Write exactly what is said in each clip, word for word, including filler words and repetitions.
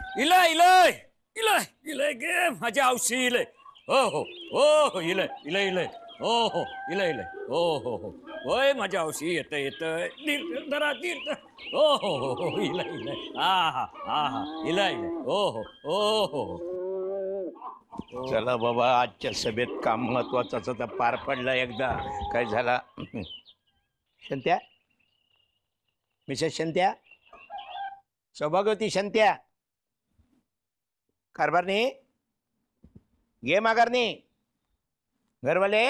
इलय इलय इलय इलय गे माझ्या औषधी इलय हो हो हो हो इलय इलय इलय हो हो इलय इलय हो हो हो होय माझ्या औषधी येतं येतं जरा तीर्थ हो हो हो हो इलय इलय हा हा हा हा इलय इलय हो हो हो हो चला बाबा आजच्या सभेत काम महत्वाचं तर पार पडलं एकदा काय झाला शंत्या मिसेस शंत्या सौभाग्यवती शंत्या कारभारनी घे माघारनी घरवाले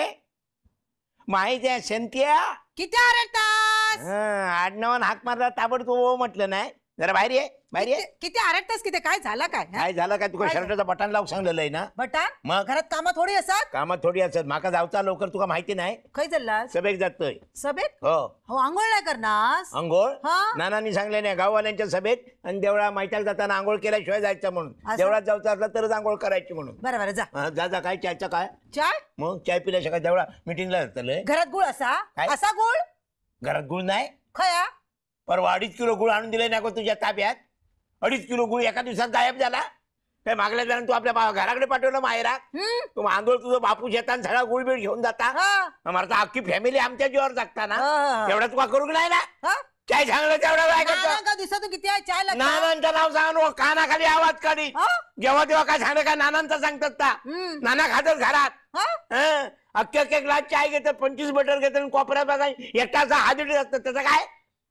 माहिती आहे शंत्या किती आरडतास आडनावान हाक मारला ताबडतोब म्हटलं नाही जरा बाहेर ये बाहेर ये किती आरडतास किती काय झालं काय काय झालं काय तुका शर्टाचं बटन लावून सांगलेलं आहे ना बटन मग घरात कामं थोडी असतात कामात थोडी असत माका जावचा लवकर तुका माहिती नाही खय चाललास सभेक जातोय सभेत हो हो आंघोळ नाही करणास अंघोळ हा? नानांनी सांगले नाही गाववाल्यांच्या सभेत आणि देवळा माहिती जाताना आंघोळ केल्याशिवाय जायचं म्हणून असं? देवळात जायचं असलं तरच आंघोळ करायची म्हणून बरं बरं जा हा, जा जा काय चायचं काय चाय मग चाय पिल्याशिवाय देवळा मिटिंगला जातलंय घरात गुळ असा काय? असा गुळ घरात गुळ नाही खया परवा अडीच किलो गुळ आणून दिले नाही का तुझ्या ताब्यात अडीच किलो गुळ एका दिवसात गायब झाला काय मागल्या जण तू आपल्या बा- घराकडे पाठवलं मायरा हम्म तू आंधोळ तुझं बापू शेतात सगळा गुळ बीळ घेऊन जाता हा मला तर अख्खी फॅमिली आमच्या जीवावर जगता ना हा. तेवढा तुका करू नाही ना हा? चाय सांगलं तेवढा काय करतो नानांका दिवसातून किती आहे चाय लागतो नानांचं नाव सांगून कानाखाली आवाज काढी हा? जेव्हा तेव्हा काय सांगणं काय नानांचं सांगतात का हम्म. नाना खातात घरात हा? हं. अख्खे अख्खे ग्लास चाय घेतात पंचवीस बटर घेतात आणि कोपऱ्यात बघा एकटाचा हाजरी असतात त्याचं काय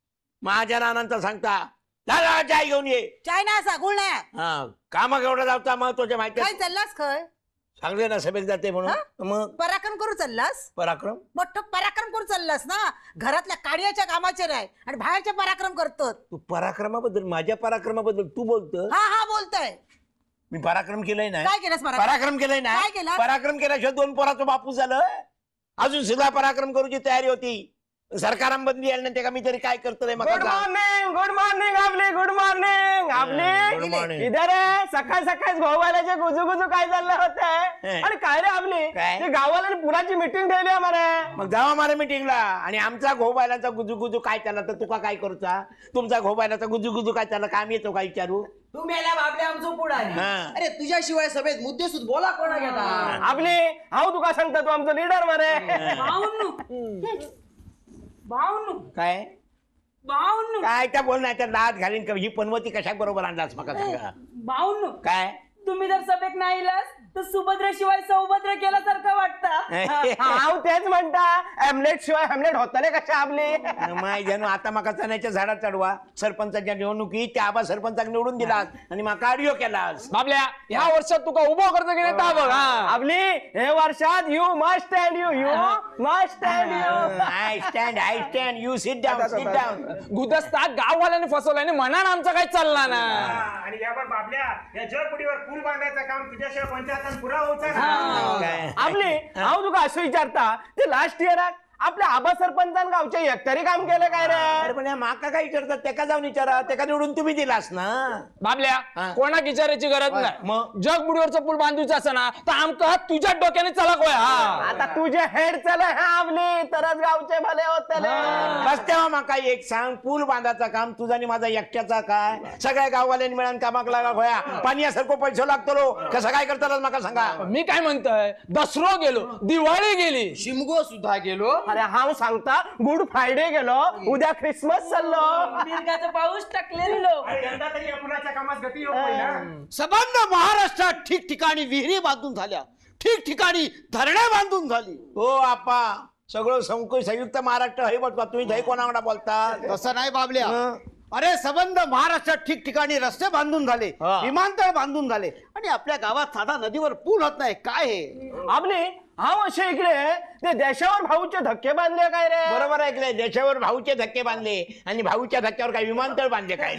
माझ्या नानांचा सांगता दादा चाय घेऊन ये चाय नाही असा गुळ नाही हा कामा केवढा जावता महत्वाच्या माहिती काय चाललास खय सांगले ना सभेत जाते म्हणून मग पराक्रम करू चाललास पराक्रम मोठं पराक्रम करू चाललास ना घरातल्या काड्याच्या कामाचे नाही आणि बाहेरचे पराक्रम करतो तू पराक्रमाबद्दल माझ्या पराक्रमाबद्दल तू बोलतो हा हा बोलतोय मी पराक्रम केलंय ना काय केलंस पराक्रम पराक्रम केलंय ना काय केलं? पराक्रम केल्याशिवाय दोन पोराचं बापू झालं अजून सुद्धा पराक्रम करूची तयारी होती सरकाराम बंदी आली नाही का मी तरी काय करतो रे गुड मॉर्निंग गुड मॉर्निंग आपली गुड मॉर्निंग गुड आपली मॉर्निंग इधर आहे सकाळ सकाळ गाववाल्याचे गुजू गुजू काय चाललं होतं हे. आणि काय रे आपली काय? ते गाववाल्याने पुराची मीटिंग ठेवली आम्हाला मग जावा मारा मिटिंगला आणि आमचा घोबायलाचा गुजू गुजू काय चालला तर तुका काय करूचा तुमचा घोबायलाचा गुजू गुजू काय चालला काम येतो का विचारू तू मेल्या बाबले आमचो पुढारी हा. अरे तुझ्याशिवाय सभेत मुद्दे सुद्धा बोला कोणा घेता आपली हाऊ तुका सांगता तू आमचं लीडर मारे भाऊनु काय भाऊनु काय त्या बोल नाही तर दात घालीन का ही पनवती कशा बरोबर आणलास मका सांगा भाऊनु काय तुम्ही जर सभेत नाही इलास तर सुभद्रेशिवाय सौभद्र केल्यासारखं वाटतं हाऊ तेच म्हणता हॅमलेट शिवाय हॅमलेट होता कशा आपली माय जणू आता मका चण्याच्या झाडात चढवा सरपंचाच्या निवडणुकीत त्या आबा सरपंचाक निवडून दिलास आणि मका आडिओ केलास बाबल्या ह्या वर्षात तुका उभं करतो की नाही बघ आपली हे वर्षात you must stand you you must stand you I stand I stand you sit down sit down गुदस्तात गाववाल्याने फसवलं आणि म्हणा आमचं काही चालला ना आणि यावर बाबल्या या जगबुडीवर पूल बांधायचं काम तुझ्याशिवाय पंचायत पुरा होता आपली हाऊ तुका असं विचारता ते लास्ट इयर आपल्या आबा सरपंचान गावच्या एकतरी काम केलं काय रे अरे पण या माका काय विचारतात त्याका जाऊन विचारा त्याका निवडून तुम्ही दिलास ना बाबल्या हा. कोणाक विचारायची गरज मग? नाही जग बुडीवरचा पूल बांधूचा असं ना तर आमका तुझ्या डोक्याने चला कोय आता तुझे हेड चला आपली तरच गावचे भले होते बस तेव्हा माका एक सांग पूल बांधायचं काम तुझा आणि माझा एकट्याचा काय सगळ्या गाववाल्यांनी मिळून कामाक लागा होया पाण्यासारखं पैसे लागतो कसं काय करतात माका सांगा मी काय म्हणतोय दसरो गेलो दिवाळी गेली शिमगो सुद्धा गेलो अरे हा सांगता गुड फ्रायडे गेलो उद्या ख्रिसमस चाललो मिरगाचा पाऊस टाकलेलो यंदा तरी या पुलाच्या कामात गती येऊ ना संबंध महाराष्ट्रात ठिकठिकाणी विहिरी बांधून झाल्या ठिकठिकाणी धरणे बांधून झाली हो आपा सगळं संकुल संयुक्त महाराष्ट्र हे बघता तुम्ही दही कोणाकडे बोलता तसं नाही बाबल्या अरे संबंध महाराष्ट्रात ठिकठिकाणी रस्ते बांधून झाले हा. विमानतळ बांधून झाले आणि आपल्या गावात साधा नदीवर पूल होत नाही काय हे आपली हा असे इकडे ते देशावर भाऊचे धक्के बांधले काय रे बरोबर ऐकलंय देशावर भाऊचे धक्के बांधले आणि भाऊच्या धक्क्यावर काय विमानतळ बांधले काय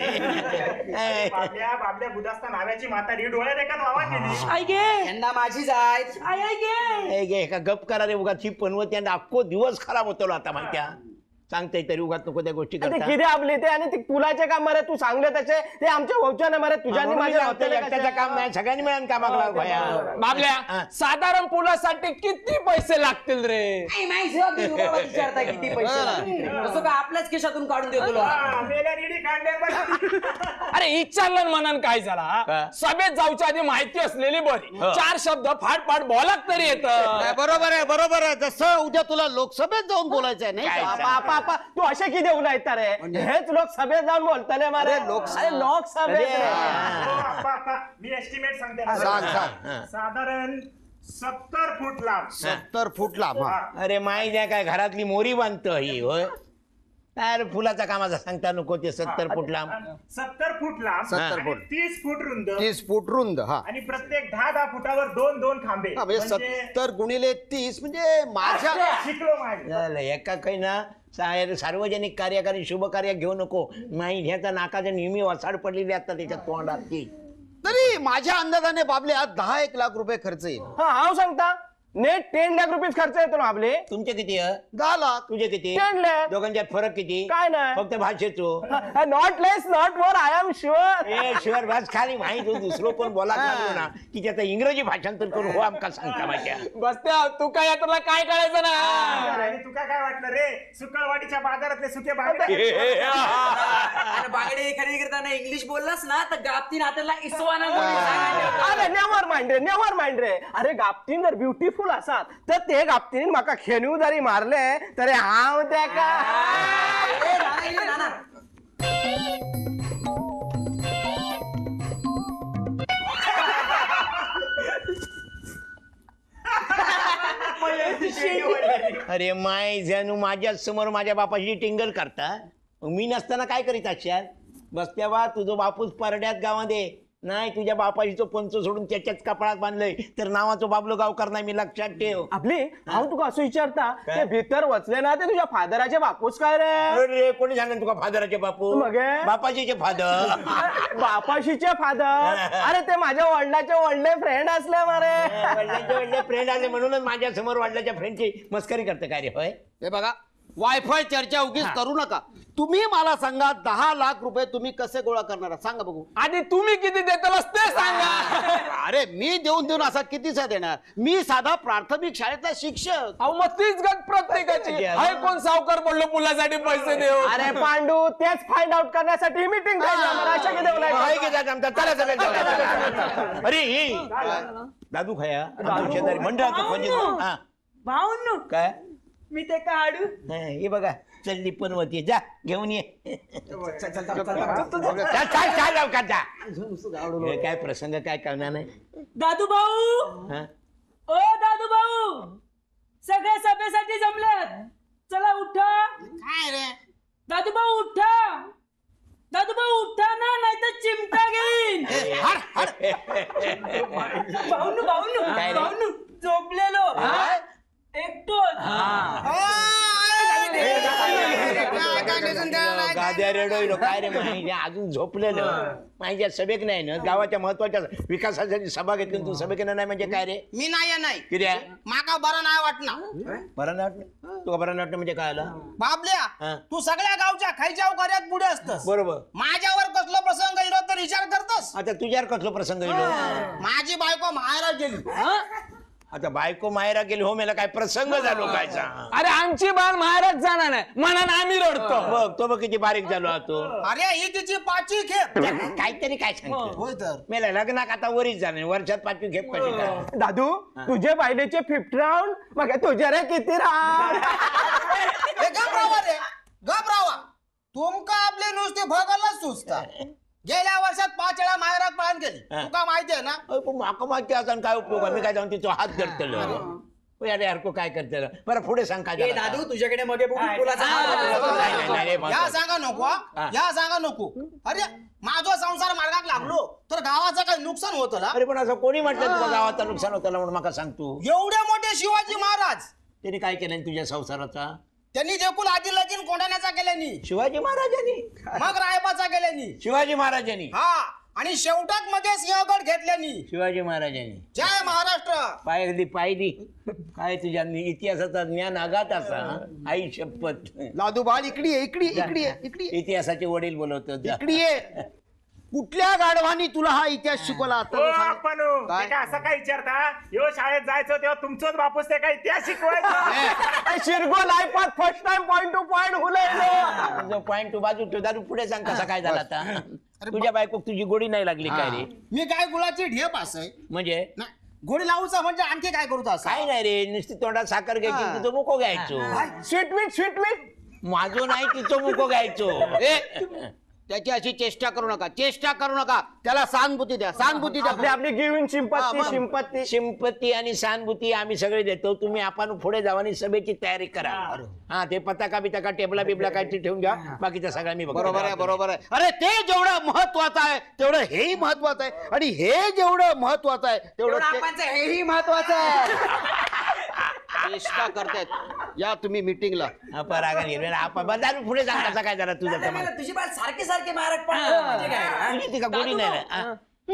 रे बाबल्या बाबल्या गुदास्ता नाव्याची म्हातारी डोळ्यात एकाच वावा केली आई गे यंदा माझी जाय आई आई गे ए गे, एका गप करा रे उगाच ही पनवती आणि अख्खो दिवस खराब होतो आता माहित्या सांगताय तरी उगाच नको त्या गोष्टी ते करता किती आपली ते आणि ते पुलाचे काम मारे तू सांगले तसे ते आमच्या भाऊच्या मारे तुझ्यानी माझ्या एकट्याचं काम नाही सगळ्यांनी मिळून कामाक लागूया बाबल्या साधारण पुलासाठी किती पैसे लागतील रे आई माई सगळी उभा विचारता किती पैसे लागतील. असं का आपल्याच खिशातून काढून देतो तुला मेल्या रेडी काढल्या अरे इच्छालन म्हणून काय झाला का? सभेत जाऊच्या आधी माहिती असलेली बरी हो. चार शब्द फाट फाट बोलात तरी येत नाही, बरोबर आहे बरोबर आहे जसं उद्या तुला लोकसभेत जाऊन बोलायचं आहे नाही काय का? सांगता? आपा आपा तू असे किती उलायत रे हेच लोक सभेत जाऊन बोलतले मारे अरे, लोकसभा- अरे लोकसभेत रे. हो, आप्पा, आप्पा, मी एस्टिमेट सांगते ना. सांग सांग साधारण सत्तर फूट लांब सत्तर फूट लांब हा. अरे माही द्या काय घरातली मोरी बांधतो ही होय अरे फुलाचा कामाचा सांगता नको ते सत्तर फूट लांब सत्तर फूट लांब सत्तर आणि फूट. तीस फूट रुंद तीस फूट रुंद हा आणि प्रत्येक दहा दहा फुटावर दोन दोन खांबे हा, म्हणजे म्हणजे सत्तर गुणिले तीस म्हणजे माझ्या शिकलो माझे झालं एका काही ना सा- सार्वजनिक कार्यकारी शुभ कार्य घेऊ नको माही ह्याचा नाकाच्या नेहमी वसाड पडलेली आता त्याच्या तोंडात ती तरी माझ्या अंदाजाने बाबले आज दहा एक लाख रुपये खर्च येईल हा हाव सांगता नेट टेन लाख रुपीज खर्च येतो ना आपले तुमचे किती आहे? दहा लाख तुझे किती टेन लाख दोघांच्यात फरक किती काय नाही फक्त भाषेचो not less not more I am sure ए शिवर भास खाली माही तू दुसरं कोण बोला लागलो ना की त्याचं इंग्रजी भाषांतर करून हो आमका सांगता माझ्या बसत्या तू काय यातला काय कळायचं ना आणि तुका काय वाटलं रे सुकळवाडीच्या बाजारातले सुके बांगडे आणि बांगडे खरेदी करताना इंग्लिश बोललास ना तर गापतीन हाताला इसवाना अरे नेवर माइंड रे नेवर माइंड रे अरे गापतीन जर ब्युटिफुल असात तर ते गापतीन माका खेनू जरी मारले तरी हाव त्या का अरे माय जणू माझ्या समोर माझ्या बापाशी टिंगल करता मग मी नसताना काय करीत अशाल बसत्या बा तुझं बापूस परड्यात गावामध्ये नाही तुझ्या बापाशी तो पंच सोडून त्याच्याच कपडात बांधलंय तर नावाचं बाबलो गावकर नाही मी लक्षात ठेव आपली हाव तुका असं विचारता ते भीतर वचले ना ते तुझ्या फादराचे बापूस काय रे अरे कोणी सांगेल तुका फादराचे बापू मगे? बापाजीचे फादर बापाशीचे फादर अरे ते माझ्या वडिलाचे वडले फ्रेंड असले मारे वडिलांचे वडले फ्रेंड आले म्हणूनच माझ्या समोर वडिलाच्या फ्रेंडची मस्करी करते काय रे होय हे बघा वायफाय चर्चा उगीच करू नका तुम्ही मला सांगा दहा लाख रुपये तुम्ही कसे गोळा करणार आहात? सांगा बघू आधी तुम्ही किती देतलस ते सांगा अरे मी देऊन देऊन असा कितीचा देणार मी साधा प्राथमिक शाळेतला शिक्षक अहो मग तीच गत प्रत्येकाची हाय कोण सावकार पडलो मुलासाठी पैसे देऊ अरे पांडू तेच फाइंड आउट करण्यासाठी मीटिंग अशा किती काय की जात आमचा चला सगळे जाऊ. अरे ही दादू खाया आमच्या शेजारी मंडळाचं म्हणजे हा भाऊन काय मी ते काढू हा, हे बघा चल्ली पण होती जा घेऊन ये चल, चल, चल, लवकर जा. हे काय प्रसंग काय कळणार नाही दादू भाऊ हा? ओ दादू भाऊ सगळे सभेसाठी जमलेत चला उठा काय रे दादू भाऊ उठा दादू भाऊ उठा ना नाही तर चिमटा घेईन भाऊनू भाऊनू काय रे? भाऊनू झोपलेलो एकटोच गाद्या रेडोयलो काय रे माहिती अजून झोपलेलं माझ्या सभेक नाही ना गावाच्या महत्वाच्या विकासासाठी सभा घेतली तू सभेकेनं नाही म्हणजे काय रे मी नाही नाही किती आहे माका बरं नाही वाटणार बरं नाही वाटलं तुला बरं नाही वाटलं म्हणजे काय आलं बाबल्या हा. तू सगळ्या गावच्या खायच्या कार्यात पुढे असतस बरोबर माझ्यावर कसला प्रसंग येलो तर विचार करतस आता तुझ्यावर कसलो प्रसंग येलो माझी बायको माहेरात गेली आता बायको मायरा गेली हो मला काय प्रसंग झालो काय सांग अरे आमची बाण महाराज जाणार नाही म्हणून आम्ही रडतो बघ तो बघ किती बारीक झालो आता अरे ही तिची पाचवी खेप काहीतरी काय सांगतो होय तर मेला लग्नाक आता वरीच जाणार वर्षात पाचवी खेप कशी काय दादू तुझे पाहिलेचे फिफ्थ राऊंड मग तुझे रे किती राऊंड हे घबरावा रे घबरावा तुमका आपले नुसते भगलच सुचता गेल्या वर्षात पाच वेळा माहेरात पळून गेली हा. तुका माहिती आहे ना अरे पण माका माहिती असं काय उपयोग आहे? मी काय जाऊन तिचा हात धरतलो अरे यार काय करते बरं पुढे सांग काय झालं आता? तुझ्याकडे मगे नाही, नाही, नाही रे, या महत्वाचं. सांगा नको हा? हा. या सांगा नको अरे माझा संसार मार्गात लागलो तर गावाचं काही नुकसान होतं ना अरे पण असं कोणी म्हटलं तुझ्या गावाचं नुकसान होतं म्हणून माका सांगतो एवढे मोठे शिवाजी महाराज त्याने काय केलं तुझ्या संसाराचा त्यांनी देखील आधी लगीन कोंडाण्याचा केल्यानी शिवाजी महाराजांनी मग रायबाचा केल्यानी शिवाजी महाराजांनी हा आणि शेवटात मध्ये सिंहगड घेतल्यानी शिवाजी महाराजांनी जय महाराष्ट्र पायली पायली काय तुझ्या इतिहासाचा ज्ञान आघात असा आई शपथ लादू बाळ इकडी आहे इकडी इकडी आहे इकडी आहे, इतिहासाचे वडील बोलवतो जा. इकडी आहे कुठल्या गाढवानी तुला हा इतिहास शिकवला हो आता सांग. आपण काय? काय असं काय विचारता यो शाळेत जायचं तेव्हा तुमचंच बापूस ते काय इतिहास शिकवायचं शिरगो लायपात first time point two point हुलयलो जो पॉइंट टू बाजू ठेव दारू पुढे सांग कसा काय झाला आता तुझ्या बायको तुझी गोडी नाही लागली काय रे? मी काय गुळाची ढेप आहे म्हणजे नाही गोडी लावूचा म्हणजे आणखी काय करू असं काय नाही रे, नुसती तोंडात साखर घ्यायची तिथं मुको घ्यायचो. स्वीट मीट स्वीट मीट माझो नाही तिथं मुको घ्यायचो. ए, त्याची अशी चेष्टा करू नका, चेष्टा करू नका. त्याला सहानुभूती द्या, सहानुभूती आपली द्या. आपली गिविंग हा, सिंपत्ती मग. सिंपत्ती सिंपत्ती आणि सहानुभूती आम्ही सगळे देतो. तुम्ही आपण पुढे जावा आणि सभेची तयारी करा. हा ते पताका बिताका टेबला बिबला काय ते ठेवून घ्या. बाकीचं सगळं मी बघतो. बरोबर आहे, बरोबर आहे. अरे ते जेवढं महत्वाचं आहे तेवढं हेही महत्वाचं आहे, आणि हे जेवढं महत्वाचं आहे तेवढं ते- हेही महत्वाचं आहे. चेष्टा करतायत. या तुम्ही मीटिंगला. हा, परागा घेऊन आपण दारू पुढे सांग कसा काय जरा तुझं तर मग. तुझी बाळ सारखी सारखी मारक म्हणजे काय तुझी ती का गोडी नाही रे? हा.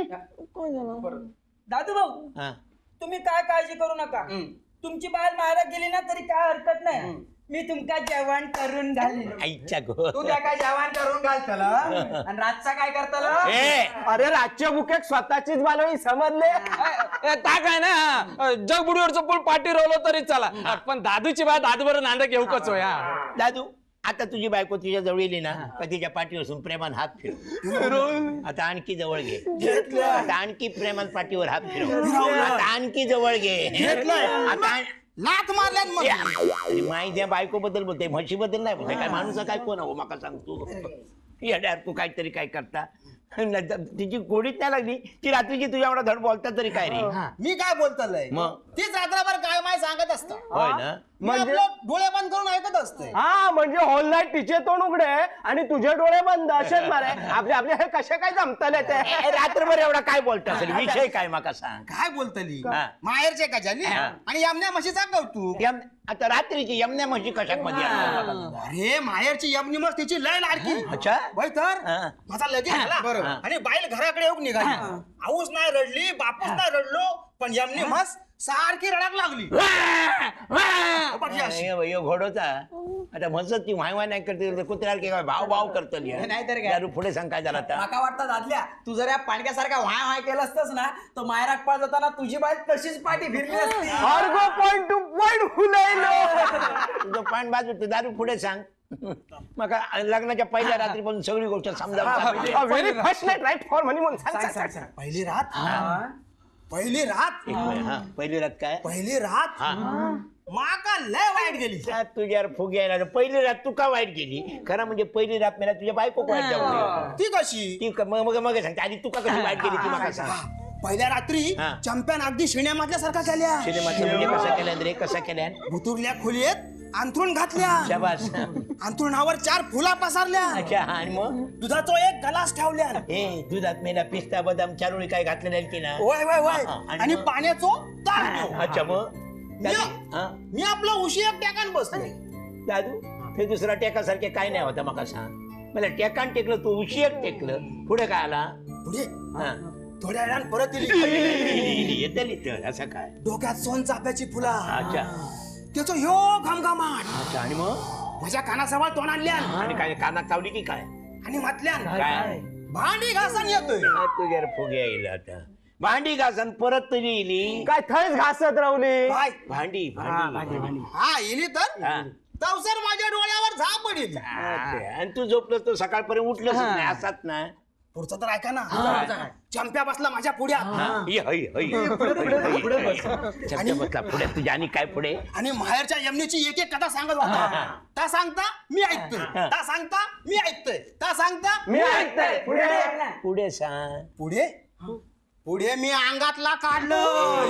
दादू भाऊ हा. तुम्ही काय काळजी करू नका. तुमची बाल मारा गेली ना तरी काय हरकत नाही. मी तुमका जेवण करून घालीन. आईच्या गो. तू त्या काय जेवण करून घाल त्याला आणि रातचा काय करताल ए अरे रातच्या बुकेत स्वतःचीच बालवी समजले. ता काय ना जग बुडीवरचं पूल पाठी रोवलं तरी चला, पण दादूची बात दादूबर नांदा घेऊ कच होय. दादू आता तुझी बायको तुझ्या जवळ येली ना का तिच्या पाठीवर बसून प्रेमान हात फिरव. आता आणखी जवळ घे. आता आणखी प्रेमान पाठीवर हात फिरव. आता आणखी जवळ घे. आता आण- लात मारल्यात मग अरे माई त्या बायको बद्दल बोलते, म्हशी बद्दल नाही बोलते. काय माणूस काय कोण हो माका सांगतो. येड्यार तू काहीतरी काय करता. तिची गोडीत नाही लागली ती रात्रीची तुझ्या एवढा धड बोलता तरी काय रे. मी काय बोलतलंय मग? तीच रात्रभर काय माय सांगत असत होय ना. म्हणजे डोळे बंद करून ऐकत असते हा म्हणजे होल नाईट तिचे तोंड उघडे आणि तुझे डोळे बंद असेच मारे. आपले आपले हे कसे काय जमतले ते. ए, रात्रभर एवढा काय बोलता असेल विषय काय माका सांग. काय बोलतली हा. माहेरचे का झाली हा. आणि यमन्या म्हशीचा कौतुक यम- आता रात्रीची यमन्या म्हशी कशाक मध्ये आणतात माका? अरे माहेरची यमनी मग तिची लय लाडकी अच्छा होय तर हा. माझा लगीन झाला बरोबर. आणि बाईल घराकडे येऊन निघाली. आऊस नाही रडली बापूस नाही रडलो पण यमनी मस सारखी रडाक लागली. बघ ही अशी. अरे, यो घोडोचा आता म्हणत ती वाय वाय नाही करते कुत्र्याला काय भाव भाव करतली. नाहीतर काय. दारू पुढे सांग काय झाला आता. माका वाटतं दादल्या तू जर या पाणक्यासारखा व्हाय व्हाय केलं असतंस ना तर मायराक पाळ जाताना तुझी बाई तशीच पाठी फिरली असती. अर्गो पॉइंट टू पॉइंट फुलायलो. तुझं पान बाजू ते दारू पुढे सांग. मग लग्नाच्या पहिल्या रात्रीपासून सगळी गोष्ट समजा. Very first night right for money म्हणून सांग, सांग, सांग, सांग, सांग. पहिली रात पहिली रात हा पहिली रात काय पहिली रात माका लय वाईट गेली. त्यात तुझ्या फुगे यायला पहिली रात तू का वाईट गेली. खरं म्हणजे पहिली रात मला तुझ्या बायको वाईट जाऊ. ती कशी ती क- मग मग मग सांगते आधी तू का कशी वाईट गेली ती मला सांग. पहिल्या रात्री हा. चंप्यान अगदी शिण्यामधल्या सारखा केल्या सिनेमाचं म्हणजे कसा केल्यान रे कसा केल्यान. भुतुरल्या खोलीत अंथरूण घातल्या शाबास. अंथरुणावर चार फुला पसारल्या अच्छा आणि मग दुधाचा एक गलास ठेवल्या. ए दुधात मेला पिस्ता बदाम चारोळी काय घातलेल्या आहेत की ना. वय वय वय हा, आणि आणि मग? पाण्याचो ताण. अच्छा मग दादू हा? मी आपला उशी एक टेकान बसले. दादू ते दुसरा टेकासारखे काय नाही होता मका सांग. मला टेकान टेकलं तू उशी एक टेकलं पुढे काय आला. पुढे हा. थोड्या वेळानं परत येली. येतली तर असं काय. डोक्यात सोन चाफ्याची फुला अच्छा त्याचं ह्यो घमघमाट अच्छा आणि मग माझ्या कानाजवळ तोंड आणल्या आणि काय कानात चावली की काय. आणि म्हटल्या काय भांडी घासून येतोय. तुझ्या फुगे येईल आता. भांडी घासन परत तरी येईल. काय थंयच घासत रावली. काय भांडी भांडी हा येली तर हा. तवसर माझ्या डोळ्यावर झाप पडेल. आणि तू झोपलं तो सकाळपर्यंत उठलंच नाही असाच ना. पुढचं तर ऐका ना चंप्या बसला माझ्या पुढ्यात ये, हई, हई. चमचा बसला पुढे तुझ्या आणि काय पुढे. आणि माहेरच्या यमनीची एक एक कथा सांगत होता. ता सांगता मी ऐकतोय ता सांगता मी ऐकतोय ता सांगता मी ऐकतोय पुढे. पुढे सांग. पुढे पुढे मी अंगातला काढलं.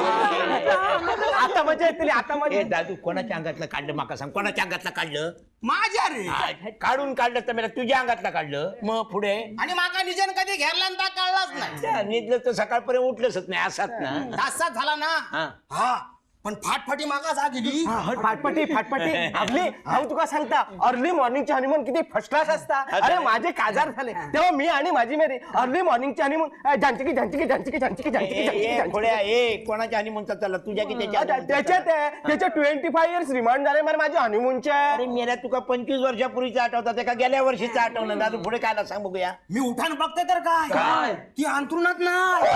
आता मजा येतली आता ए मजा. दादू कोणाच्या अंगातलं काढलं माका सांग. कोणाच्या अंगातलं काढलं. माझ्या रे आ, काढून काढलं तर मला तुझ्या अंगातलं काढलं. मग पुढे आणि माका निजन कधी घेरला ता कळलाच नाही. त्या निजलं तर सकाळपर्यंत उठलंच नाही असाच ना. तासात झाला ना हा. हा पण फाटफाटी मागा जा गेली. फाटपटी फाटपटी आपली भाऊ तुका सांगता अर्ली मॉर्निंगचे हनीमून किती फर्स्ट क्लास असता. अरे माझे काजार झाले तेव्हा मी आणि माझी मेरी अर्ली मॉर्निंगचे हनीमून झांचकी झांचकी झांचकी झांचकी झांचकी झांचकी पुढे ए कोणाच्या हनीमूनचा चालला तुझ्या की त्याच्या honeymoon चा त्याच्यात चालला? त्याच्या ट्वेंटी फाय इयर्स रिमांड झाले मला माझ्या हनीमूनच्या. अरे मेला तुका पंचवीस वर्षापूर्वीचा आठवतात का गेल्या वर्षीचा आठवलं. दादू पुढे काय सांग बघूया. मी उठान बघते तर काय काय? ती अंथरुणात नाही.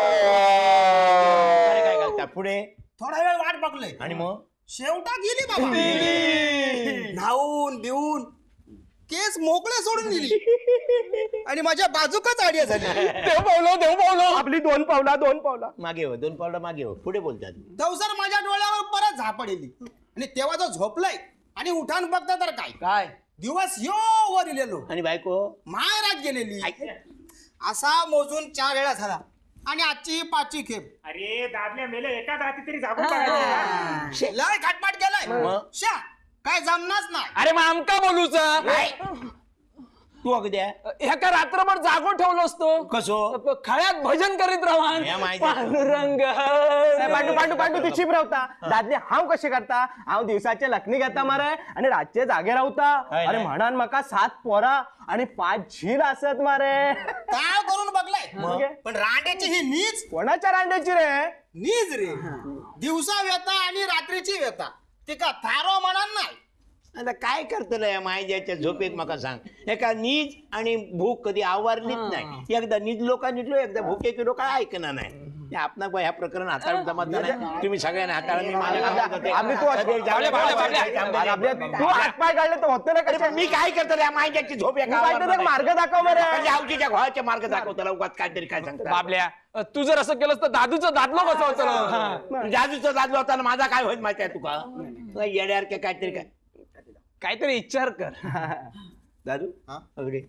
अरे काय घालता पुढे. थोडा वेळ वाट बघले आणि मग शेवटा गेली बाबा. न्हाऊन बिऊन केस मोकळे सोडून दिली आणि माझ्या बाजूकच आडिया झाली. देव पावलो देव पावलो आपली दोन पावला दोन पावला मागे हो, दोन पावलं मागे हो, पुढे बोलतात. दवसर माझ्या डोळ्यावर परत झापडली आणि तेव्हा तो झोपलाय आणि उठान बघता तर काय काय दिवस यो वर इलेलो आणि बायको मायरात गेलेली. असा मोजून चार वेळा झाला आणि आजची पाचवी खेप. अरे दादल्या मेले एका रात्री तरी जागून बघायचं. लय खटपट गेलाय. शा काय जमनाच नाही. अरे मग आमका बोलूचा तू अगद्या ह्या का रात्रभर जागो ठेवलो असतो कसो खळ्यात भजन करीत राहान या माहिती. पांडुरंग पांडू पांडू पांडू तू चिप रावता दादले हाव कशे करता हाव दिवसाचे लखनी घेता मारे आणि रातचे जागे रावता. हय अरे ना. म्हणान म्हाका सात पोरा आणि पाच झील असत मारे. काय करून बघलाय मग? पण रांड्याची ही नीच कोणाच्या रांड्याची रे नीज रे. दिवसा व्यथा आणि रात्रीची व्यथा ते का थारो म्हणा नाही. आता काय करतलं या मायद्याच्या झोपेत मला सांग. एका नीज आणि भूक कधी आवारलीच नाही. एकदा नीज लोका निटलो एकदा भूकेची लोक ऐकणार नाही. आपणा ह्या प्रकरण हाताळून जमत नाही. तुम्ही सगळ्यांना हाताळा. मी माझ्या कामात जाते. आम्ही तू सगळे जाऊया, बाबल्या, बाबल्या, बाबल्या, बाबल्या. आपल्या- तू हातपाय काढले तर होतं ना अरे कशा पण मी काय करतो या मायद्याची झोप एका काहीतरी आवारणार एक नाही. मार्ग दाखव मारे. म्हणजे आवजीच्या घोळाचे मार्ग दाखवतो उगाच काहीतरी काय सांगतो. बाबल्या तू जर असं केलंस तर दादूचं दादलो कसं होतं. जादूचा दादलो होता माझा काय होईल माहिती आहे तुका येड्यासारखे काहीतरी काय काहीतरी विचार कर. दादू अगदी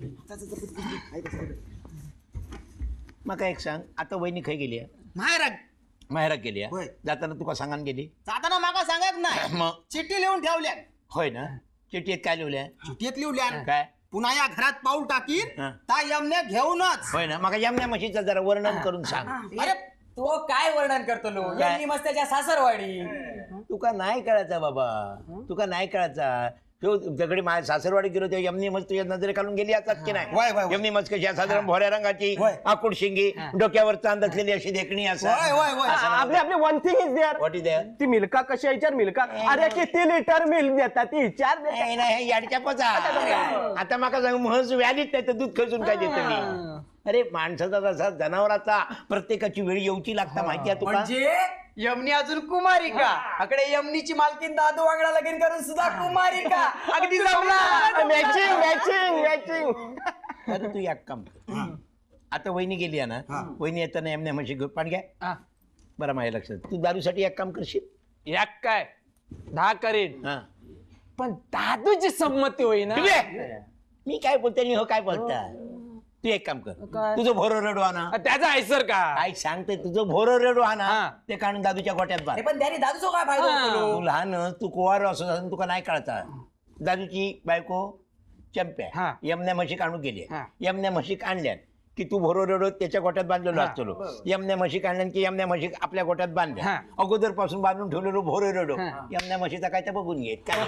मग एक सांग आता वहिनी खाई गेली मायरात माहेरा गेली होय. जाताना तुका सांगान गेली जाताना माका सांगत नाही. मग चिठ्ठी लिहून ठेवल्या. होय ना चिठ्ठीत काय लिहिल्या चिठ्ठीत लिहल्या काय पुन्हा या घरात पाऊल टाकीन हा. ता यमने घेऊनच. होय ना मग यमण्या म्हशीचं जरा वर्णन करून सांग. अरे तो काय वर्णन करतो लो काय? यांनी मस्त त्याच्या सासरवाडी. तुका नाही कळायचा बाबा तुका नाही कळायचा. तो दगडी माझ्या सासरवाडी गेलो तेव्हा यमनी मस्त तुझ्या नजरे खालून गेली असतात की होय, होय, नाही. होय. यमनी मस्त कशी साधारण भोऱ्या रंगाची होय. आकुड शिंगी डोक्यावर चांद असलेली अशी देखणी होय, असा होय, होय. आपले आपले one thing is there what is that ती मिल्का कशी आहे विचार मिल्का अरे किती लिटर मिल्क देतात ती विचार दे. नाही नाही याडच्या पचा आता माका सांग म्हस व्यालीच नाही तर दूध खचून काय देतो मी. अरे माणसाचा जसा जनावराचा प्रत्येकाची वेळ येऊची लागता माहिती आहे तुका. म्हणजे यमनी अजून कुमारिका अकडे यमनीची मालकीन दादू वांगडा लगीन करून सुद्धा कुमारिका. अगदी जमला. मॅचिंग मॅचिंग मॅचिंग आता तू एक काम कर. आता वहिनी गेली आहे ना वहिनी येताना एमने म्हशी घेऊन पाणी घ्या बरं माझ्या लक्षात. तू दारूसाठी एक काम करशील या काय दहा करीन हा पण दादूची संमती होईना. मी काय बोलते आणि हो काय बोलता. तू एक काम कर तुझं भोरो रडू आणा. त्याचा ऐसर का काय सांगते तुझं भोरो रडू आणा हा. ते काढून दादूच्या गोट्यात बांध. अरे पण त्याने दादूचो काय फायदा होतो लो? तू लहान तू कुवार असं झालं तुका नाही कळता. दादूची बायको चंप्या हा. यमन्या म्हशी काढून गेली हा. यमन्या म्हशी काढल्या की तू भोरो रडो त्याच्या गोट्यात बांधलेलो असतो. यमन्या म्हशी काढल्या की यमन्या म्हशी आपल्या गोट्यात बांधल्या हा. अगोदर पासून बांधून ठेवलेलो भोरो रडो यमन्या म्हशीचा काय तर बघून घेत काय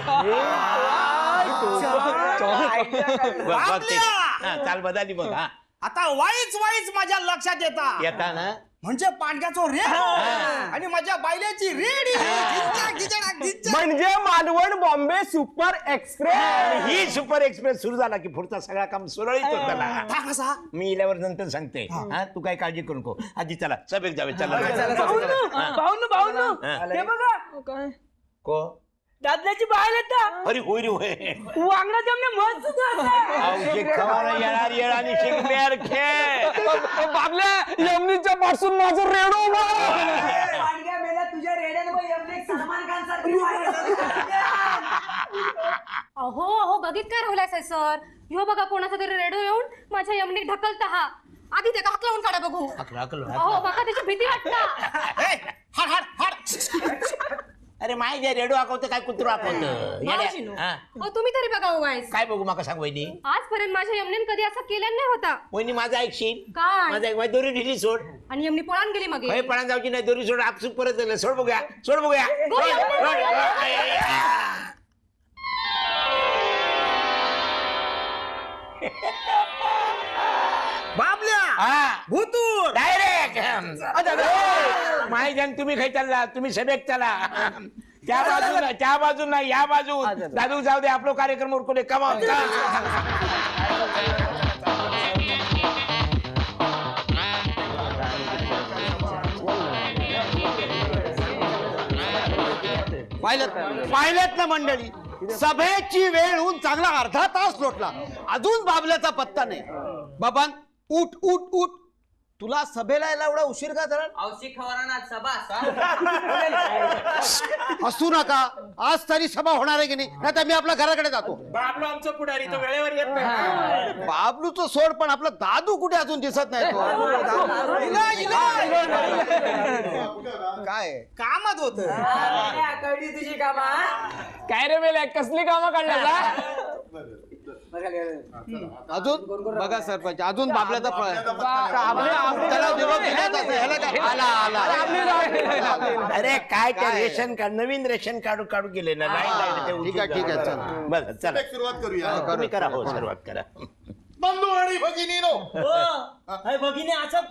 बघ, बघ ते. हा, चाल बदलली बघ. हा आता वाईच वाईच माझ्या लक्षात येता येता ना म्हणजे पांडक्याचो रेड आणि माझ्या बायलेची रेडी. म्हणजे मालवण बॉम्बे सुपर एक्सप्रेस. ही सुपर एक्सप्रेस सुरू झाला की पुढचा सगळा काम सुरळीत होत झाला. कसा मी इल्यावर नंतर सांगते. हा तू काय काळजी करू नको. आधी चला सभेत जावे. चला भाऊन भाऊन हा. ते बघा को दादल्याची बाहेर येता अरे होय रे होय वांगडा जमने मस्त आवशे खवाला येणार येळ आणि शिकम्यार खेळ. बाबल्या यमनीच्या पासून माझं रेडो पांडग्या मेला तुझ्या रेड्यांवर यमने सलमान खान सारखी अहो अहो बघित काय राहुलाय सर ह्यो बघा कोणाचा तरी रेडिओ येऊन माझ्या यमनीक ढकलता हा. आधी ते हात लावून काढा बघू. अकरा अकरा अहो बघा त्याची भीती वाटता. हाड हाड हाड. अरे माय जे रेडो आकवतं काय कुत्रो आकवतं भाऊजीनो, हा. अहो तुम्ही तरी बघा वाईस काय बघू माका सांग वहिनी. आजपर्यंत माझ्या यमनीन कधी असं केलं नाही होता. वहिनी माझा ऐकशील काय? माझा एक दोरी ढिली सोड. आणि यमनी पळून गेली मग होय पळा जाऊची नाही दोरी सोड आपसूक परत झालं. सोड बघूया सोड बघूया गो, सोड, यमनी, सोड. यमनी. आय, आय, आय. बाबल्या हा भूतूर डायरेक्ट माही जाण तुम्ही खाई चालला तुम्ही सभेत चला. त्या बाजूला त्या बाजूला या बाजू दादू जाऊ दे आपलो कार्यक्रम उरकले कमा पाहिलं पाहिलं ना मंडळी सभेची वेळ होऊन चांगला अर्धा तास लोटला, अजून बाबल्याचा पत्ता नाही. बाबान उठ उठ उठ, तुला सभेला यायला एवढा उशीर का झाला? औषध खवराना सभा हसू नका, आज तरी सभा होणार आहे की नाही, नाही तर मी आपल्या घराकडे जातो. बाबलो आमचं पुढारी तो वेळेवर येत नाही. बाबलूचं सोड, पण आपला दादू कुठे अजून दिसत नाही तो. काय कामात होत कळली तुझी कामा. काय रे मेल्या, कसली कामं काढल्या? अजून बघा सरपंच, अजून बाबल्याचा त्याला निरोप दिला जातो. ह्याला काय? आला आला अरे काय ते रेशन कार्ड, नवीन रेशन कार्ड काढू गेले ना. लाईन लागली ते. ठीक आहे ठीक आहे चल. बरं चला सुरुवात करूया. तुम्ही करा. हो सुरुवात करा. बंधू आणि भगिनीनो, भगिनी असं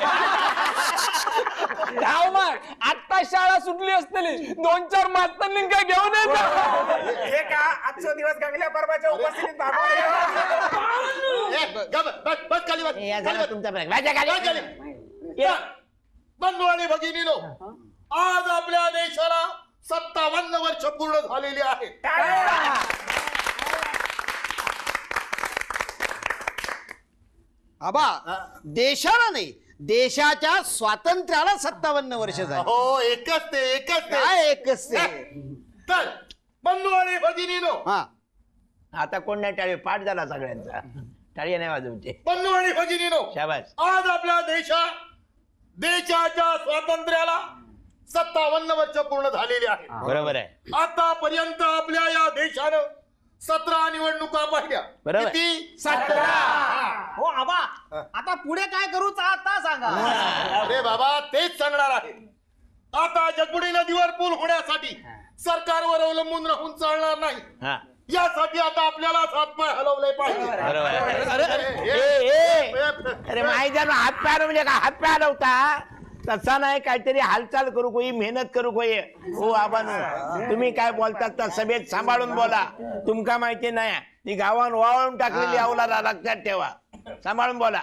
गाव मग आता शाळा सुटली असतली, दोन चार मास्तर काय घेऊन येत. हे का आजचा दिवस गंगल्या परवाच्या उपस्थितीत भागवले. ए, ग- बस बस खाली बस. या खाली झाला बस. तुमचा ब्रेक. माझ्या खाली. बस खाली. या. बंधू आणि भगिनीनो, आज आपल्या देशाला सत्तावन्न वर्ष पूर्ण झालेली आहेत. आबा, देशाला नाही, देशाच्या स्वातंत्र्याला सत्तावन्न वर्ष झाली. हो एकच ते एकच ते काय एकच ते. तर बंधू आणि भगिनीनो, हा आता कोण नाही टाळी, पाठ झाला सगळ्यांचा. टाळी नाही वाजवते. बंधू आणि भगिनीनो, शाबास. आज आपल्या देशा देशाच्या स्वातंत्र्याला सत्तावन्न वर्ष पूर्ण झालेली आहे. बरोबर आहे. आतापर्यंत आपल्या या देशानं सतरा निवडणुका पाहिल्या. बरोबर. किती? सतरा. हो आबा, आता पुढे काय करू आता सांगा. अरे बाबा, तेच सांगणार आहे. आता जगबुडी नदीवर पूल होण्यासाठी सरकारवर अवलंबून राहून चालणार नाही. हा यासाठी आता आपल्याला हातपाय हलवले पाहिजे. बरोबर आहे. अरे, ए, ए, ए, ए, अरे माहिती आहे ना, हात पाय म्हणजे का हात पाय हलवता तसा नाही, काहीतरी हालचाल करू कोई, मेहनत करू कोई. हो आबानो, तुम्ही काय बोलतात तर सभेत सांभाळून बोला. तुमका माहिती नाही, ती गावान वाळून टाकलेली अवलादा, लक्षात ठेवा. सांभाळून बोला.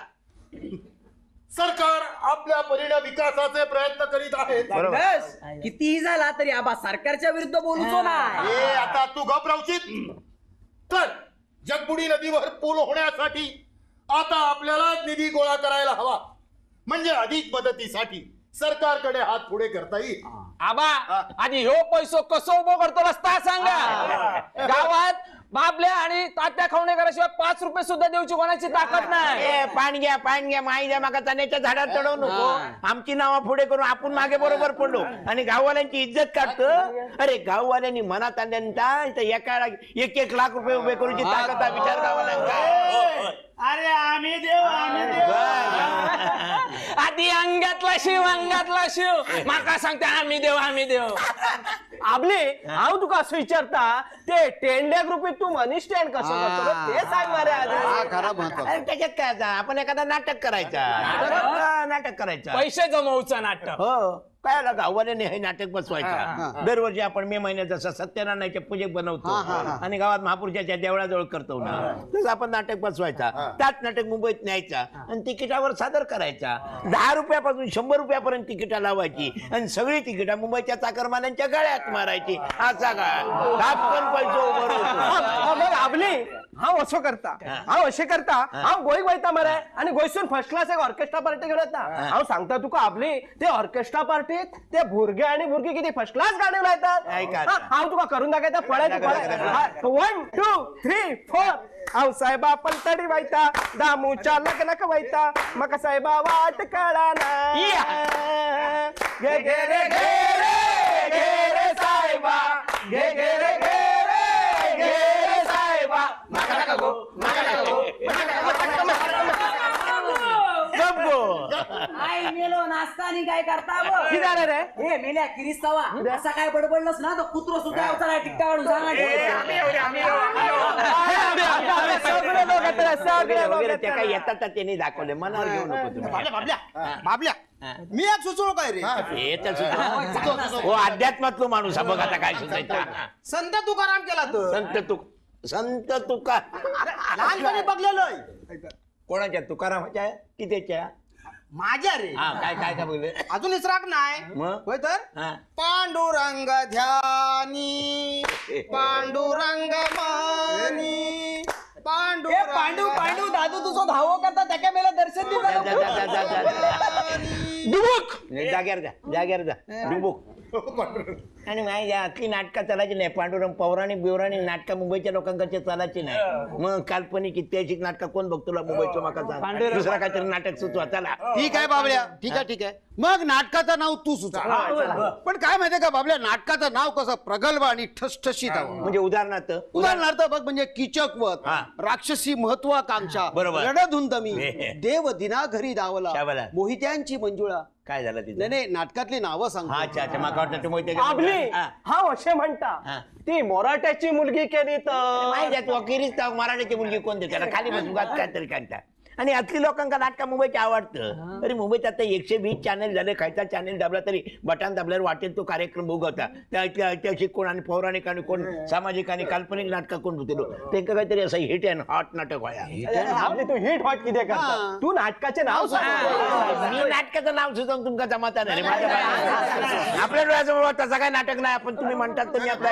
सरकार आपल्या परीने विकासाचे प्रयत्न करीत आहे. बस कितीही झाला तरी आबा सरकारच्या विरुद्ध बोलूचो ना. हे आता तू गप राहशील. तर जगबुडी नदीवर पूल होण्यासाठी आता आपल्याला निधी गोळा करायला हवा, म्हणजे अधिक मदतीसाठी सरकारकडे हात पुढे करता येईल. आबा, आणि ह्यो पैसो कसो उभो करतो रस्ता सांगा. गावात बाबल्या आणि तात्या खवणेकराशिवाय पाच रुपये सुद्धा देऊची कोणाची ताकद नाही. ए पाणी घ्या, पाणी घ्या. माई द्या माका चण्याच्या झाडात चढवू नको. आमची नावं पुढे करून आपण मागे बरोबर पडलो आणि गाववाल्यांची इज्जत काढतो. अरे गाववाल्यांनी मनात आणल्यानंतर एका एक एक लाख रुपये उभे करूची ताकद हा विचार गावाला. अरे आम्ही देऊ आम्ही देऊ. आधी अंगातला शिव, अंगातला शिव. माका सांगते आम्ही देऊ आम्ही देऊ. आपले हाव तुका असं विचारता, ते टेंड्या ग्रुपीत तू मनी स्टँड कसं करतो रे? ते सांग मारे आधी. हा खरा महत्वाचा. अरे त्याच्यात काय आता, आपण एखादा नाटक करायचा. हा, नाटक करायचा. पैसे जमवचं नाटक. हो काय आला, गाववाल्याने हे नाटक बसवायचं. दरवर्षी आपण मे महिन्यात जसं सत्यनारायणाचे पूजक बनवतो आणि गावात महापुरुषाच्या देवळाजवळ करतो ना, तसं आपण नाटक बसवायचा. त्याच नाटक मुंबईत न्यायचा आणि तिकिटावर सादर करायचा. दहा रुपयापासून शंभर रुपयापर्यंत तिकिटा लावायची आणि सगळी तिकिटा मुंबईच्या चाकरमान्यांच्या गळ्यात मारायची. असा काय पण पैसे मग आपली हा असं करता, हा असे करता, हा गोई वयता मरे आणि गोयसून फर्स्ट क्लास एक ऑर्केस्ट्रा पार्टी घेऊन येता. हा सांगता तुका आपली ते ऑर्केस्ट्रा पार्टीत ते भुरगे आणि भुरगी किती फर्स्ट क्लास गाणे लायतात. हा तुका करून दाखवायचा. पळायचं वन टू थ्री फोर. आव साहेबा पलतडी वायता, दामूच्या लग्नक वायता, मका साहेबा वाट कळा ना. गे गे रे गे रे गे रे साहेबा, गे गे रे गे रे गे रे साहेबा. आई मेलो नाचतानी काय करता बघ. किती आले रे? हे मेल्या किरिस्तावा असा काय बडबडलंस ना तर कुत्रो सुद्धा अवतारा टिकटा काढून सांगा. सगळे लोक आहेत रे, सगळे लोक आहेत. त्या काही येतात त्यांनी दाखवले, मनावर घेऊ नको तुम्ही. बाबल्या बाबल्या बाबल्या मी आज सुचलो काय रे. हे तर सुद्धा हो अध्यात्मातलो माणूस हा. बघ आता काय सुचायचा. संत तुकाराम केला तर संत तुक संत तुका लहानपणी बघलेलोय. कोणाच्या? तुकारामाच्या की त्याच्या? माझ्या रे हा काय काय काय बोलले अजून इसराक नाही मग होय तर हा पांडुरंग ध्यानी पांडुरंग मानी पांडू ए, पांडू पांडू दादू तुझं धावो करता त्या मेला दर्शन जा, जा, दिलं जा, जा, जा, जा. डुबुक जाग्यावर जा जाग्यावर जा डुबुक आणि माहिती असली नाटकं चालायची नाही पांडुरंग पौराणिक बिवराणिक नाटकं मुंबईच्या लोकांकडचे चालायची नाही मग काल्पनिक ऐतिहासिक नाटकं कोण बघतो मुंबईचं मका दुसरा काहीतरी नाटक सुचवा चला ठीक आहे बाबल्या ठीक आहे ठीक आहे मग नाटकाचं नाव तू सुचव पण काय माहितीये का बाबल्या नाटकाचं नाव कसं प्रगल्भ आणि ठसठशीत हवं म्हणजे उदाहरणार्थ उदाहरणार्थ बघ म्हणजे किचकवत हा. राक्षसी महत्वाकांक्षा बरोबर. रणधुंदमी हे, हे. देव दिना घरी दावला शाबाला. मोहित्यांची मंजुळा काय झालं तिथे नाही नाही नाटकातली नावं सांग हा अच्छा अच्छा माका वाटतं तुम्ही त्याच्या- आपली हा. हा असे म्हणता हा. ती मोराट्याची मुलगी केली तर माहिती आहे तू अखेरीच त्या मराठीची मुलगी कोण देते त्याला खाली बसून गात काहीतरी काढता आणि असली लोकांना नाटक मुंबईचे आवडतं तरी मुंबईत आता एकशे वीस चॅनल झाले खायचा चॅनल दाबला तरी बटन दाबल्यावर वाटेल तो कार्यक्रम भोगवता त्या ऐतिहासिक कोण आणि पौराणिक आणि कोण सामाजिक आणि काल्पनिक नाटक कोण होते त्यांना काहीतरी असं हिट अँड हॉट नाटक व्हाया आपली तू हिट हॉट किती करता तू नाटकाचे नाव सांग. मी नाटकाचं नाव सुचवून तुमका जमाता नाही रे. माझ्या बाहेर- आपल्या डोळ्याजवळ तसं काय नाटक नाही आपण तुम्ही म्हणतात तर मी आपल्या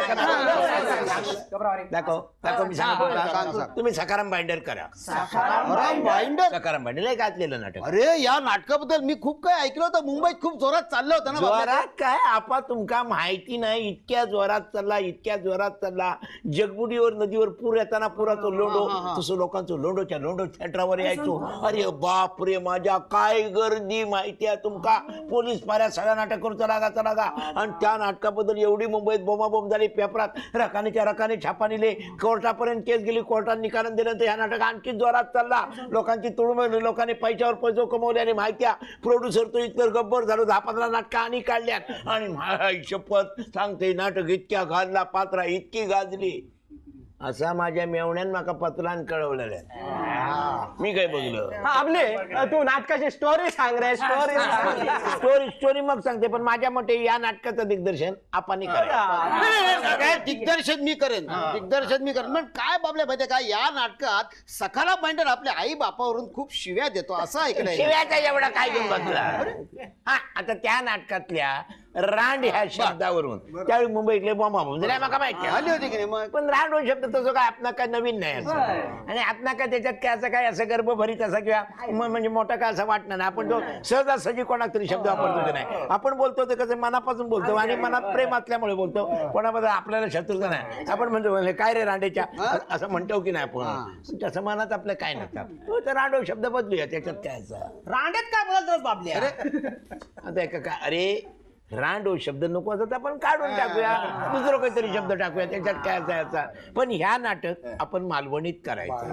दाखव दाखव मी सांगतो तुम्ही सकाराम बाइंडर करा सकाराम बाइंडर सकाराम बाइंडर लय गाजलेलं नाटक अरे या नाटकाबद्दल मी खूप काय ऐकलं होतं मुंबईत खूप जोरात चाललं होतं ना बाबल्या. जोरात काय आपा तुमका माहिती नाही इतक्या जोरात चालला इतक्या जोरात चालला जगबुडीवर नदीवर पूर येताना पुराचं लोंडो तसं लोकांचं लोंडोच्या लोंडो थिएटरवर यायचो अरे बाप रे माझ्या काय गर्दी माहिती आहे तुमका पोलीस पाऱ्या सगळ्या नाटक करून चला चला गा आणि त्या नाटकाबद्दल एवढी मुंबईत बोंबाबोंब झाली पेपरात रकानीच्या रकाने छापा निले कोर्टापर्यंत केस गेली कोर्टात निकाल दिलं तर ह्या नाटक आणखी जोरात चालला लोकांची तुळमळली लोकांनी पैशावर पैसे कमवले आणि माहित्या प्रोड्युसर तो इतकं गब्बर झालो दहा पंधरा नाटकं आणि काढल्यात आणि माझी शपथ सांगते नाटक इतक्या गाजला पात्रा इतकी गाजली असा माझ्या मेवण्यान माका पत्रान कळवलेलं आहे. मी काय बघलं हा, आपले तू नाटकाची स्टोरी सांग रे स्टोरी स्टोरी स्टोरी मग सांगते पण माझ्या मते या नाटकाचं दिग्दर्शन आपण करायचं नाही, नाही, नाही, काय दिग्दर्शन मी करेन दिग्दर्शन मी करेन पण काय बाबल्या माहितीये का या नाटकात सकाराम बाइंडर आपल्या आई बापावरून खूप शिव्या देतो असं ऐकलंय शिव्याचा एवढा काय घेऊन बसला हा आता त्या नाटकातल्या रांड ह्या शब्दावरून त्यावेळी मुंबईतले बॉम्बा म्हणजे मका माहिती आली होती की नाही मग पण रांड हो शब्द तसं काय आपला काय नवीन नाही असं आणि आपला काय त्याच्यात काय असं काय असं गर्भ भरीत असा किंवा म- म्हणजे मोठा काय असं वाटणार नाही आपण जो सहजासहजी कोणाक तरी शब्द वापरतो ते नाही आपण बोलतो ते कसं मनापासून बोलतो आणि मनात प्रेम असल्यामुळे बोलतो कोणाबद्दल आपल्याला शत्रुता नाही आपण म्हणतो "म्हणजे काय रे रांडेच्या असं म्हणतो की नाही आपण तसं मनात आपलं काय नसतं तर रांडो शब्द बदलूया त्याच्यात काय असं रांडेत काय बोलत बाबल्या आता एका काय अरे रांडो शब्द नको असं तर आपण काढून टाकूया दुसरं काहीतरी शब्द टाकूया त्याच्यात काय असायचा पण ह्या नाटक आपण मालवणीत करायचं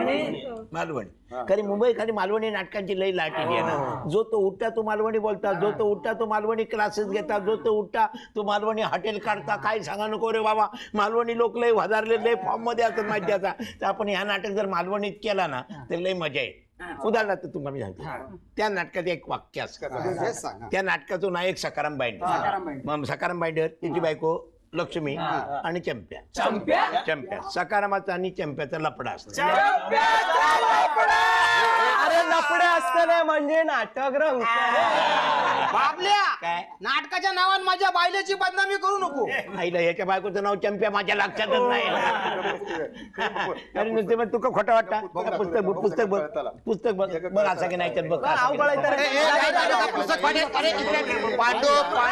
मालवणी कारण मुंबई खाली मालवणी नाटकांची लई लाटली आहे ना जो तो उठता तो मालवणी बोलता जो तो उठता तो मालवणी क्लासेस घेता जो तो उठता तो मालवणी हॉटेल काढता काय सांगा नको रे बाबा मालवणी लोक लय वधारले लय फॉर्म मध्ये असतात माहिती आता तर आपण ह्या नाटक जर मालवणीत केला ना तर लय मजा येईल उदाहरणार्थ तुम्हाला मी सांगतो त्या नाटकात एक वाक्य असतं त्या नाटकाचं नायक सकाराम बाइंडर मग सकाराम बाइंडर त्याची बायको लक्ष्मी आणि चंप्या चंप्या चंप्या सकारामाचा आणि चंप्याचा लपडा असतो अरे लपडे असताना म्हणजे नाटक रंग बाबल्या काय नाटकाच्या नावात माझ्या बायलेची बदनामी करू नको आईला याच्या बायकोचं नाव चंप्या माझ्या लक्षातच नाही अरे नुसते मग तुका खोटं वाटतं पुस्तक बघ पुस्तक बघ पुस्तक बघ बघ असं की नाही बघ नाव कळायचं रे. पुस्तक पाहिजे. अरे, इकडे पांडू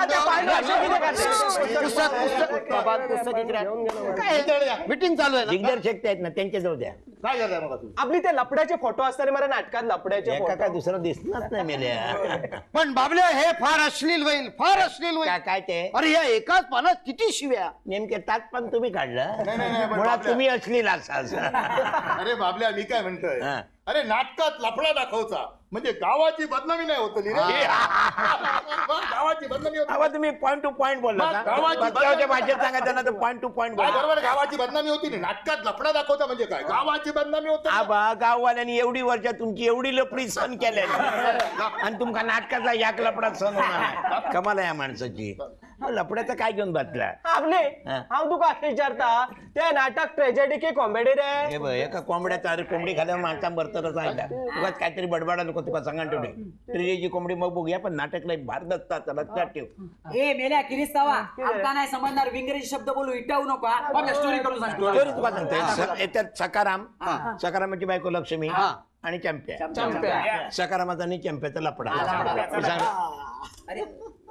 मीटिंग चालू आहे ना दिग्दर्शक आहेत ना त्यांच्या जवळ द्या काय झालं मग तू आपली ते लपड्याचे फोटो असताना मला नाटकात लपड्याचे एका photo. काय दुसरं दिसणारच नाही मेल्या पण बाबल्या हे फार अश्लील होईल फार अश्लील होईल काय काय ते अरे या एकाच पानात किती शिव्या नेमके तात पण तुम्ही काढलं नाही, नाही, नाही, पण मुळात आपल्या- तुम्ही असलील असं अरे बाबल्या मी काय म्हणतोय हा. अरे नाटकात लफडा दाखवचा म्हणजे गावाची बदनामी नाही होत रे मग गावाची बदनामी होत अहो तुम्ही पॉईंट टू पॉईंट बोलला मग का? गावाची बदलावच्या बदनामी- भाषेत सांगायचं ना तर पॉईंट टू पॉईंट काय बोला बरोबर गावाची बदनामी होती ना नाटकात लफडा दाखवता म्हणजे काय गावाची बदनामी होत आबा गाववाल्यांनी एवढी वर्ष तुमची एवढी लपडी सहन केल्या आणि तुमका नाटकाचा याक लपडा सहन होणार नाही. कमाल आहे या माणसाची लपड्याचं काय घेऊन बसला? आपले हा. हांव तुका अशें विचारता ते नाटक ट्रेजेडी की कॉमेडी रे? हे बघ एका कोंबड्याचा अरे कोंबडी खाल्यावर माणसा बरतच सांगितला तुका काहीतरी बडबडा नको तुका सांगा ठेवले ट्रेजेची कोंबडी मग बघूया पण नाटक लय भारत असतात लक्षात ठेव. ए मेल्या किरिस्तावा आमका नाही समजणार विंग्रजी शब्द बोलू इटावू नको बाबा स्टोरी करून सांगतो. स्टोरी तुका सांगते याच्यात सकाराम सकारामाची बायको लक्ष्मी आणि चंप्या चंप्या. सकारामाचा आणि चंप्याचा लपडा हे सांग. अरे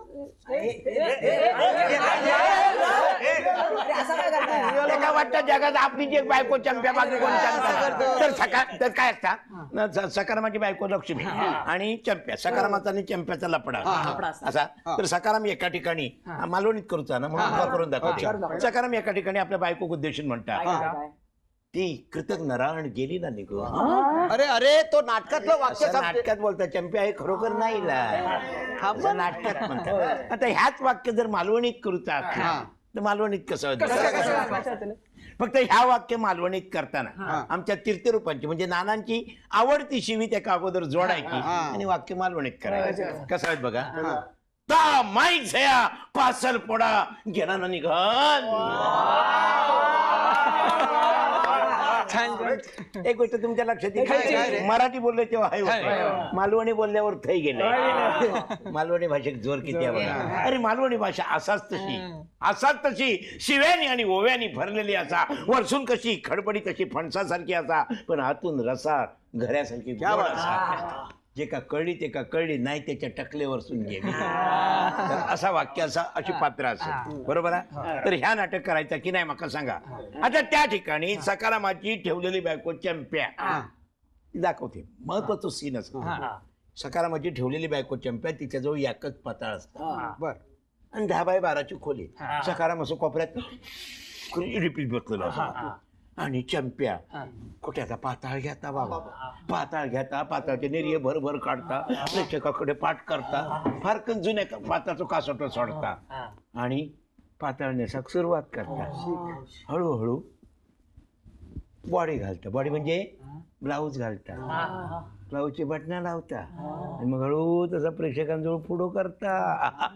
असं काय करताय? एका वाटतं जगात आपली जी एक बायको चंप्या बाजू कोण चंप्या तर सकाळ तर काय असता सकारामाची बायको लक्ष्मी आणि चंप्या सकारामाचा आणि चंप्याचा लपडा असा तर सकाराम एका ठिकाणी मालवणीत करूचा ना म्हणून करून दाखवते. सकाराम एका ठिकाणी आपल्या बायको उद्देशून म्हणतात ती कृतज्ञ राहण गेली ना निघून. अरे अरे तो नाटकातलं वाक्य असं नाटकात बोलतात चंप्या हे खरोखर नाही असं नाटकात म्हणतात. आता ह्याच वाक्य जर मालवणीत करूचा तर मालवणीत कसं होतं? फक्त ह्या वाक्य मालवणीत करताना आमच्या तीर्थरूपांची म्हणजे नानांची आवडती शिवी त्या अगोदर जोडायची आणि वाक्य मालवणीत करायचं. कसं आहे बघा ता माईक झया पासल पोडा गेला ना निघाल. एक गोष्ट तुमच्या लक्षात येईल मराठी बोलले तेव्हा हाय मालवणी बोलल्यावर थई गेले. मालवणी भाषेत जोर किती आहे बघा. अरे मालवणी भाषा असाच तशी असाच तशी शिव्यानी आणि ओव्यानी भरलेली असा वरसून कशी खडबडी तशी फणसासारखी असा पण आतून रसा घऱ्यासारखी गोड असा. जे का कळली ते का कळली नाही त्याच्या टकलेवरसून गेली असा वाक्य असा अशी पात्र असत बरोबर आहे. तर ह्या नाटक करायचं की नाही मका सांगा. आता त्या ठिकाणी सकारामाची ठेवलेली बायको चंप्या दाखवते महत्वाचं सीन असत. सकारामाची ठेवलेली बायको चंप्या तिच्याजवळ एकच पाताळ असतं बर आणि दहा बाय बाराची खोली. सकाराम असं कोपऱ्यात रिपीट बसलेला असतो आणि चंप्या कुठ्याचा पाताळ घेता बाबा पाताळ घेता पाताळचे निर्य भरभर काढता प्रेक्षकाकडे पाठ करता फार जुन्या पाताळचं कासोट सोडता आणि पाताळ नेसाक सुरुवात करता. हळूहळू बॉडी घालता बॉडी म्हणजे ब्लाऊज घालता ब्लाऊजची बटणं लावता आणि मग हळू तसा प्रेक्षकांजवळ पुढं करता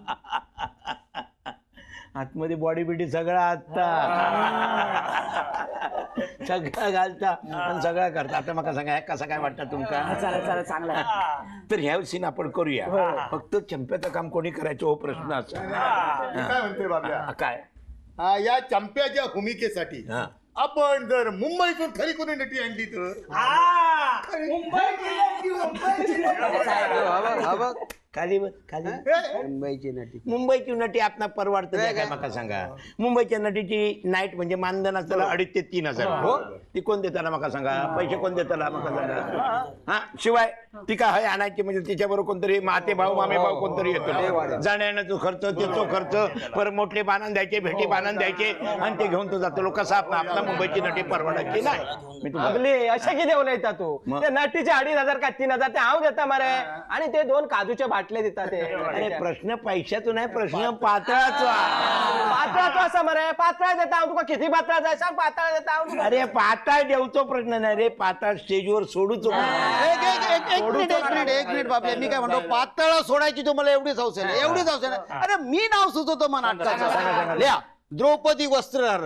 आतमध्ये बॉडी बिडी सगळा असता सगळं घालता आणि सगळं करता. आता मला सांगा कसा काय वाटतं तुमका? चांगला तर ह्या सीन आपण करूया फक्त चंप्याचं काम कोणी करायचं हो प्रश्न असा. काय म्हणते बाबा काय हा, या चंप्याच्या भूमिकेसाठी आपण जर मुंबईतून खरी कोणी नटी आणली तर खाली खाली मुंबईची नटी मुंबईची नटी आपला परवडतं काय मला सांगा. मुंबईच्या नटीची नाईट म्हणजे मानधन असताना अडीच ते तीन हजार हो ती कोण देताना मला सांगा. पैसे कोण देताना मला सांगा. हा शिवाय ती का हय आणायची म्हणजे तिच्याबरोबर कोणतरी माते भाऊ मामे भाऊ कोणतरी येतो जाण्याचा खर्च त्याचो खर्च पर मोठे बांधून द्यायचे भेटी बांधून द्यायचे आणि ते घेऊन तो जातो. कसा आपला आपला मुंबईची नटी परवडायची नाही. मी आपले असे किती बोलायचा तू ते नटीचे अडीच हजार का तीन हजार ते हाव देता मारे आणि ते दोन काजूचे बाटले देतात ते. अरे प्रश्न पैशाचा नाही प्रश्न पातळाचा. पातळाचा असं मरे पातळ देता हांव तुका किती पातळ जाय सांग पातळ देता हांव तुका. अरे पाताळ देवचो प्रश्न नाही रे पाताळ स्टेजवर सोडूचो. एक एक एक मिनिट एक मिनिट एक मिनिट बाबले मी काय म्हणतो पातळ सोडायची तुम्हाला एवढीच हौस आहे एवढीच हौस आहे. अरे मी नाव सुचवतो मग नाटकाचं लिहा द्रौपदी वस्त्रहरण.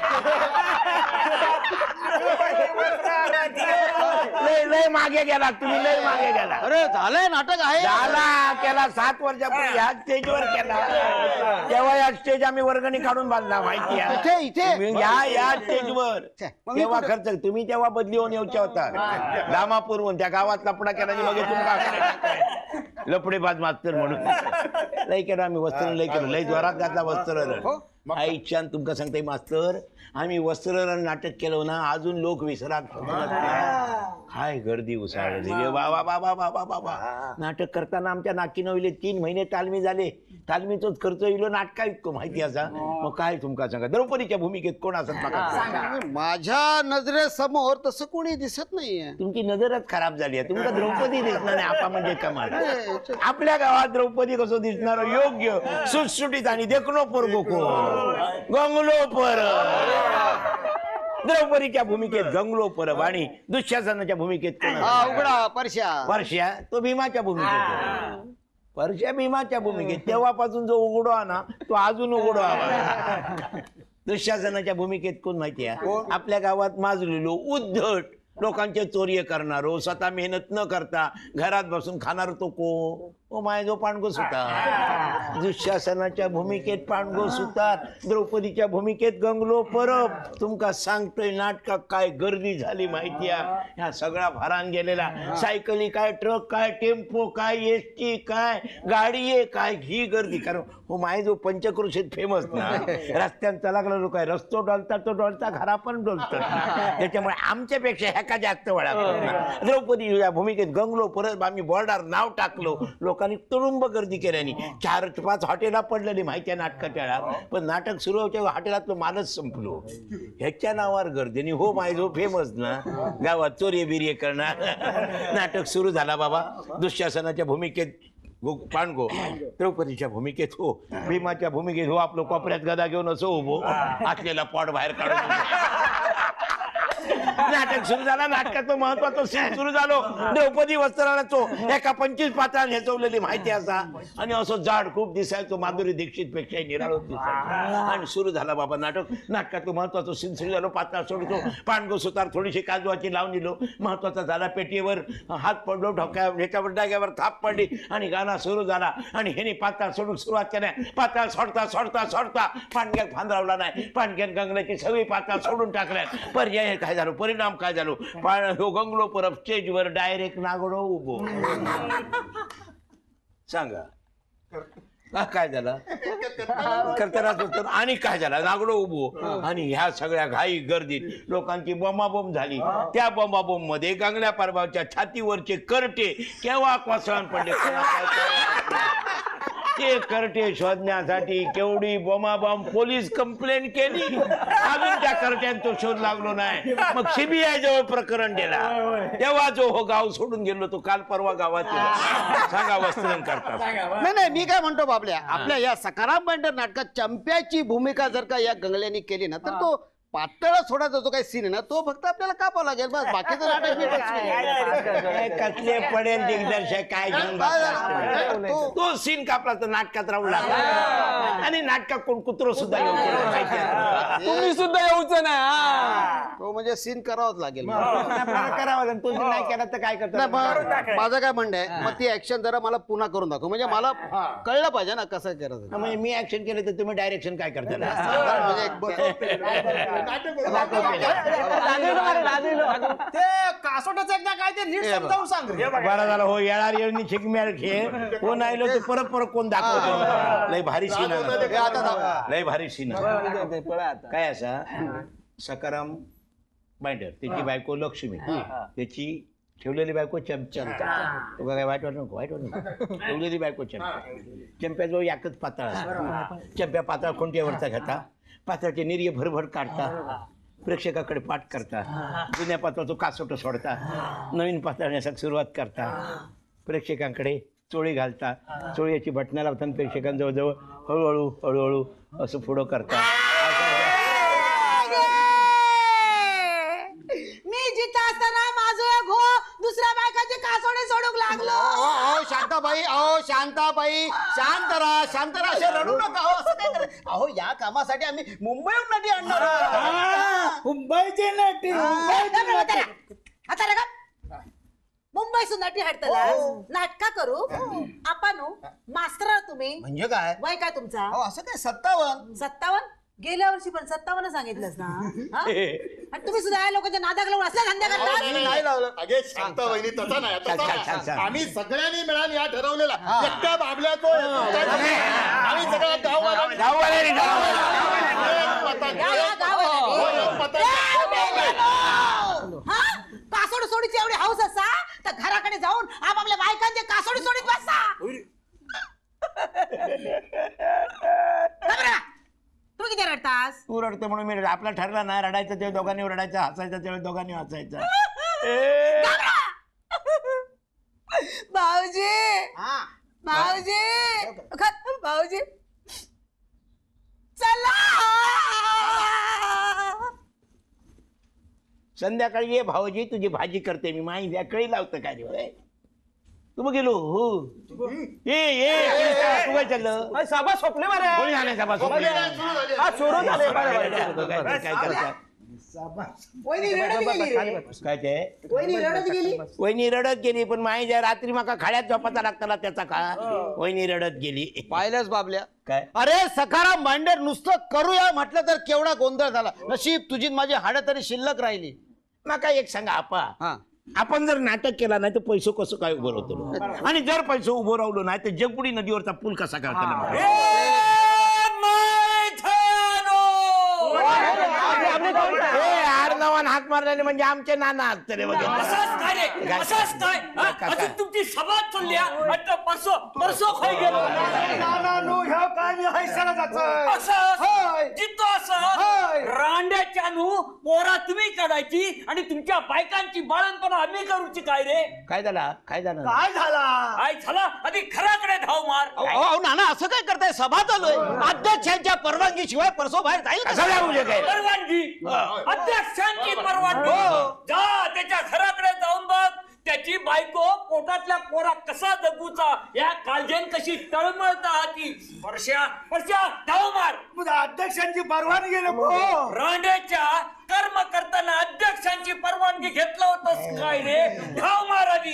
लय लय मागे गेला तुम्ही लय मागे गेला. अरे झालंय नाटक आहे झाला केला सात वर्षापूर्वी ह्या स्टेजवर केला तेव्हा या स्टेज आम्ही वर्गणी काढून बांधला माहिती आहे. इथे इथे तुम्ही या या स्टेजवर तेव्हा खर्च तुम्ही तेव्हा बदली होऊन येऊच्या होता दामापूरहून त्या गावात लपडा केला की मग तुमका लपडेबाज मास्तर म्हणून लय केलं आम्ही वस्त्र लय केलं लय जोरात घातला वस्त्र आईच्या तुमका सांगताय मास्तर आम्ही वस्त्ररण नाटक केलं ना अजून लोक विसरात काय गर्दी उसळली बाबा बाबा बाबा बाबा. नाटक करताना आमच्या नाकी नवले तीन महिने तालमी झाले तालमीचोच खर्च इलो नाटका इतकं माहिती असा. मग काय तुमका सांगा द्रौपदीच्या भूमिकेत कोण असत माझ्या नजरेसमोर तसं कोणी दिसत नाहीये. तुमची नजरच खराब झाली आहे तुमका द्रौपदी दिसणार नाही आपा म्हणजे कमाल. आपल्या गावात द्रौपदी कसं दिसणार योग्य सुटसुटीत आणि देखणो पोरगो को गंगलो पर द्रौपदीच्या भूमिकेत गंगलो परब आणि दुःशासनाच्या भूमिकेत उघडा परश्या परश्या तो भीमाच्या भूमिकेत. परशा भीमाच्या भूमिकेत तेव्हापासून जो उघडवा ना तो अजून उघडवा. दुःशासनाच्या भूमिकेत कोण माहिती आहे? आपल्या गावात माजलेलो उद्धट लोकांचे चोरी करणारो, स्वतः मेहनत न करता घरात बसून खाणार तो को ओ माय जो पांडगो सुतार. दुःशासनाच्या भूमिकेत पांडगो सुतार, द्रौपदीच्या भूमिकेत गंगलो परब. तुमका सांगतोय नाटकात काय गर्दी झाली माहिती आहे? ह्या सगळा भारान गेलेला, सायकली काय, ट्रक काय, टेम्पो काय, एस टी काय, गाडी आहे काय, ही गर्दी. कारण हो माय जो पंचक्रोशीत फेमस ना, रस्त्यात चलागलो काय रस्तो डोलता तो डोलता घरा पण डोलत. त्याच्यामुळे आमच्यापेक्षा ह्या का जास्त वळा. द्रौपदी या भूमिकेत गंगलो परत आम्ही बॉर्डर नाव टाकलो. लोकांनी तुडुंब गर्दी केल्याने चार पाच हॉटेला पडलेली माहिती आहे नाटकाच्या वेळात. पण नाटक सुरू होत्या हॉटेलातलं मालच संपलो. ह्याच्या नावावर गर्दीने हो माय जो फेमस ना, गावात चोरी बिरिये करणार. नाटक सुरू झाला बाबा. दुःशासनाच्या भूमिकेत पांडगो, द्रौपदीच्या भूमिकेत हो, भीमाच्या भूमिकेत हो आपलं कोपऱ्यात गदा घेऊन असं उभो आतलेला पॉट बाहेर काढून नाटक सुरू झाला. नाटकाचं महत्वाचं सीन सुरू झालो. द्रौपदी वस्त्रालाचो एका पंचवीस पात्रात हेचवलेली माहिती असा आणि असं जाड खूप दिसायचो, माधुरी दीक्षित पेक्षा निराळ दिसायचो. आणि सुरू झाला बाबा नाटक. नाटकाचं महत्वाचं सीन सुरू झालो. पात्रा सोडतो, पांडगो सुतार थोडीशी काजवाची लावून दिलो. महत्वाचा झाला, पेटीवर हात पडलो, ढोक्या ह्याच्यावर डाग्यावर थाप पडली आणि गाणं सुरू झाला. आणि ह्याने पात्रा सोडून सुरुवात केल्या. पात्रा सोडता सोडता सोडता पांडग्यात फांदरावला नाही. पांडग्यात गंगल्याची सगळी पात्रा सोडून टाकल्या. पर्याय काय झालो, परिणाम काय झालो? गंगलो परब स्टेजवर डायरेक्ट नागडो उभो. सांगा काय झालं? करतानाच होतं. आणि काय झालं? नागडो उभो. आणि ह्या सगळ्या घाई गर्दीत लोकांची बोंबाबोंब झाली. त्या बोंबाबोंब मध्ये गंगल्या परबाच्या छातीवरचे करटे केव्हा कोसळून पडले ते करटे शोधण्यासाठी केवढी बोंबाबोंब पोलीस कंप्लेंट केली. अजून त्या करट्यांचा शोध लागलो नाही. मग सीबीआय जवळ प्रकरण दिला. तेव्हा जो हो गाव सोडून गेलो तो काल परवा गावात सांगा वस्त्रण करतात. नाही नाही मी काय म्हणतो बाबल्या, आपल्या या सकाराम बांडर नाटकात चंप्याची भूमिका जर का या गंगल्याने केली ना तर तो पातळ सोडायचा जो काही सीन आहे ना तो फक्त आपल्याला कापावं लागेल. बस बाकीचं नाटक कसले पडेल दिग्दर्शक काय घेऊन तो सीन कापला तर नाटकात राहू लागला. आणि नाटकात कोण कुत्र सुद्धा येऊ तुम्ही सुद्धा येऊच ना. तो म्हणजे सीन करावाच लागेल. करावं लागेल. तो नाही केला तर काय करतो? माझं काय म्हणणं आहे, मग ती ऍक्शन जरा मला पुन्हा करून दाखव, म्हणजे मला कळलं पाहिजे ना कसं करायचं. म्हणजे मी ऍक्शन केलं तर तुम्ही डायरेक्शन काय करता? ते कासोटाचं एकदा काय ते नीट समजावून सांग. बरं झालं हो. येणार येऊन शिकम्याल खेळ कोण आलो तर परत परत कोण दाखवतो. लय भारी सीन, लय भारी सीन. काय असा सकाराम बाइंडर, त्याची बायको लक्ष्मी, त्याची ठेवलेली बायको चमचमता. तुला काय वाईट वाटत नको, वाईट वाटत नको. ठेवलेली बायको चंप्या. चंप्याजवळ एकच पातळ असतो. चंप्या पातळ कोणत्यावरचा घेता, पात्राचे निर्य भरभर काढता, प्रेक्षकाकडे पाठ करता, जुन्या पात्राचं कासोट सोडता, नवीन पात्राण्यासाठी सुरुवात करता, प्रेक्षकांकडे चोळी घालता, चोळीची बटणं लावताना प्रेक्षकांजवळ जवळ हळूहळू हळूहळू असं पुढं करता. मी जिथं असताना माझं घो दुसऱ्या बायकाचे कासोडे सोडूक लागलो. अहो शांताबाई, अहो शांताबाई, शांत राहा, शांत राहा. असे रडू नका. अहो असं काय करत? अहो या कामासाठी आम्ही मुंबईहून नटी आणणार आहोत. मुंबईचे नटी आता रे का मुंबईसून नटी हाडतला नाटका करू आपण मास्टर तुम्ही. म्हणजे काय वय काय तुमचा? अहो असं काय सत्तावन्न सत्तावन्न गेल्या वर्षी पण सत्तावन्न सांगितलंस ना. आणि तुम्ही सुद्धा या लोकांच्या नादाक लावून असल्या धंद्या करता. नाही लावलं. अगे शांत वहिनी तसा नाही, तसा नाही. आम्ही सगळ्यांनी मिळून या ठरवलेला एकट्या बाबल्याचो आम्ही सगळ्या गाववाल्यांनी कासोड सोडीची एवढी हौस असा तर घराकडे जाऊन आपापल्या बायकांचे कासोडी सोडीत बसा. तुम्ही किती रडतास? तू रडतो म्हणून मी आपला ठरला ना रडायचं ते दोघांनी रडायचं, हसायचं त्यावेळी दोघांनी हसायचं. भाऊजी भाऊजी भाऊजी चला संध्याकाळी ये भाऊजी तुझी भाजी करते मी. माई कळी लावतं काय रे? तू गेलो हो ए ए तू काय चाललं सभा स्वप्ने मारे कोणी झाले सभा सुरू झाली. हा सुरू झाले बरं, बरं, बरं. काय काय करता वहिनी रडत गेली रे. काय ते वहिनी रडत गेली. वहिनी रडत गेली पण माई ज्या रात्री माका खाड्यात झोपाचा लागताना त्याचा का वहिनी रडत गेली पाहिलंच बाबल्या काय अरे सखाराम भांडर नुसतं करूया म्हटलं तर केवढा गोंधळ झाला. नशीब तुझी माझी हाडं तरी शिल्लक राहिली. माका एक सांगा आपा हा आपण जर नाटक केला नाही तर पैसे कसं काय उभं राहतो आणि जर पैसे उभं राहिलो नाही तर जगबुडी नदीवरचा पूल कसा काय नवान हात मारलेले म्हणजे आमचे नाना असते वगैरे असंच काय रे असंच काय हा? अजून तुमची सभा चालली आहे आणि तो परसो परसो खाई गेलो असं जितो असं रांड्याच्या नू पोरा तुम्ही काढायची आणि तुमच्या बायकांची बाळणपणा आम्ही करूची काय रे काय झाला काय झालं काय झाला काय झाला आधी खराकडे धाव मार अहो अहो, नाना असं काय करताय सभा चालू आहे अध्यक्षांच्या परवानगी शिवाय परसो बाहेर जाईल कसं जाऊ शकत परवानगी अध्यक्षांची परवानगी जा त्याच्या घराकडे जाऊन बघ त्याची बायको पोटातल्या पोरा कसा जगूचा या काळजेन कशी तळमळता ती वर्षा वर्षा धाव मार अध्यक्षांची परवानगी नको रांडेच्या कर्म करताना अध्यक्षांची परवानगी घेतलं होतं काय रे धाव मार आधी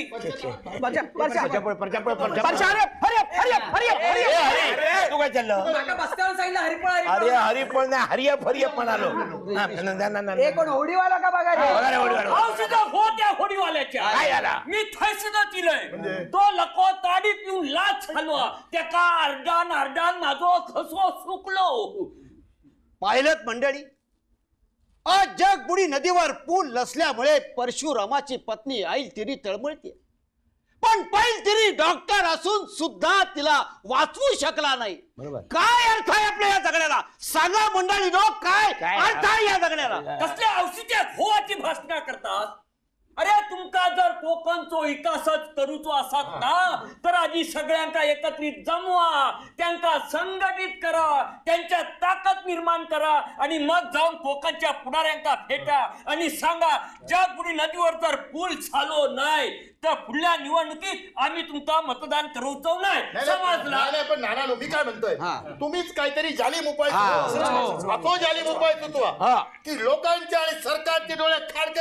तू काय चाललं बसताना सांगितलं हरिपळ अरे हरिपळ नाही हरिय फरिय पण आलो कोण होडीवाला का बघा रे? औषध हो त्या होडीवाल्याच्या काय झाला मी थैसुद्धा दिलंय तो लको ताडीत येऊन लाच हलवा त्याका अर्डान अर्डान माझो खसो सुकलो पाहिलंत मंडळी आज जगबुडी नदीवर पूल नसल्यामुळे परशुरामाची पत्नी आईल तिरी तळमळते पण पैल तिरी डॉक्टर असून सुद्धा तिला वाचवू शकला नाही. काय अर्थ आहे आपल्या या जगण्याला सांगा मंडळी नो काय अर्थ आहे या जगण्याला. कसल्या औषध्या होवाची भाषणा करतात अरे तुमका जर कोकणचो विकासच करूचो असत ना तर आधी सगळ्यांका एकत्रित जमवा त्यांका संघटित करा त्यांच्या ताकद निर्माण करा आणि मग जाऊन कोकणच्या पुढाऱ्यांका भेटा आणि सांगा जगबुडी नदीवर जर पूल चालू नाही तर पुढल्या निवडणुकीत आम्ही तुमचा मतदान करूचो नाही समजला नाही, नाही, पण नाना मी काय म्हणतोय तुम्हीच काहीतरी जालीम उपाय सुचवा. असो जालीम उपाय सुचवा की लोकांचे आणि सरकारचे डोळे खाडके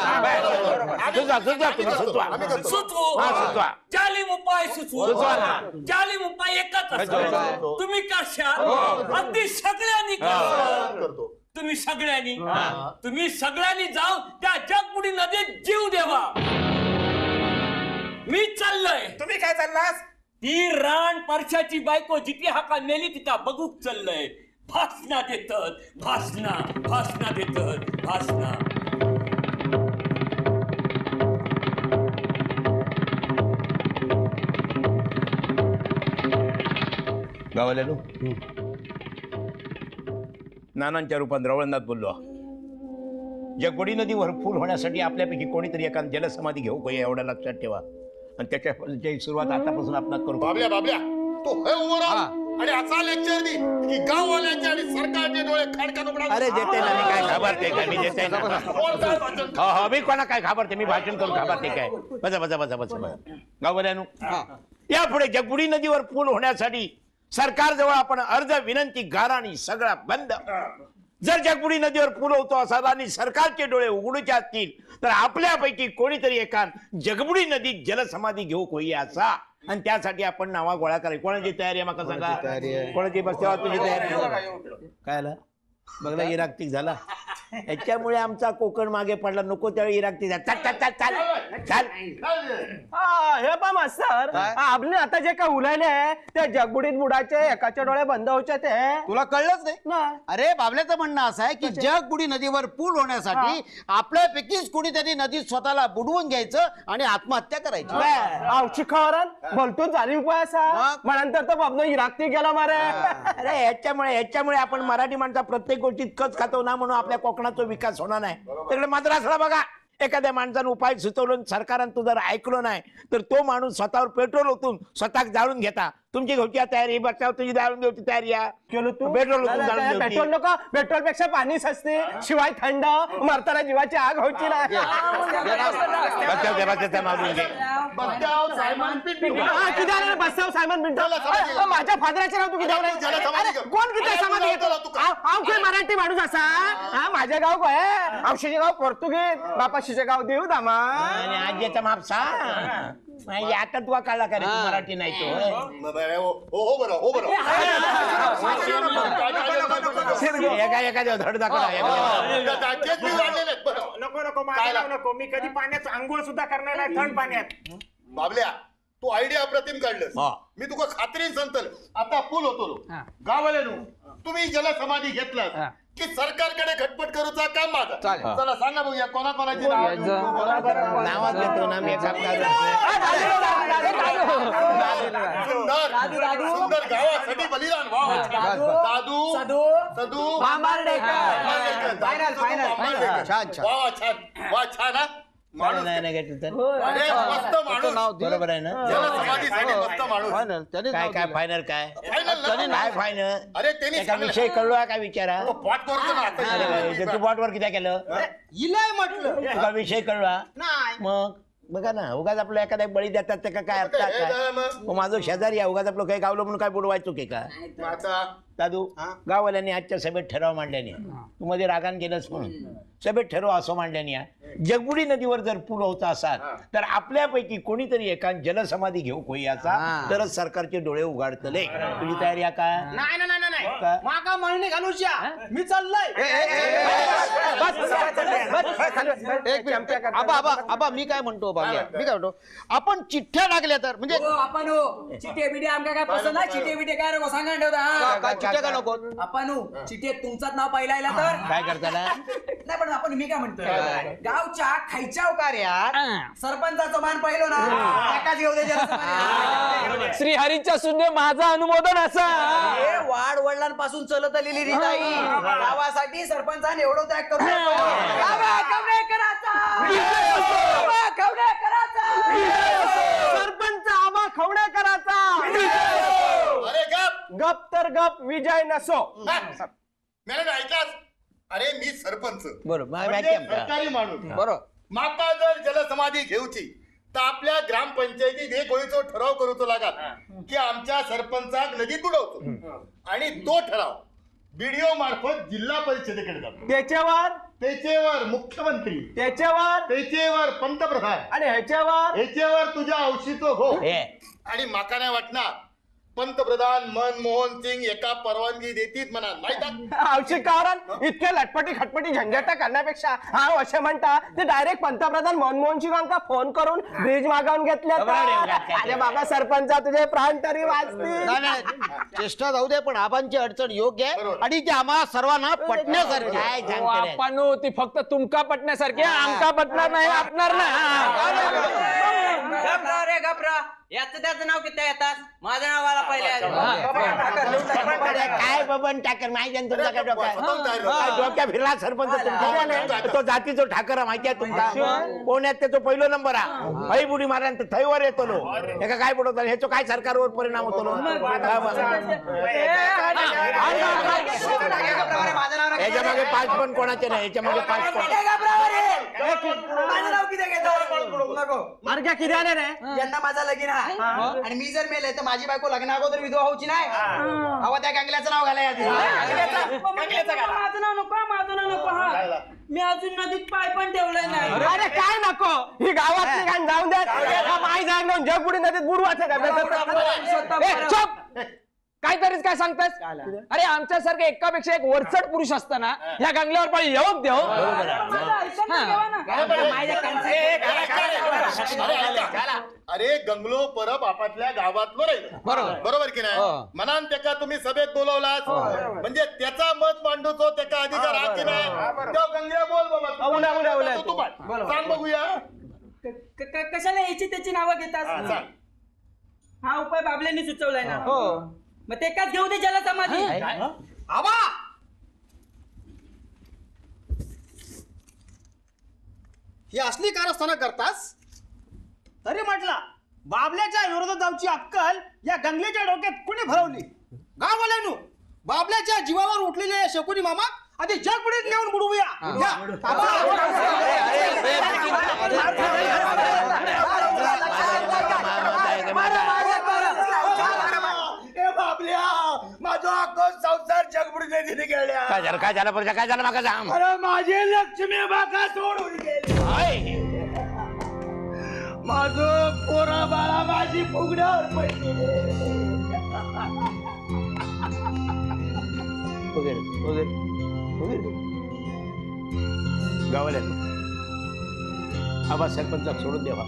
सुचवू जालीम उपाय सुचवू जालीम उपाय एकच असतो तुम्ही करशाल अगदी सगळ्यांनी करतो तुम्ही सगळ्यांनी तुम्ही सगळ्यांनी जाऊन त्या जगबुडी नदीत जीव देवा. मी चाललोय तुम्ही काय चाललास ती रान परशाची बायको जिथे हाका नेली तिथं बघूक चाललंय भाषणा देतात भाषणा भाषणा देतात भाषणा गावाला नानांच्या रूपात रवळनाथ बोललो जगबुडी नदीवर फुल होण्यासाठी आपल्यापैकी कोणीतरी एका जलसमाधी घेऊ पाहिजे एवढं लक्षात ठेवा आणि त्याच्या सुरुवात आतापासून आपण करू. बाबल्या बाबल्या तो हे उभं राहा आणि असा लेक्चर दे की गाववाल्यांचे आणि सरकारचे डोळे खाडकान उघडा. अरे देते ना मी काय घाबरते काय मी देते ना हो हो मी कोणा काय घाबरते मी भाषण करून घाबरते काय बसा बसा बसा बसा गाववाल्यानो यापुढे जगबुडी नदीवर पूल होण्यासाठी सरकारजवळ आपण अर्ज विनंती गाराणी सगळा बंद. जर जगबुडी नदीवर पूल होतो असाल आणि सरकारचे डोळे उघडूचे असतील तर आपल्यापैकी कोणीतरी एका जगबुडी नदीत जलसमाधी घेऊ कोई असा आणि त्यासाठी आपण नावा गोळा करायची. कोणाची तयारी आहे माका सांगा कोणाची बसतेवा तुझी तयारी काय आला बघला इराकतिक झाला याच्यामुळे आमचा कोकण मागे पडला नको त्यावेळी इराकतिक चाल हे पा मास्तर आपले आता जे काय उलायले ते जगबुडीत बुडाचे एकाचे डोळे बंद व्हायचे ते तुला कळलंच नाही. अरे बाबल्याचं म्हणणं असं आहे की जगबुडी नदीवर पूल होण्यासाठी आपल्यापैकीच कुणीतरी नदीत स्वतःला बुडवून घ्यायचं आणि आत्महत्या करायची. आवची खवरण बोलतो झाली उपाय असा म्हणून तर बाबनो इराकती गेला मारे. अरे ह्याच्यामुळे ह्याच्यामुळे आपण मराठी माणसा प्रत्येक गोष्टीत कच खातो ना म्हणून आपल्या कोकणाचा विकास होणार नाही. तिकडे मद्रासला बघा एखाद्या माणसानं उपाय सुचवलं सरकारनं तू जर ऐकलो नाही तर तो माणूस स्वतःवर पेट्रोल ओतून स्वतः जाळून घेता तुमची घरची तयारी बचाव तुझी जाळून देऊची तयारी आहे केलो तू पेट्रोल नाही, जाळून नाही, देऊ पेट्रोल नको पेट्रोल पेक्षा पाणी सस्ते शिवाय थंड मरताना जीवाची आग होती ना बचाव दे बचाव मारून घे बचाव सायमन पिंटू हा, किती आले रे बसव सायमन पिंटो चला, चला, अ, माझ्या फादराचे नाव तू किती चला, चला, समाधी अरे, कर. कोण किती अरे, समाधी तू घेतो लावतो, तू आव आव काय मराठी माणूस असा हा माझे गाव काय औषधी गाव पोर्तुगीज बापाशीचे गाव देऊ दामा आणि आजीचा माप सांग नाही, आता तुला कळला का रे तू मराठी नाही तो होय? हो हो बरं हो बरं एका एका देव धड दाखवला एका तेच मी वाढलेले आहेत, बरं. नको नको काय माझं लाव? नाव नको मी कधी पाण्यात आंघोळ सुद्धा करणार नाही थंड पाण्यात बाबल्या तू आयडिया अप्रतिम काढलंस हा. मी तुका खात्रीन सांगतल आता पूल होतो लो गावाले तुम्ही जलसमाधी घेतलात की सरकारकडे खटपट करूचा काम माझा चला सांगा बघूया कोणा कोणाची नावात घेतो ना मी एका सुंदर सुंदर गावासाठी बलिदान वा दादू सदू छान छान वा छान वा छान हा माणूस नाही नाही घेतलं तर अरे, मस्त माणूस बरोबर आहे ना जलसमाधीसाठी मस्त माणूस फायनल त्याने काय काय फायनल काय फायनल काय फायनल अरे त्यांनी एका विषय कळलो काय विचारा तो पॉट करतो ना अरे आता तू बॉटवर किती केलं इलाय म्हटलं तुका विषय कळला नाही मग बघा ना उगाच आपलं एखादा बळी देतात ते का काय अर्थ हे काय झालं मग. मग माझं शेजारी आहे उगाच आपलं काही गावलं म्हणून काय बुडवायचो की का आता दादू गाववाल्यांनी आजच्या सभेत ठराव मांडल्याने तू मध्ये रागान केलंस म्हणून सभेत ठराव असं मांडल्याने जगबुडी नदीवर जर पूल होता असाल तर आपल्यापैकी कोणीतरी एका जलसमाधी घेऊ कोयाचा तरच सरकारचे डोळे उघडतले तुझी तयारी आहे का नाही नाही नाही नाही का? माका म्हणणे घालूच्या मी चाललोय एक मिनिट आबा आबा आबा मी काय म्हणतो बाबा मी काय म्हणतो आपण चिठ्ठ्या टाकल्या तर म्हणजे हो, आपण हो, चिटे बिटे आमका काय पसंत नाही चिटे बिटे काय नको सांगा ठेवता हा. काय चिठ्ठ्या का नको आपण हो, चिठ्ठीत तुमचंच नाव पहिला आला तर काय करताना नाही पण आपण मी काय म्हणतोय गावच्या खायच्या कार्यात सरपंचाचं मान पाहिलो ना त्याकाच घेऊ दे जरा श्रीहरीच्या शून्य माझा अनुमोदन असा हे वाढ वडिलांपासून चलत आलेली रीत आहे गावासाठी सरपंचाने एवढं त्याग करू गावा कवडे करायचा गावा कवडे करायचा सरपंच आबा खवड्या करायचा अरे गप गप तर गप विजय नसो मॅडम ऐकलास अरे मी सरपंच बरोबर म्हणजे माहिती आहे आमका. सरकारी माणूस बरोबर माका जर जलसमाधी घेऊची तर आपल्या ग्रामपंचायतीत एक गोळीचो ठराव करूचो लागत की आमच्या सरपंचाक नदीत बुडवतो आणि तो ठराव बीडीओ मार्फत जिल्हा परिषदेकडे जातो त्याच्यावर त्याच्यावर मुख्यमंत्री त्याच्यावर त्याच्यावर पंतप्रधान आणि ह्याच्यावर ह्याच्यावर तुझ्या औषधो हो हे आणि माका नाही वाटणार पंतप्रधान मनमोहन सिंग एका परवानगी देतील म्हणा माहिती आवश्यक कारण इतक्या लटपटी खटपटी झंझट करण्यापेक्षा हा असे म्हणता ते डायरेक्ट पंतप्रधान मनमोहन सिंगांका फोन करून ब्रिज मागवून घेतले अरे बाबा सरपंचा तुझे प्राण तरी वाचतील नाही नाही चेष्टा जाऊ दे पण आबांची अडचण योग्य आहे आणि ती आम्हा सर्वांना पटण्यासारखी काय आहे. सांगते रे? आपण ती फक्त तुमका पटण्यासारखी आहे, आमका पटणार नाही आपणार ना घबरा रे घबरा याचं त्याचं नाव किती येतात माझं नाव आला पहिले अरे काय बबन ठाकर माहिती आहे ना तुमचा काय डोक्यात काय डोक्या फिरला सरपंच तुमचा तो जातीचो ठाकर माहिती आहे तुमचा पुण्यात त्याचा पहिलो नंबर आहे हई बुडी मारल्यान तर थैवर येतो लो एका काय पडतो ह्याचो काय सरकारवर परिणाम होतो लो याच्या मागे पाच पण कोणाचे नाही याच्या मागे पाच पण माझं नाव किती घेतो नको मार्ग्या किती रे यांना माझा लगीन आहे आणि मी जर मेले तर माझी बायको लग्न अगोदर विधवा होऊची नाही अहो त्या गंगल्याचं नाव घालाय आधी माझं नाव नको माझं नाव नको हा मी अजून नदीत पाय पण ठेवलाय नाही अरे काय नको ही गावातली घाण जाऊन दे माई जाग लावून जग पुढे नदीत बुडवायचं काहीतरीच काय सांगतास अरे आमच्यासारखे एकापेक्षा एक वरचढ पुरुष असताना ह्या गंगल्यावर पाळी येऊ देव अरे गंगलो परब आपापल्या गावातलो राहिलो बरोबर बरोबर की नाही मनान त्याका तुम्ही सभेत बोलवलात म्हणजे त्याचा मत मांडूचो त्याचा अधिकार आहे की नाही तो गंगल्या बोल बाबा उन्हा, उन्हा, उन्हा. तू पण. सांग बघूया क- क- कशाला याची त्याची नावं घेतात हा, सांग. हा उपाय बाबल्यांनी सुचवलाय ना मग ते काच घेऊ दे जला समाधी आबा ही असली कारस्थानं करतास तरी म्हटला बाबल्याच्या विरोधात जाऊची अक्कल या गंगलेच्या डोक्यात कुणी भरवली? गाववाल्यानु बाबल्याच्या जीवावर उठलेले या शकुनी मामा आधी जग पुढे नेऊन बुडवूया. बाबल्या माझा अख्खा संसार जगबुडीने दिली गेल्या. काय झालं काय झालं परत काय झालं मागा सांग. अरे माझे लक्ष्मी बाका सोडून गेली. माझं पोरा बाळा माझी फुगड्यावर पडली. वगैरे वगैरे वगैरे गावाला आबा सरपंचाक सोडून द्यावा.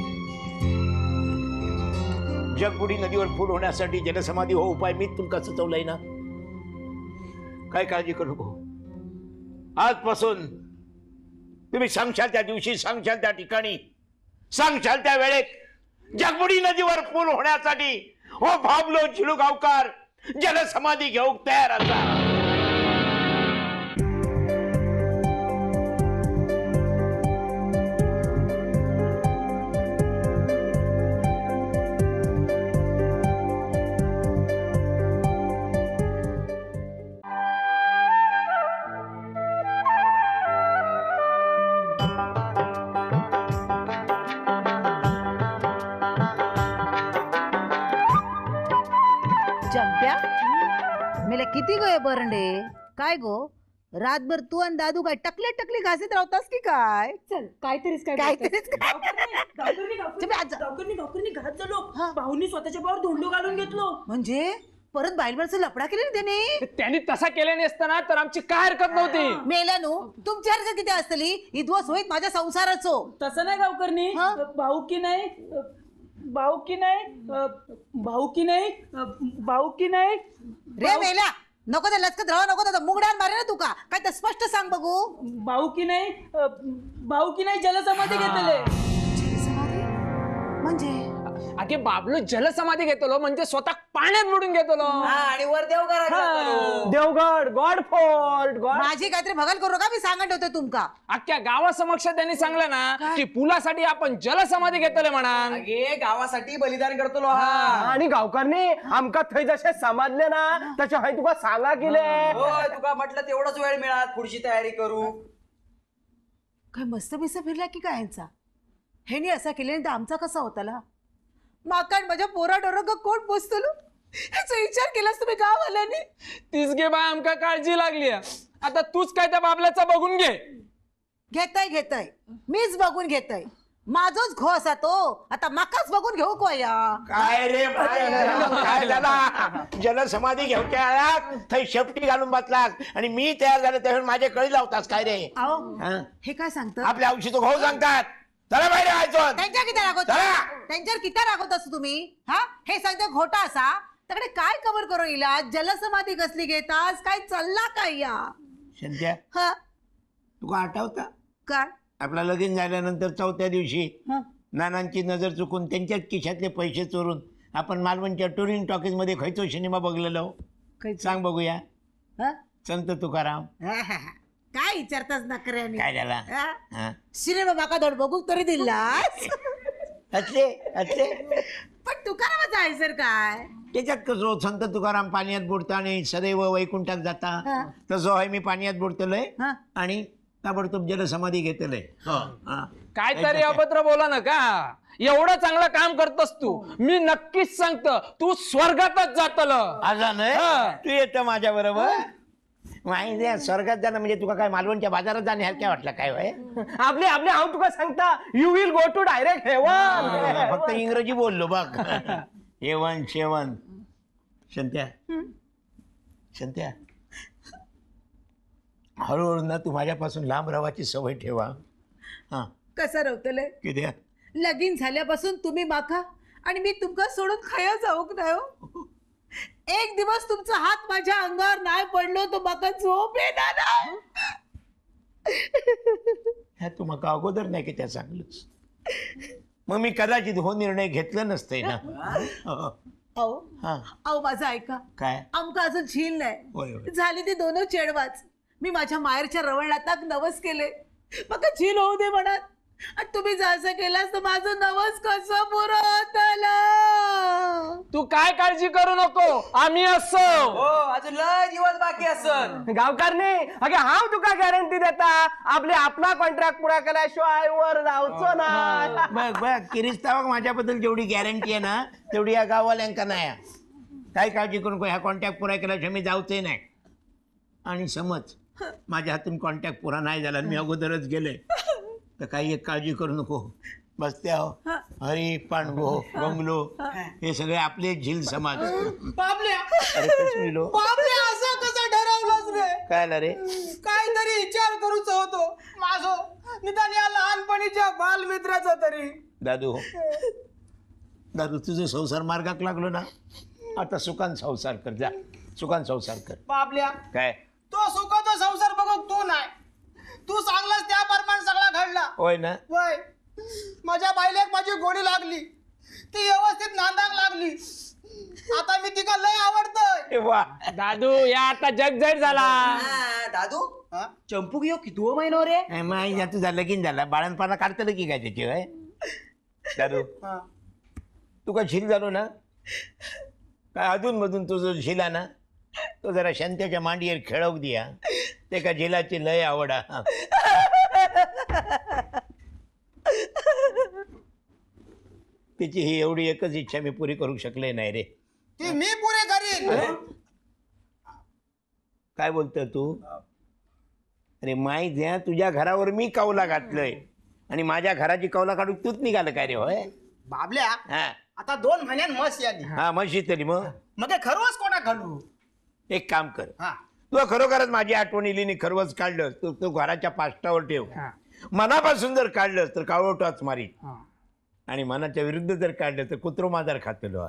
जगबुडी नदीवर पूल होण्यासाठी जलसमाधी हो उपाय मी तुमका सुचवलाय ना. काय काळजी करू नको. आजपासून तुम्ही सांगशाल त्या दिवशी सांगशाल त्या ठिकाणी सांगशाल त्या वेळेत जगबुडी नदीवर पूल होण्यासाठी हो भाबलो चिडू गावकार जलसमाधी घेऊ तयार असा. चंप्या मेला किती गो बरंडे काय गो रातभर तू आणि दादू काय टकले टकले घासीत राहतास की काय? चल काहीतरीच काय काहीतरीच काय? घरात झालो भाऊनी स्वतःच्या पावर धोंडो घालून घेतलो. म्हणजे परत बायलवरचा लपडा केला त्याने? त्यांनी तसा केला नसताना तर आमची काय हरकत नव्हती. मेल्यानु तुमची हरकत किती असतली? इद्वस होईत माझ्या संसाराचो. तसं नाही गावकरनी. भाऊ की नाही भाऊ की नाही भाऊ की नाही भाऊ की नाही रे मेल्या नको त्या लचकत राहा नको त्या मुगडान मारे ना तुका काय तर स्पष्ट सांग बघू. भाऊ की नाही भाऊ की नाही जलसमाधी घेतले. म्हणजे अगे बाबलो जलसमाधी घेतलो म्हणजे स्वतः पाण्यात बुडून घेतलो. आणि वर Devgad Devgad god fort god. माझी काहीतरी भगल करू का? मी सांगत होते तुमका. अख्ख्या गावासमक्ष त्यांनी सांगलं ना की पुलासाठी आपण जलसमाधी घेतले म्हणा. अगे गावासाठी बलिदान करतो. आणि गावकरनी आमका थंय जसे समजले ना तसे हाय तुका सांगा गेले. तुका म्हटलं तेवढाच वेळ मिळाला पुढची तयारी करू. काय मस्त बिस्त फिरला की काय यांचा? हेनी असा केल्यानंतर आमचा कसा होताला? माकाड माझ्या पोरा डोरग कोण पोचतलो ह्याचा विचार केलास तुम्ही गाव आल्याने? तीच घे बा आमका काळजी लागली. आता तूच काय त्या बाबल्याचा बघून घे. घेताय घेताय मीच बघून घेताय. माझोच घो असा तो आता माकाच बघून घेऊ को या. काय रे काय झाला? जलसमाधी घेऊच्या आळात थंय शेपटी घालून बसलास आणि मी तयार झालो त्यावेळी माझे कळी लावतास काय रे? अहो हे काय सांगत? आपल्या औषध भाऊ सांगतात चला बाहेर व्हायचं. त्यांच्या किती रागवत त्यांच्यावर किती रागवत असतो तुम्ही? हा हे सांगता घोटा असा त्याकडे काय कवर करू इला? जलसमाधी कसली घेतास? काय चालला काय या? संध्या हा तुका आठवता काय आपला लगीन झाल्यानंतर चौथ्या दिवशी नानांची नजर चुकून त्यांच्याच खिशातले पैसे चोरून आपण मालवणच्या टुरिंग टॉकीज मध्ये खयचो सिनेमा बघलेलो सांग बघूया. संत तुकाराम. काय विचारताच नकऱ्याने? काय झाला? सिनेमा माका धड बघू तरी दिलास? असले असले पण तुकारामाचा आहे सर काय? त्याच्यात कसं संत तुकाराम पाण्यात बुडता आणि सदैव वैकुंठात जाता तसं आहे मी पाण्यात बुडतलोय आणि ताबडतोब जलसमाधी घेतलंय. काहीतरी अभद्र बोला ना का? एवढं चांगलं काम करतोस तू. मी नक्कीच सांगतो तू स्वर्गातच जातलं. असा नाही तू येतं माझ्या बरोबर माहिती स्वर्गात जाणं म्हणजे तुका काय मालवणच्या बाजारात जाणे हलक्या वाटलं काय वय? आपले आपले हाव तुका सांगता you will go to direct heaven. फक्त इंग्रजी बोललो बघ. Haven seven. संत्या संत्या हळूहळू ना तू माझ्यापासून लांब राहायची सवय ठेवा. हा कसं रवतलंय? किती लगीन झाल्यापासून तुम्ही माका आणि मी तुमका सोडून खाया जाऊक नाही हो. एक दिवस तुमचा हात माझ्या अंगावर नाही पडलो तो माका झोप येणार नाही. ह्या तू मका अगोदर नाही की त्या सांगलंस मग मी कदाचित हो निर्णय घेतला नसते ना. अहो अहो माझं ऐका. काय? आमका अजून झील नाही झाली ती दोन चेडवाच. मी माझ्या माहेरच्या रवळाताक नवस केले मका झील होऊ दे म्हणत आणि तुम्ही जर असं केलास तर माझं नवस कसं पुरं होतं? तू काय काळजी करू नको, आम्ही असो. हो अजून लय दिवस बाकी असत. गावकारने अगे हाव तुका गॅरंटी देता आपले आपला कॉन्ट्रॅक्ट पुरा केल्याशिवाय वर जाऊचो ना. बघ बघ किरिस्तावाक माझ्याबद्दल जेवढी गॅरंटी आहे ना तेवढी या गाववाल्यांका नाही आहे. काय काळजी करू नको, ह्या कॉन्टॅक्ट पुरा केल्याशिवाय मी जाऊचे नाही. आणि समज माझ्या हातून कॉन्टॅक्ट पुरा नाही झाला, मी अगोदरच गेले तर काही एक काळजी करू नको. बसत्या हो हरी पांडवो बंगलो हे सगळे आपले झील समाज. बाबल्या अरे कश्मीलो बाबल्या असं कसं ठरवलंच रे? काय आला रे? काहीतरी विचार करूच होतो माझो, निदान या लहानपणीच्या बालमित्राचा तरी. दादू दादू तुझं संसार मार्गाक लागलो ना, आता सुखान संसार कर, जा सुखान संसार कर. बाबल्या काय तो सुखाचा संसार बघत तू नाही, तू सांगलास त्याप्रमाणे सगळा घडला. होय ना? वय माझ्या बायलेक माझी गोडी लागली, ती व्यवस्थित नांदाक लागली. आता मी तिका लय आवडतोय. वा दादू या आता जग जाहीर झाला. दादू चंपू घेऊ किती महिनो रे? माही तुझा लगीन झाला, बाळणपणा काढतं की काय त्याची? होय दादू तुका झील झालो ना, काय अधून मधून तुझं झिला ना तो जरा शांत्याच्या मांडीवर खेळवू दिया, ते का झिलाची लय आवडा. तिची ही एवढी एकच इच्छा मी पुरी करू शकले नाही रे. ती मी पुरे करीन. काय बोलतो तू? अरे माई द्या तुझ्या घरावर मी कौला घातलंय आणि माझ्या घराची कौला काढून तूच निघालं काय रे? होय बाबल्या हा आता दोन महिन्यात मस याली, हा म्हशी तरी मग मग हे खरवच कोणा घालू? एक काम कर, हा तू खरोखरच माझी आठवण इली खरवच काढलं तू तू घराच्या पाष्टावर ठेव. मनापासून जर काढलं तर कावळटाच मारी, आणि मनाच्या विरुद्ध जर काढलं तर कुत्रो माजार खातलो.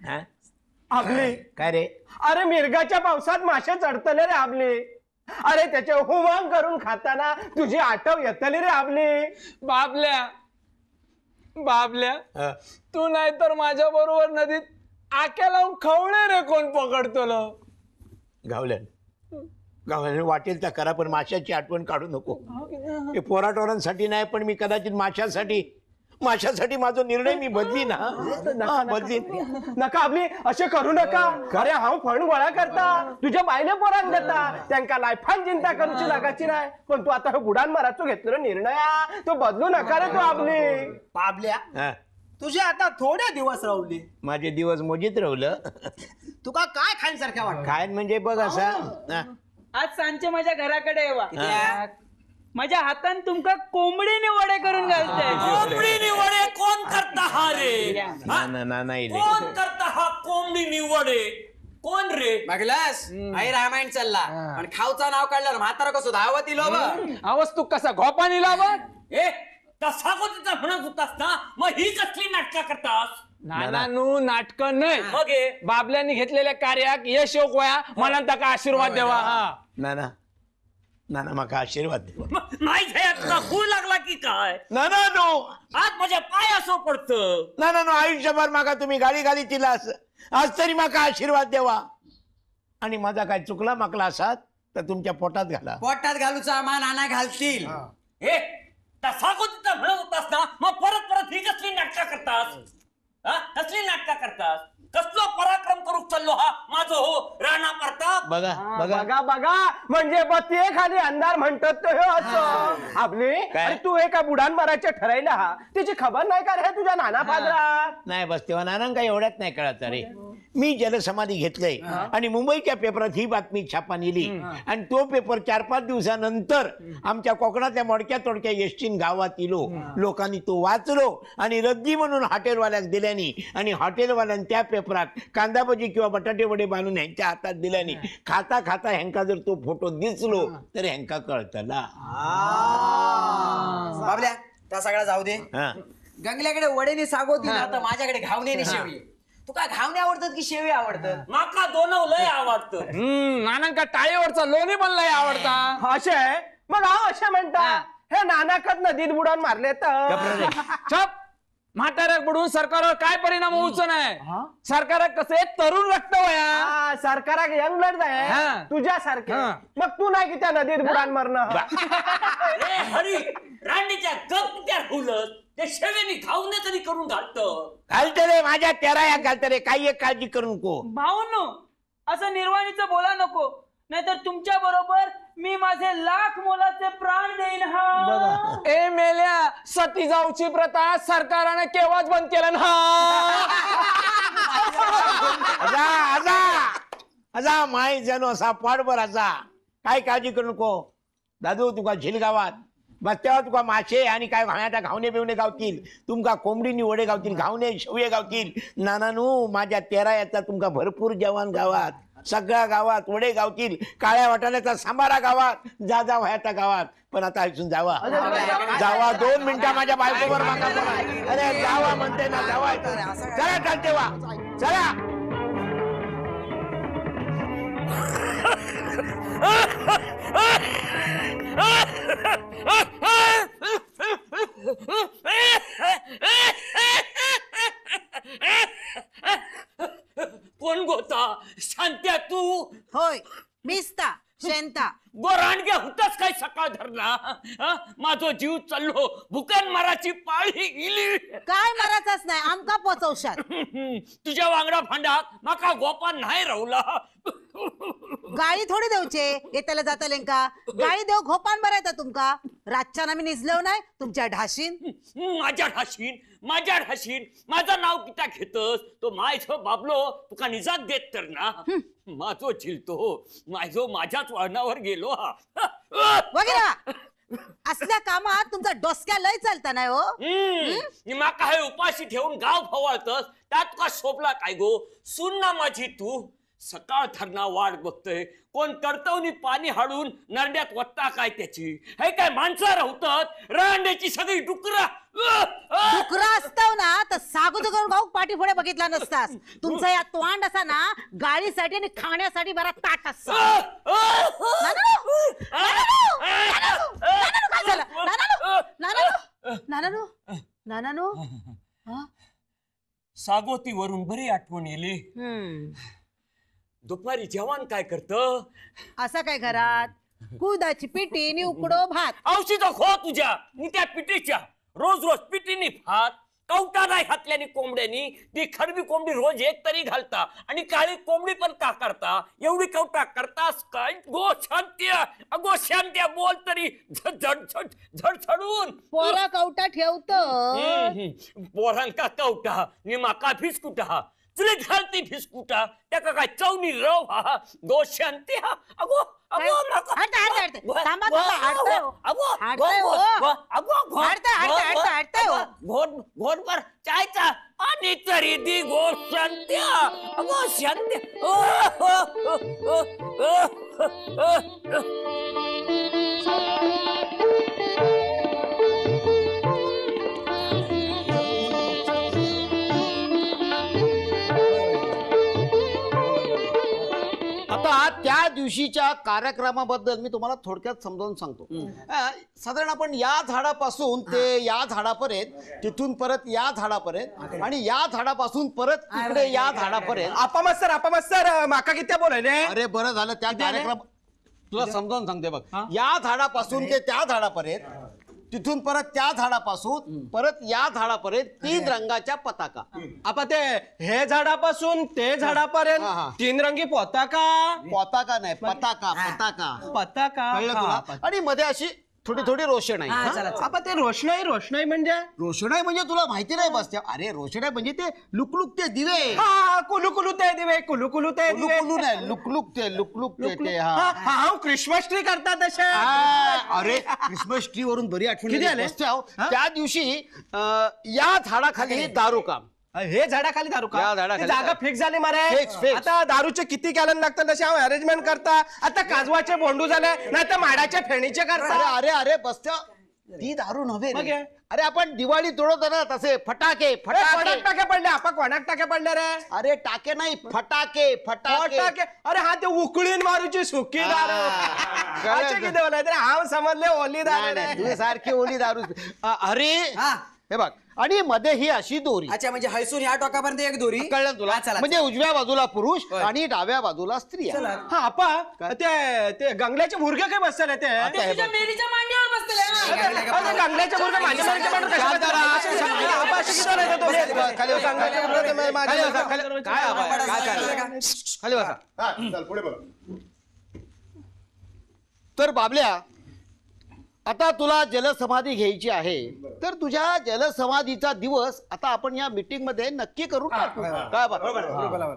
आपले काय रे? अरे मिरगाच्या पावसात मासे चढतले रे आपले. अरे त्याचे हुमांग करून खाताना तुझी आठव येतली रे आपली. बाबल्या बाबल्या हा. तू नाही तर माझ्या बरोबर नदीत आक्या लावून खवळे रे कोण पकडतो. गावल्यान गावल्यान वाटेल त्या करा, पण माशाची आठवण काढू नको. हे पोराटोरांसाठी नाही, पण मी कदाचित माशासाठी माशासाठी माझा निर्णय मी बदली ना. हा, बदलीन. नका आपली असे करू नका. अरे हाव फण गोळा करता तुझ्या बायले पोरांक देता, त्यांका लायफान चिंता करूची लागाची नाही. पण तू आता हे बुडान माराचो घेतलो निर्णय तो बदलू नका रे तू आपली. बाबल्या हा, तुझे आता थोडे दिवस रावले, माझे दिवस मोजीत राहुलं. तुका काय खाईन सारख्या वाटत? काय म्हणजे बघ असा हा. आज सांचे माझ्या घराकडे येवा, माझ्या हातान तुमका कोंबडीने वडे करून घालते. कोंबडी वडे कोण करता हा रे? ना ना ना नाही रे. कोण करता हा कोंबडी वडे? कोण रे? बघलास आई रामायण चालला आणि खाऊचा नाव काढलं म्हातारा कसं धावत इलो बा. आवाज तू कसा घोपानी लावा? ए तसा गोतीचा म्हणत होतास ना, मग ही कसली नाटका करतास? नानानू नाटक नाही, मग हे बाबल्यानी घेतलेल्या कार्याक यश येऊ वया म्हणून त्याका आशीर्वाद देवा. हा ना ना ना ना माका आशीर्वाद दे. म- नाही घ्यायचा भूल लागला की काय? ना ना नो आज माझ्या पाय असं पडतं. ना ना नो आयुष्यभर माका तुम्ही गाडी गाडी तिलास, आज तरी माका आशीर्वाद देवा. आणि माझा काय चुकला माकला असात तर तुमच्या पोटात घाला. पोटात घालूचा मान नाना घालतील. ए तसा गोतीचा म्हणत होतास ना, मग परत परत ही कसली नाटका करतास? हा कसली नाटका करतास? कसलो पराक्रम करू चाललो हा माझो हो राणा प्रताप? बघा बघा बघा बघा म्हणजे बत्तीये खाली अंधार म्हणतात तो हे असं. आपली काय? अरे तू एका बुडान मारायचे ठरायला हा त्याची खबर नाही का रे तुझ्या नाना पादरात? नाही बस तेव्हा नानांका एवढ्यात नाही कळत. अरे मी जलसमाधी घेतलंय आणि मुंबईच्या पेपरात ही बातमी छापा नेली, आणि तो पेपर चार पाच दिवसानंतर आमच्या कोकणातल्या मोडक्या तोडक्या एसटीन गावात इलो. लोकांनी तो वाचलो आणि रद्दी म्हणून हॉटेलवाल्याक दिल्यानी, आणि हॉटेलवाल्यान त्या पेपरात कांदा भजी किंवा बटाटे वडे बांधून ह्यांच्या हातात दिल्यानी खाता खाता ह्यांका जर तो फोटो दिसलो तर ह्यांका कळतला. बाबल्या त्या सगळा जाऊ दे. हा गंगल्याकडे वडेने सागोती ना, तर माझ्याकडे घावण्याने शेवी. तुका घावणे आवडतात की शेवी आवडतात? माका दोन लय आवडतं. हम्म नानांका टाळीवरचा लोणी पण लय आवडता. असे मग हा असे म्हणता हे नानाकत नदीत बुडान मारले तर छप म्हाताऱ्याक बुडून सरकारवर काय परिणाम होऊचो नाही. सरकाराक कसे तरुण रक्त वया, सरकाराक यंग ब्लड आहे हा. तुझ्यासारखे. मग तू नाही की त्या नदीत बुडान मरणं. ए हरी रांडीच्या गप त्या फुलत ते शेवेनी खाऊन कधी करून घालतो. घालते रे माझ्या तेरा या घालते रे, काही एक काळजी करू नको. भाऊनो असं निर्वाणीचं बोला नको, नाहीतर तुमच्या बरोबर मी माझे लाख मोलाचे प्राण देईन. हा ए मेल्या, सती जाऊची प्रथा सरकारने केव्हाच बंद केलं ना. आजा आजा आजा माय जणू असा पाडभर असा, काय काळजी करू नको. दादू तुका झील गावात बसत्यावर तुका माशे आणि काय घाण्याच्या घावणे बिवणे गावतील, तुमका कोंबडीनी वडे गावतील, घावणे शेवये गावतील. नानानू माझ्या तेरा याचा तुमका भरपूर जेवण गावात, सगळ्या गावात वडे गावतील, काळ्या वाटाण्याचा सांबारा गावात, जा जा व्हायचा गावात. पण आता इथून जावा जावा, दोन मिनिटं माझ्या बायकोवर मागा पडा. अरे जावा म्हणते ना, जावा चला, चालते वा चला. कोण गोता शांत्या तू? होय मीच ता शांता. गोरांडग्या होताच काय सकाळ धरला. हं? माझो जीव चाललो, भुकन माराची पाळी गेली. काय मराचाच नाही, आमका पोचवशात. तुझ्या वांगडा भांडात माका गोपा नाही राहुला. गाळी थोडी देऊचे येताला जाताले का. गाळी देव घोपान बरायचा तुमका. रातच्यान आम्ही निजलो नाही तुमच्या ढाशीन. माझ्या ढाशीन माझ्या ढाशीन माझं नाव किता घेतस तो माझो बाबलो तुका निजात देत तर ना. माझो झिलतो माझो माझ्याच वळणावर गेलो. हा वगैरे असल्या कामात तुमचा डोसक्या लय चालता नाही हो. माका हे उपाशी ठेवून गाव फवाळतस त्यात का शोभला काय गो. सुन ना माझी तू. सकाळ धरणा वाट बघतोय, कोण तडतवनी पाणी हाडून नरड्यात वत्ता काय त्याची. हे काय माणसं राहतात रांड्याची सगळी डुकरा. डुकरा असताव ना तर सागुद करून गाऊ पाठी पुढे बघितला नसतास. तुमचा या तोंड असा ना गाळीसाठी आणि खाण्यासाठी बरा ताट असता. नानानो नानानो सागोतीवरून बरी आठवण येली. दुपारी जेवण काय करत असा काय घरात कुदाची पिटी नि उकडो भात. औषध खो तुझ्या नि त्या पिटीच्या. रोज रोज पिटीनी भात कवटा नाही घातल्याने कोंबड्यानी. ती खरबी कोंबडी रोज एक तरी घालता आणि काळी कोंबडी पण का करता. एवढी कवटा करतास काय गो शांत्या. अगो शांत्या बोल तरी झड झड झड झडून. पोरा कवटा ठेवतो. पोरांका कवटा नि माका भिस्कुटा. चुलीत घालती भिस्कुटा त्याका काय चवनी रव. हा गो शांत्या. अगो अगो घोटभर चायचा पाणी तरी दी गो शांत्या. अगो शांत्या. आता त्या दिवशीच्या कार्यक्रमाबद्दल मी तुम्हाला थोडक्यात समजावून सांगतो. अं, साधारण आपण या झाडापासून ते या झाडापर्यंत, तिथून परत या झाडापर्यंत आणि या झाडापासून परत इकडे या झाडापर्यंत. आपा मास्तर आपा मास्तर माका किती बोलायले. अरे बरं झालं त्या कार्यक्रम तुला समजावून सांगते बघ. या झाडापासून ते त्या झाडापर्यंत, तिथून परत त्या झाडापासून परत या झाडापर्यंत तीन रंगाच्या पताका. आपा ते हे झाडापासून ते झाडापर्यंत तीन रंगी पताका. पताका नाही पताका पताका पताका कळलं तुला. आणि मध्ये अशी थोडी थोडी रोषणाई. आपा ते रोषणाई रोषणाई म्हणजे रोषणाई म्हणजे तुला माहिती नाही बस. अरे रोषणाई म्हणजे ते लुकलुकते दिवे. हा कुलू कुलू ते दिवे कुलू कुलू ते दिवे. कुलू नाही लुकलुकते लुकलुकते ते. हा हा क्रिसमस ट्री करतात तसे. अरे क्रिसमस ट्री वरून बरी आठवण आली. त्या दिवशी अं, या झाडाखाली दारू काम. हे झाडाखाली दारू का. या झाडाखाली जागा फिक्स झाली मारे. Fix, fix. आता दारूचे किती गॅलन लागतात तसे अरेंजमेंट करता. आता काजवाचे बोंडू झाले नाही तर माडाच्या फेणीचे करता. अरे अरे अरे बसत्या ती दारू नव्हे रे. अरे आपण दिवाळी तोडवतो ना तसे फटाके कोणाक फटाके टाके पडले. आपण कोणाक टाके पडले रे. अरे टाके नाही फटाके फटाके फटाके. अरे हा ते उकळीन मारूची सुकी दारू. अच्छा किती बोलाय हा समजले ओली दारू. तुझे सारखी ओली दारू. अरे हे बघ आणि मध्ये ही अशी दोरी. अच्छा म्हणजे हैसून ह्या टोकापर्यंत एक दोरी. कळलं तुला? हा, चला, म्हणजे उजव्या बाजूला पुरुष होय. आणि डाव्या बाजूला स्त्री. हा आपा ते ते गंगल्याचे भुरगे काय बसले ते मेरीच्या मांडीवर बसले. गंगल्याचे भुरगे माझ्या मांडीच्या मांडीवर कशा बसले? आपा असे किती राहतात तुम्ही? खाली बसा. गंगल्याचे भुरगे माझ्या- खाली बसा. माझ्या- खाली- काय आबा? काय चाललंय? खाली बसा. हा चल पुढे बोला. तर बाबल्या, आता तुला जलसमाधी घ्यायची आहे, तर तुझ्या जलसमाधीचा दिवस आता आपण या मीटिंग मध्ये नक्की करून टाकू. काय बरं?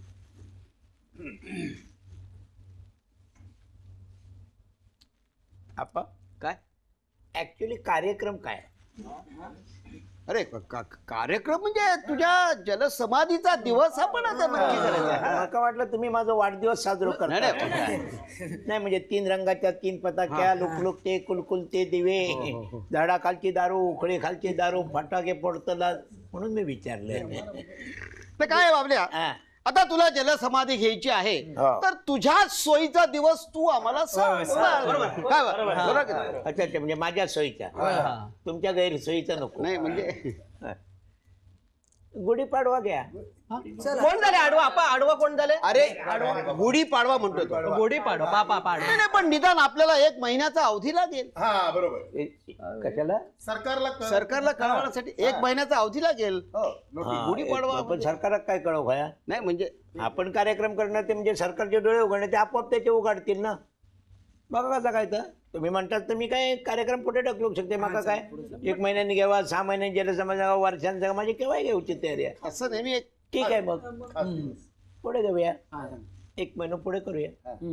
आपा काय ऍक्च्युली कार्यक्रम काय? अरे क- क- कार्यक्रम म्हणजे तुझ्या जलसमाधीचा दिवस आपण आता नक्की करायचा. मला वाटलं तुम्ही माझा वाढदिवस साजरा करता. नाही, नाही म्हणजे तीन रंगाच्या तीन पताक्या, लुकलुकते कुलकुलते दिवे, झाडाखालची दारू, उखळी खालची दारू, फटाके पडतला म्हणून मी विचारलं. तर काय आहे बाबल्या, हा. आता तुला जलसमाधी घ्यायची आहे, हो. तर तुझ्या सोयीचा दिवस तू आम्हाला सांग. काय बरं? बरोबर की नाही? अच्छा अच्छा म्हणजे माझ्या सोयीचा, तुमच्या गैरसोयीचा नको. नाही म्हणजे गुढीपाडवा घ्या. कोण झाले आडवा? आपा आडवा कोण झाले? अरे गुढी पाडवा म्हणतो तो. गुढी पाडवा पापा पाडवा. नाही नाही, पण निदान आपल्याला एक महिन्याचा अवधी लागेल. हा बरोबर. ए, कशाला? सरकारला क- सरकारला कळवण्यासाठी एक महिन्याचा अवधी लागेल. हो, हा, गुढीपाडवा एक- पण सरकारला काय कळव भया? नाही म्हणजे आपण कार्यक्रम करणार ते म्हणजे सरकारचे डोळे उघडणे, ते आपोआप त्याचे उघडतील ना. बघा कसं काय तर तुम्ही म्हणतात तर मी काय कार्यक्रम कुठे ढकलू शकते. मका काय एक महिन्यानी घ्यावा, सहा महिन्यांनी जलसमाज वर्षांचा माझी केव्हाही घेऊची तयारी आहे. असं नेहमी एक ठीक आहे मग पुढे घेऊया, एक महिना पुढे करूया.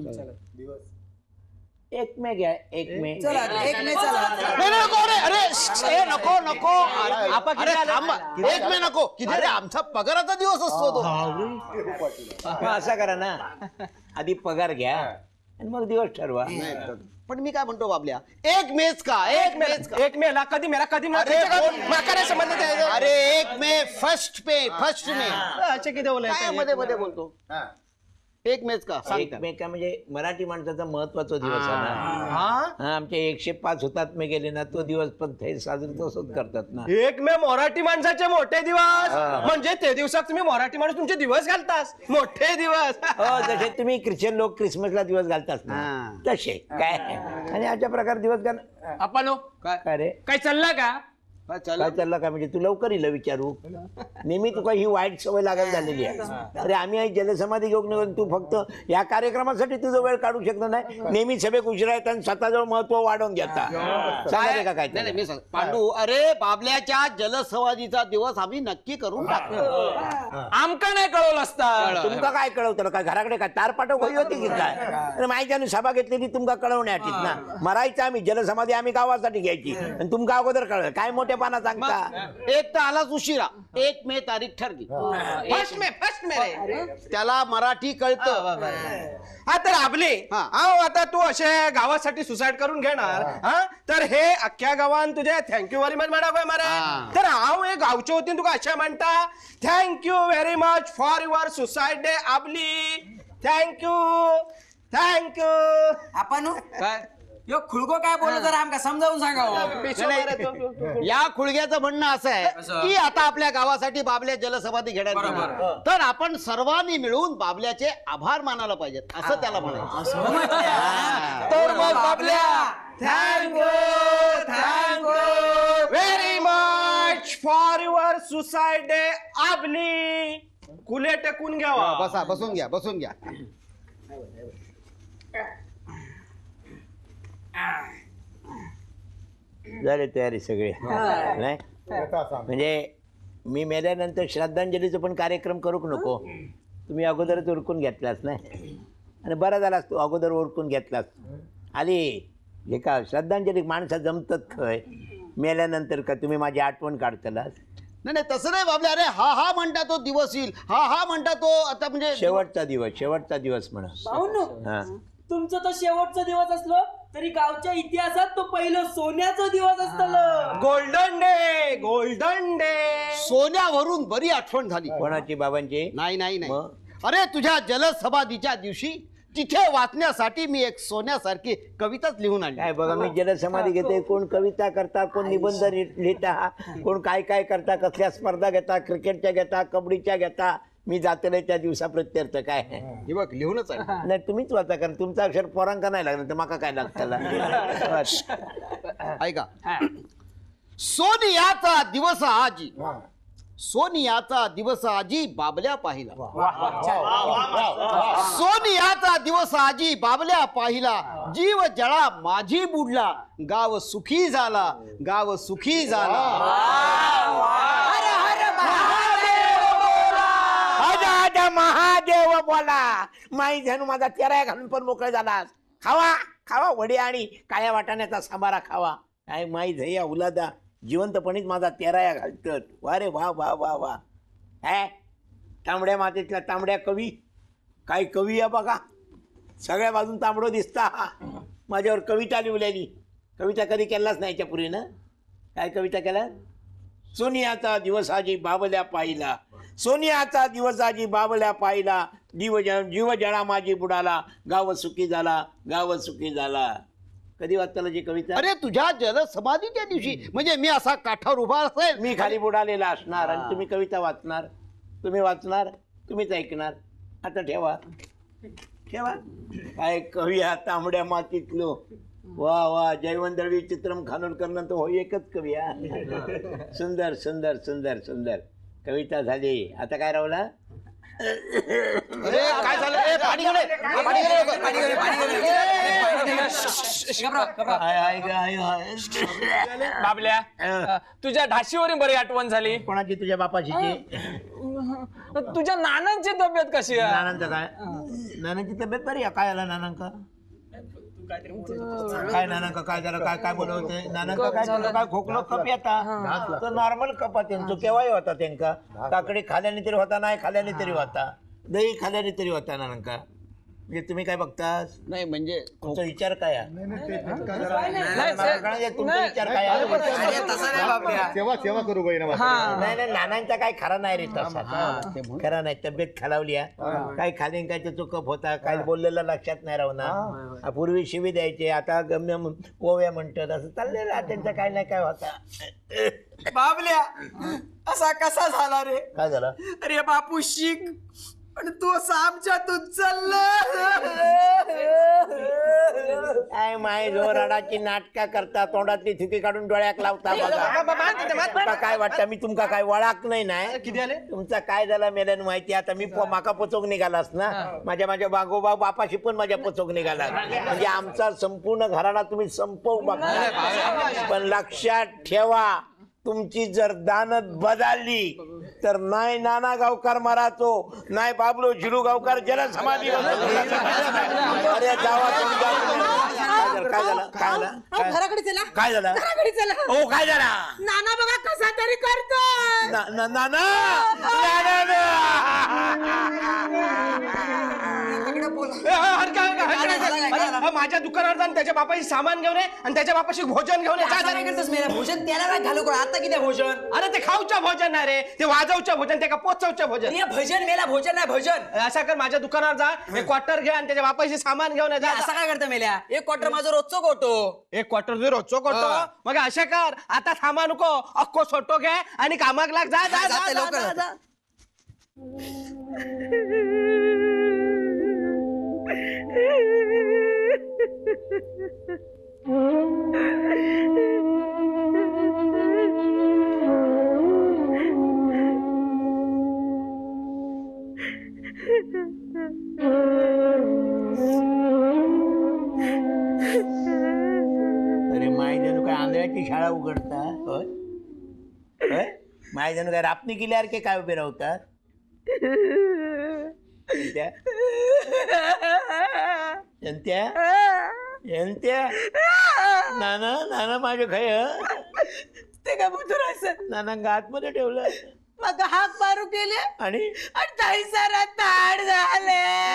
एक मे घ्या, एक मे. चला एक मे चला. नाही, नाही, नको रे. अरे श- ए, नको नको. आपा किती अरे आले? थांबा. एक मे नको. किती रे, आमचा पगाराचा दिवस असतो तो. मग असं करा ना, आधी पगार घ्या आणि मग दिवस ठरवा. पण मी काय म्हणतो बाबल्या, एक मेच का एक मेच का एक मेला कधी मेला कधी मेला अरे, त्याच्या कोण- का- माका नाही संबंध त्याचा. अरे एक मे फर्स्ट पे फर्स्ट मे अच्छा किती बोलायचं? काय मध्ये मध्ये बोलतो. हा. एक मेच का सांग एक त्याला. मे का म्हणजे मराठी माणसाचा महत्वाचा दिवस आहे ना. हा हा, आमचे एकशे पाच हुतात्मे गेले ना, तो दिवस पण ते साजरे तसंच करतात ना. एक मे मराठी माणसाचे मोठे दिवस म्हणजे ते दिवसात तुम्ही मराठी माणूस तुमचे दिवस घालतास मोठे दिवस. हो, जसे तुम्ही ख्रिश्चन लोक क्रिसमसला दिवस घालतात ना, हा. तसे काय आणि अशा प्रकारे दिवस घाल. आपण काय रे, काय चालला का? काय चाललं? काय चाललं काय म्हणजे तू लवकर येईल विचारू. नेहमी तुका ही वाईट सवय लागायला झालेली आहे. अरे आम्ही आई जलसमाधी घेऊन निघून तू फक्त या कार्यक्रमासाठी तुझा वेळ काढू शकतो नाही. नेहमी सभेत उशिरा येतात आणि स्वतःजवळ महत्व वाढवून घेता. सांगा का काय नाही नाही, मी सांग पांडू, अरे बाबल्याच्या जलसमाधीचा दिवस आम्ही नक्की करून टाकतो. आमका नाही कळवलं असता. तुमका काय कळवतं काय घराकडे काय तार पाठव होई होती की काय? अरे माहिती सभा घेतलेली तुमका कळवण्यासाठी ना. मरायचं आम्ही जलसमाधी आम्ही गावासाठी घ्यायची आणि तुमका अगोदर कळलं काय मोठेपणा सांगता. एक तर आलाच उशिरा. एक मे तारीख ठरली. फर्स्ट मे फर्स्ट मे रे. त्याला मराठी कळतं. हा तर आपले हा. हा आता तू अशा गावासाठी सुसाईड करून घेणार हा तर हे अख्ख्या गावान तुझे थँक्यू व्हेरी मच म्हणा काय मारे. हा. तर हांव हे गावचे वतीन तुका अशा म्हणता thank you very much for your suicide day आपली. Thank you thank you. आपण काय यो खुळगो काय बोललो जरा आमका समजावून सांगा. या खुळग्याचं म्हणणं असं आहे की आता आपल्या गावासाठी बाबल्या जलसमाधी घेण्यात येणार. तर आपण सर्वांनी मिळून बाबल्याचे आभार मानायला पाहिजेत असं त्याला म्हणायचं. तर मग आपल्या thank you thank you very much for your suicide day आपली. कुले टेकून घ्यावा. बसा, बसून घ्या बसून घ्या. झाले तयारी सगळी नाही. म्हणजे मी मेल्यानंतर श्रद्धांजलीचा पण कार्यक्रम करूक नको. तुम्ही अगोदरच उरकून घेतलास नाही आणि बरा झालास तू अगोदर उरकून घेतलास. आली हे का श्रद्धांजली माणसा जमतात खय मेल्यानंतर का तुम्ही माझी आठवण काढतलास. नाही नाही तसं नाही बाबल्या. अरे हा हा म्हणता तो दिवस येईल, हा हा म्हणता तो आता म्हणजे शेवटचा दिवस शेवटचा दिवस म्हणा. पाहून हा तुमचं तर शेवटचा दिवस असलो तरी गावच्या इतिहासात तो पहिलं सोन्याचा दिवस असतलं. Golden day golden day. सोन्यावरून बरी आठवण झाली. कोणाची बाबांची? नाही नाही नाही. मग? अरे तुझ्या जलसमाधीच्या दिवशी तिथे वाचण्यासाठी मी एक सोन्यासारखी कविताच लिहून आणली. काय बघा, मी जलसमाधी घेते, कोण कविता करता, कोण निबंध लिहिता, कोण काय काय करता, कसल्या स्पर्धा घेता, क्रिकेटच्या घेता, कबड्डीच्या घेता. मी जातले त्या दिवसाप्रत्यर्थ काय हे बघ लिहूनच आहे. नाही, तुम्हीच वाचा, कारण तुमचा अक्षर पोरांका नाही लागलं तर माका काय लागतं. ऐका. सोनियाचा दिवस आजी, सोनियाचा दिवस आजी बाबल्या पाहिला, सोनियाचा दिवस आजी बाबल्या पाहिला, जीव जळा माझी बुडला, गाव सुखी झाला, गाव सुखी झाला. महादेव बोला. माई जणू माझा तेरा घालून पण मोकळा झाला. खावा खावा वडे आणि काळ्या वाटाण्याचा सांबारा खावा. काय माई झैया उलादा जिवंतपणीच माझा तेराया घालतात. वा रे वा वा वा वा. है तांबड्या मातीतल्या तांबड्या कवी, काय कवी आहे बघा. सगळ्या बाजून तांबडो दिसता. माझ्यावर कविता लिहिलेली. कविता कधी केलाच नाही याच्या पूर्वी ना. काय कविता केला? सोनियाचा दिवस आजी बाबल्या पाहिला, सोनियाचा दिवस आजी बाबल्या पाहिला, जीव जीव जळा माझी बुडाला, गाव सुखी झाला, गाव सुखी झाला. कधी वाचताला जी कविता? अरे तुझ्या जलसमाधीच्या दिवशी, म्हणजे मी असा काठावर उभा असेल, मी खाली बुडालेला असणार आणि तुम्ही कविता वाचणार. तुम्ही वाचणार, तुम्हीच ऐकणार. आता ठेवा ठेवा. काय कवी हा तांबड्या मातीतलो. वा वा. जयवंत दळवी, चित्रम खानोलकर तो हो एकच कवी हा. सुंदर सुंदर सुंदर सुंदर कविता झाली. आता काय रावला? अरे काय झालं? ए, पाणी घेऊन ये. पाणी घेऊन ये लवकर. पाणी घेऊन ये, पाणी घेऊन ये. बाबल्या, तुझ्या ढाशीवरून बरी आठवण झाली. कोणाची? तुझ्या बापाची? तुझ्या नानांची तब्येत कशी आहे? नानांचं काय? नानांची तब्येत बरी आहे. काय आला नानांका? काय नानांका काय झालं? काय काय बोलवत नानांका? काय झालं? काय खोकलो कप येता तर नॉर्मल कपा त्यांचं केव्हाही होता. त्यांका काकडी खाल्याने तरी होता, नाही खाल्याने तरी होता, दही खाल्याने तरी होता नानांका. म्हणजे तुम्ही काय बघता? नाही म्हणजे तुमचा विचार काय आहे? तुमचा विचार काय आहे? सेवा सेवा करू बाई ना. नाही नाही, नानांचा काय खरा नाही रे तसा. खरा नाही. तब्येत खालावली. काय खालीन काय त्याचं कप होता, काय बोललेलं लक्षात नाही राहू ना. पूर्वी शिवी द्यायचे, आता गम्य ओव्या म्हणतात. असं चाललेलं त्यांचा काय नाही काय होता. बाबल्या असा कसा झाला रे? काय झालं? अरे बापू शिक आणि तू आमच्या तू चालला. काय माय जो रडाची नाटका करता, तोंडातली थुकी काढून डोळ्याक लावता बघा. काय वाटतं मी तुमका काय वळाक नाही नाही? किती आले? तुमचा काय झाला मेल्यान माहिती. आता मी प- माका पोचोक निघालास ना. माझ्या माझ्या बागोबा बापाशी पण माझ्या पोचोक निघाला. म्हणजे आमचा संपूर्ण घराणा तुम्ही संपवू बघा. पण लक्षात ठेवा, तुमची जर दानत बदलली तर नाही नाना गावकार मरातो, नाही बाबलो झिरू गावकार जलसमाधी. अरे जावा तुम्ही, जावा तुम्ही. काय झालं? काय झालं? काय झालं? घराकडे चला, काय झालं? घराकडे चला. हो काय झाला? नाना बघा कसा तरी करतो. ना- ना- ना- ना- ना- ना- माझ्या दुकानावर जा आणि त्याच्या बापाशी सामान घेऊन ये आणि त्याच्या बापाशी भोजन घेऊन ये. जा, जा. भोजन त्याला काय घालू करा आता किती भोजन? अरे ते खाऊच्या भोजन नाही रे, ते वाजवच्या भोजन, ते का पोचवच्या भोजन. हे भजन मेला भोजन नाही भजन. असा कर, माझ्या दुकानावर जा, एक क्वार्टर घे आणि त्याच्या बापाशी सामान घेऊन ये. जा, असा जा. काय करता मेल्या? एक क्वार्टर माझं रोजचं कोटो. एक क्वार्टर दे रोजचो करतो. मग अशा कर, आता थांबा नको, अख्खो सोटो घे आणि कामाक लाग. जा जा, जा, जाते जा, लवकर जा, जाते. जा. अरे माय जणू काय आंधळ्याची शाळा उघडता. होय होय, माय जणू काय रापणी केल्यासारखे काय उभे राहतात. जनत्या जनत्या जनत्या नाना नाना माझ्या खय ते काय बुतुरायचं? नाना आतमध्ये ठेवलं मग हाक मारू केले आणि आणि ताई सारा ताड झाले.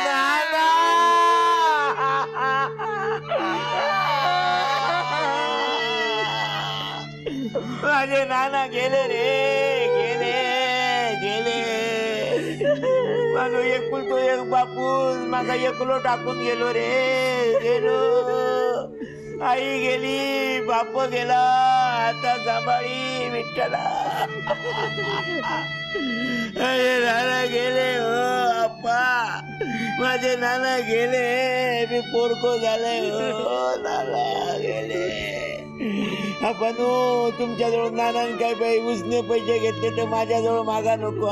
माझे नाना गेले रे, गेले गेले. माझं एकुलतो एक एक बापूस माका एकलो टाकून गेलो रे, गेलो. आई गेली, बाप गेला, आता सांभाळी विठ्ठला. अरे नाना गेले हो आप्पा, माझे नाना गेले, मी पोरको झाले हो, नाना गेले. आपण तुमच्याजवळ नानान काय बाई उसने पैसे घेतले तर माझ्याजवळ मागा नको.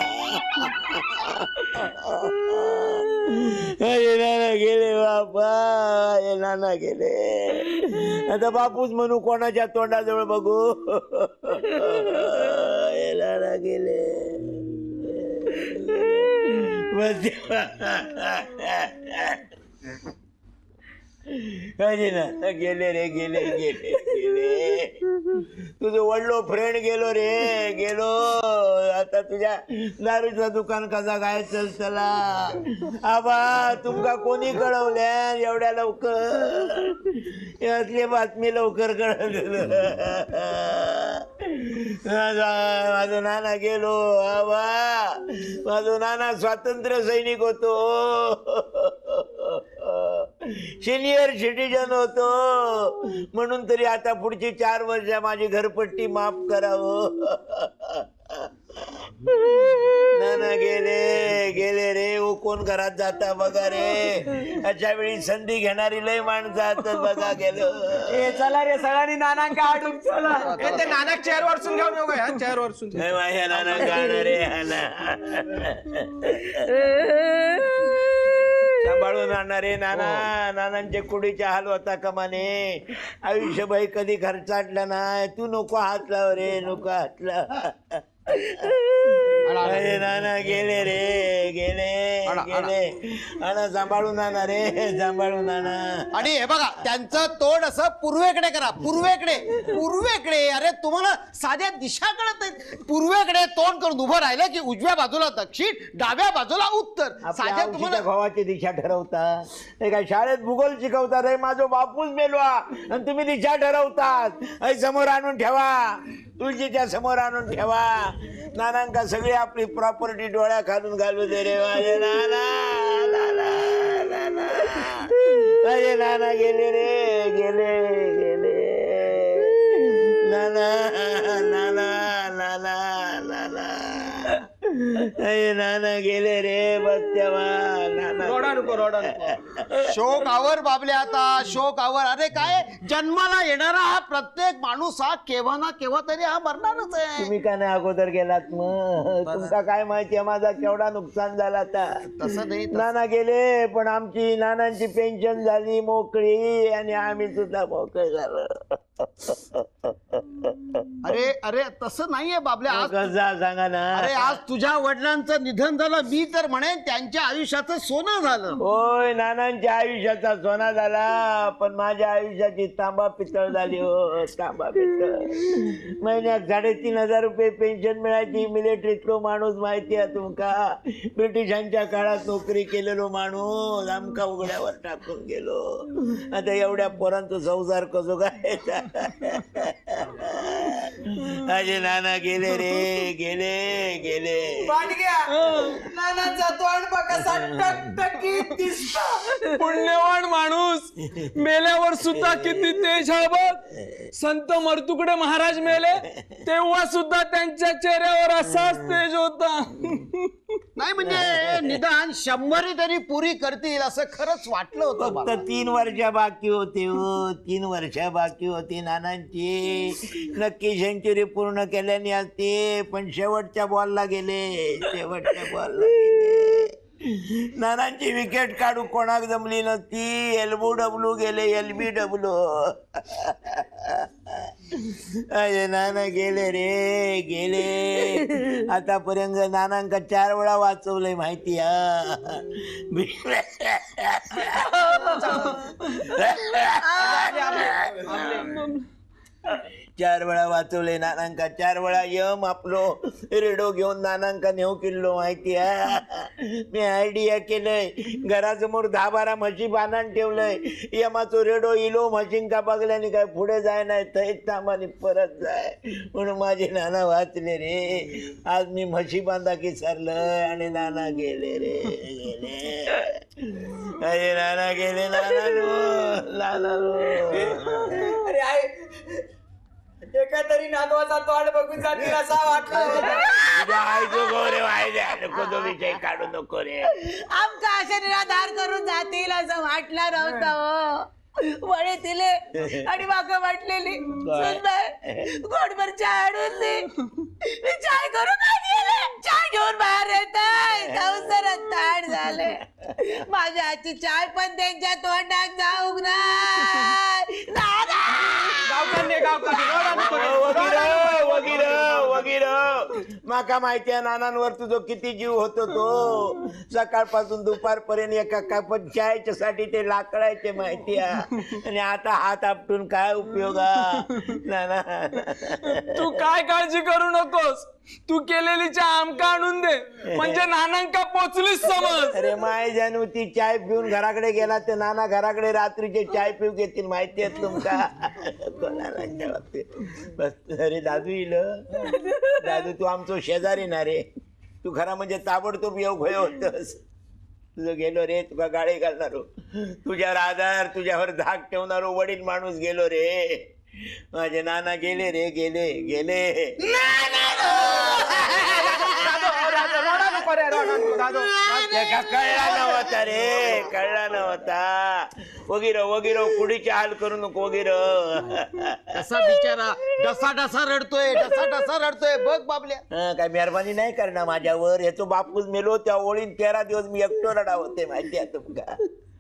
अरे नाना गेले बापा, अरे नाना गेले. आता बापूस म्हणू कोणाच्या तोंडाजवळ बघू. अरे नाना गेले. अरे ना गेले रे, गेले गेले गेले. तुझं वडलो फ्रेंड गेलो रे, गेलो. आता तुझ्या दारूचं दुकान कसा काय चला. आबा तुमका कोणी कळवल्या एवढ्या लवकर? यातली बातमी लवकर कळवलं. माझं नाना गेलो आबा, माझं नाना स्वातंत्र्य सैनिक होतो, सिनियर सिटीजन होतो, म्हणून तरी आता पुढची चार वर्ष माझी घरपट्टी माफ करावं. नाना गेले गेले रे. ओ कोण घरात जाता बघा रे, अशा वेळी संधी घेणारी लय माणसं बघा गेलो. ए चला रे सगळ्यांनी नानांका आडून चला. ए ते नाना चेअर वरसून घेऊन येऊ का? चेअर वरसून माझ्या नाना गाणं रे. सांभाळून आणणार रे नाना. नानांचे कुडीच्या हाल होता कमाने. आयुष्यभर कधी खर्चाटला नाही. तू नको हात लाव रे, नको हात लाव. अरे नाना गेले रे, गेले गेले. आणा सांभाळून आणा रे, सांभाळून आणा. आणि हे बघा त्यांचं तोंड असं पूर्वेकडे करा, पूर्वेकडे पूर्वेकडे. अरे तुम्हाला साध्या दिशा कळत नाहीत. पूर्वेकडे तोंड करून उभं राहिलं की उजव्या बाजूला दक्षिण, डाव्या बाजूला उत्तर. साध्या तुम्हाला भावाची दिशा ठरवता. हे काय शाळेत भूगोल शिकवता रे? माझो बापूच मेलवा आणि तुम्ही दिशा ठरवतात. समोर आणून ठेवा, तुळशीच्या समोर आणून ठेवा. नानांका सगळी आपली प्रॉपर्टी डोळ्या खालून घालू दे रे माझे नाना. नाना नाना माझे नाना गेले रे, गेले गेले. नाना नाना नाना नाना अरे नाना गेले रे. बस तेव्हा नाना रोडा नको, रोडा शोक आवर बाबले, आता शोक आवर. अरे काय जन्माला येणारा हा प्रत्येक माणूस हा केव्हा ना केव्हा तरी हा मरणारच आहे. तुम्ही का नाही अगोदर गेलात? मग तुमका काय माहिती आहे माझा केवढा नुकसान झाला. तसं नाही. नाना गेले पण आमची नानांची पेन्शन झाली मोकळी आणि आम्ही सुद्धा मोकळे झालो. अरे अरे तसं नाहीये बाबले. आज कसा सांगा ना. अरे आज तुझ्या वडिलांचं निधन झालं. मी तर म्हणेन त्यांच्या आयुष्याचं सोनं झालं. होय नानांच्या आयुष्याचा सोना झाला, पण माझ्या आयुष्याची तांबा पितळ झाली. हो तांबा पितळ. महिन्यात साडेतीन हजार रुपये पेन्शन मिळायची. मिलिटरीतलो माणूस माहिती आहे तुमका? ब्रिटिशांच्या काळात नोकरी केलेलो माणूस आमका उघड्यावर टाकून गेलो. आता एवढ्या पोरांचं संसार कसो काय. अजे नाना गेले रे, गेले गेले. नानांचा तोंड बघा टकटकीत दिसतं. पुण्यवान माणूस मेल्यावर सुद्धा किती तेज बघ. संत मरतुकडे महाराज मेले तेव्हा सुद्धा त्यांच्या चेहऱ्यावर असाच तेज होता. नाही म्हणजे निदान शंभरी तरी पुरी करतील असं खरंच वाटलं होतं. फक्त तीन वर्ष बाकी होते हो, तीन वर्ष बाकी होती नानांची. नक्की सेंचुरी पूर्ण केल्याने असते, पण शेवटच्या बॉलला गेले, शेवटच्या बॉलला गेले. नानांची विकेट काढू कोणाक जमली नसती. एलबो डब्ल्यू गेले, एलबी डब्ल्यू. अरे नाना गेले रे, गेले. आतापर्यंत नानांका चार वेळा वाचवलंय माहिती हा. चार वेळा वाचवले नानांका, चार वेळा यम आपलो रेडो घेऊन नानांका नेऊ किल्लो माहिती आहे. मी आयडिया केलंय, घरासमोर दहा बारा म्हशी बांधून ठेवलंय. यमाचो रेडो इलो म्हशींका बघल्याने काय पुढे जाय नाही थंच थांबानी परत जाय म्हणून माझे नाना वाचले रे. आज मी म्हशी बांधा की सरलंय आणि नाना गेले रे, गेले. अरे नाना गेले, नाना नो, नाना नो. अरे आहे एका तरी नागवाचा तोंड बघून जातील असा वाटलं. आयचो गो रे, वायद्या नको तो विषय काढू नको रे. आमचा अशा निराधार करून जातील असं वाटलं नव्हतं. वळे दिले आणि मागं वाटलेली सुंदर गोडभर चाय आणून दे. मी चाय करून गेले, चाय घेऊन बाहेर येत आहे. ताट झाले. माझ्या हातची चाय पण त्यांच्या तोंडात जाऊ नाही. वगैरे वगैरे माका माहिती आहे नानांवर तुझं किती जीव होतो. तो सकाळपासून दुपारपर्यंत एका कपात चायच्या साठी ते लाकडायचे माहिती आहे. आणि आता हात आपटून काय उपयोग नाना. तू काय काळजी करू नकोस, तू केलेली चहा आमका आणून दे म्हणजे नानांका पोचलीच समज. अरे माय जानू ती चाय पिऊन घराकडे गेला तर नाना घराकडे रात्रीचे चाय पिऊ घेतील माहिती आहे तुमका. कोणाला बस. अरे दादू इल दादू तू आमचो शेजारी ना रे. तू घरा म्हणजे ताबडतोब येऊ भय होतस. तुझं गेलो रे, तुका गाडी घालणारो, तुझ्यावर आधार तुझ्यावर धाक ठेवणारो वडील माणूस गेलो रे. माझे नाना गेले रे, गेले गेले. कळला नव्हता रे, कळला नव्हता. वगैरे वगैरे पुढीचे हाल करू नको वगैरे. कसा बिचारा डसा डसा रडतोय, डसा डसा रडतोय बघ बाबल्या. काय मेहरबानी नाही करणार माझ्यावर. याचो बापूस मेलो त्या ओळीन तेरा दिवस मी एकटो रडा होते माहिती आहे तुमका.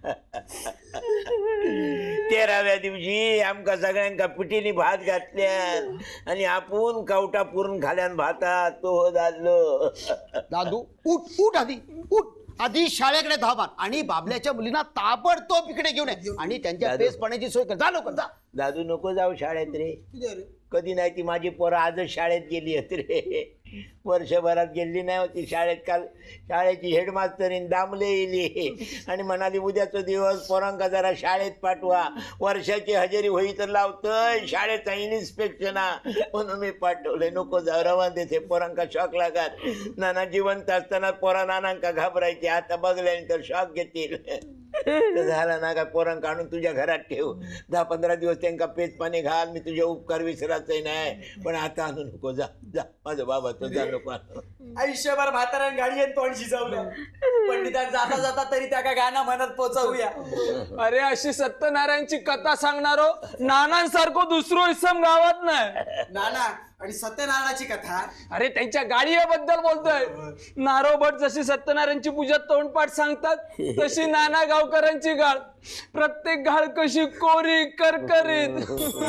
तेराव्या दिवशी आमका सगळ्यांका पिठीने भात घातल्या आणि आपण कावटा पुरून खाल्यान भातात तो दादलो. दादू उठ उठ आधी उठ. आधी शाळेकडे धावबान आणि बाबल्याच्या मुलींना ताबडतोब इकडे घेऊन ये आणि त्यांच्या पेस पाण्याची सोय कर. जा लवकर जा. दादू नको जाऊ शाळेत रे. कधी नाही ती माझी पोरं आजच शाळेत गेली होती रे. वर्षभरात गेली नाही होती शाळेत. काल शाळेची हेडमास्तरीन दामले येली आणि म्हणाली उद्याचा दिवस पोरांका जरा शाळेत पाठवा, वर्षाची हजेरी होई तर लावतोय शाळेचा इन्स्पेक्शन म्हणून मी पाठवले. नको जाऊ रवान देते पोरांका शॉक लागत. नाना जिवंत असताना पोरा नानांका घाबरायचे, आता बघल्यानंतर शॉक घेतील. झाला ना का पोरांका आणून तुझ्या घरात ठेव. दहा पंधरा दिवस त्यांना पेच पाणी घाल. मी तुझे उपकार विसरायचे नाही पण आता आणू नको. जा जा माझं बाबा तो जा नको. आयुष्यभर म्हाताऱ्यान गाडी तोंड शिजवलं. पंडितांना जाता जाता तरी त्या का गाणं म्हणत पोचवूया. अरे अशी सत्यनारायणची कथा सांगणारो नानांसारखो दुसरो इसम गावात नाही. नाना आणि सत्यनारायणाची कथा. अरे त्यांच्या गाडीबद्दल बोलतोय. नारो भट जशी सत्यनारायणची पूजा तोंडपाठ सांगतात तशी नाना गावकरांची गाळ. प्रत्येक गाळ कशी कोरी करकरीत.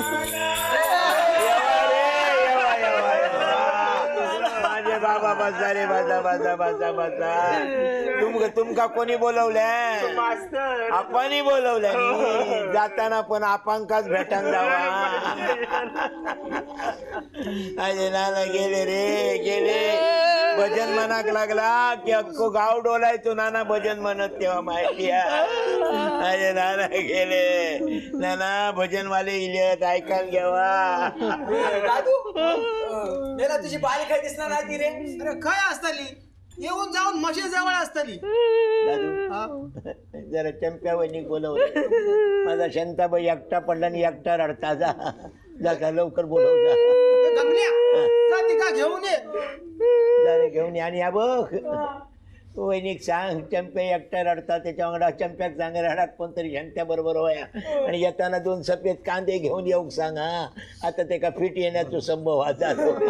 बाबा बसा रे, बसा बसा बसा बसा. तुम तुमका कोणी बोलवलंय? आपणही बोलवलंय. जाताना पण आपांकाच भेटान जावा. अरे नाना गेले रे, गेले. भजन मनाक लागला की अख्खो गाव डोलायचो नाना भजन म्हणत तेव्हा माहिती आहे. अरे नाना गेले. नाना भजन वाले इलेत ऐकायला घ्यावा. दादू मेला तुझी बाली काय दिसणार नाही ती रे. अरे काय असतली येऊन जाऊन म्हशी जवळ असतली. दादू जरा चंप्या वहिनी बोलवलं. माझा शांताबाई एकटा पडला आणि एकटा रडता. जा जा लवकर बोलव जा. गंगल्या ती का घेऊन ये. जरा घेऊन ये आणि या बघ वैनिक सांग चंप्या एकटा रडता त्याच्या अंगडा चंप्याक सांग रडाक कोणतरी शंत्या बरोबर वया आणि येताना दोन सफेद कांदे घेऊन येऊ सांग. हा आता ते का फिट येण्याचा संभव आता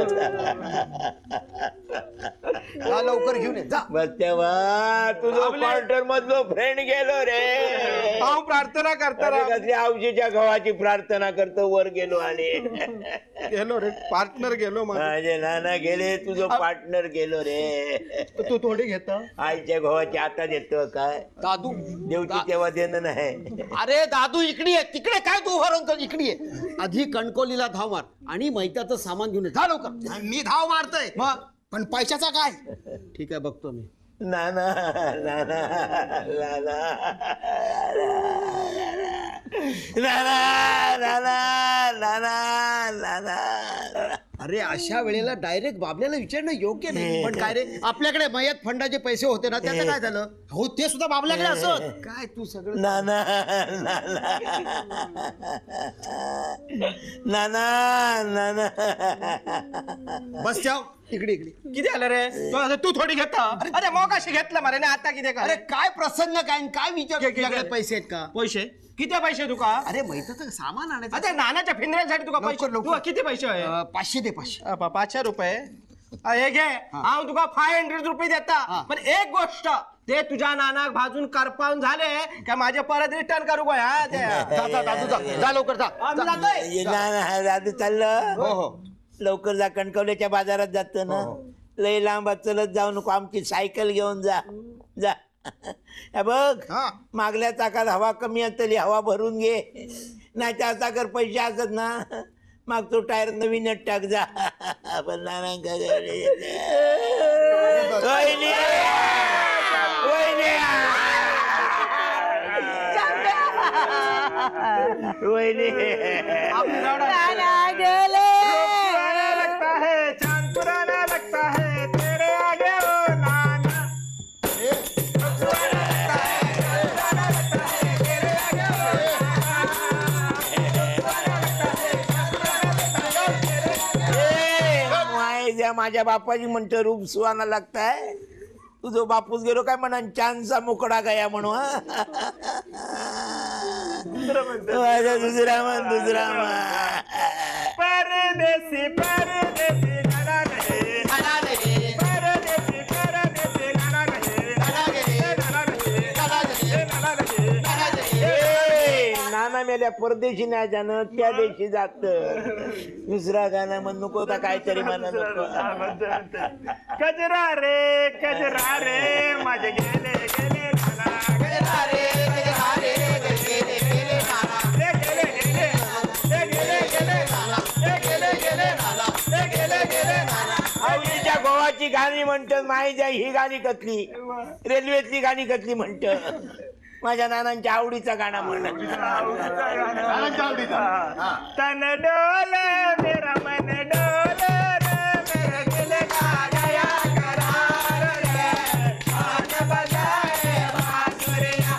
लवकर घेऊन ये जा. बस तेव्हा तुझं क्वार्टर मधलो फ्रेंड गेलो रे. प्रार्थना करता कसली आवशीच्या गव्हाची प्रार्थना करतो वर गेलो आणि गेलो रे. पार्टनर गेलो माझे नाना गेले, तुझं पार्टनर गेलो रे. तू थोडी घेता आईच्या घोवाची आता देतो काय दादू देवची तेव्हा देणं नाही. अरे दादू इकडे आहे तिकडे काय तू उभा राहून इकडे आहे. आधी कणकोलीला धाव मार आणि मैत्याचं सामान घेऊन ये. जा लवकर. मी धाव मारतोय मग पण पैशाचा काय ठीक आहे बघतो मी. नाना नाना नाना नाना नाना नाना नाना. अरे अशा वेळेला डायरेक्ट बाबल्याला विचारणं योग्य नाही. पण काय रे आपल्याकडे मयत फंडाचे पैसे होते ना त्याचं काय झालं. हो ते सुद्धा बाबल्याकडे असत. काय तू सगळं नाना नाना नाना नाना. बस जाव इकडे इकडे. किती आलं रे तू तू थोडी घेता. अरे मग कशी घेतलं मारे ना आता किती अरे काय प्रसन्न काय काय विचार तुझ्याकडे पैसे आहेत का. पैसे किती पैसे तुका. अरे मैताचं सामान आणायचं. अरे नानाच्या फिरण्यासाठी तुका पैसे लवकर. तुका किती पैसे आहे. अं, पाचशे दे पाचशे. अ, पा- पाचशे रुपये अ, हे घे हा तुका फाय हंड्रेड रुपये देता. पण एक गोष्ट ते तुझ्या नानाक भाजून करपावून झाले का माझे परत रिटर्न करू गया. हा, ते. जा जा दादू जा जा लवकर जा. हा, मी जातोय. ये नाना दादू चाललं. हो हो लवकर जा कणकवल्याच्या बाजारात जात ना. लय लांब चलत जाऊ नको आमची सायकल घेऊन जा जा. हे बघ मागल्या चाकात हवा कमी असतली हवा भरून घे. नाही त्या चाकर पैसे असत ना मागतो टायर नवीनच टाक जा. पण नाना वहिनी नाना गेले. लगता है चांद पुराना लगता है तेरे आगे ओ नाना. माझ्या बापाची म्हणतो रूप सुहाना लागताय. तुझो बापूस गेलो काय म्हणा चांदचा मोकळा गया म्हणून. माझा दुसरा मन दुसरा मन. परदेसी परदेसी नाना रे नाना रे परदेसी परदेसी नाना रे नाना रे नाना रे नाना रे नाना रे. नाना मेल्या परदेशी नाही जाणं त्या देशी जात. दुसरा गाणं म्हण नको होता काहीतरी म्हणा नको. कजरा रे कजरा रे माझे गेले गेले नाना. कजरा रे कजरा रे गेले गेले नाना. रे गेले गेले रे गेले गेले नाना. रे गेले गेले नाना. रे गेले गेले नाना. आवडीच्या गोवाची गाणी म्हणत माईच्या ही गाणी कसली रेल्वेतली गाणी कसली म्हणत. माझ्या नानांच्या आवडीचा गाणं म्हणत. तन डोले मेरा मन डोले रे मेरे दिल का गया करार रे. आज बजाए बांसुरियां.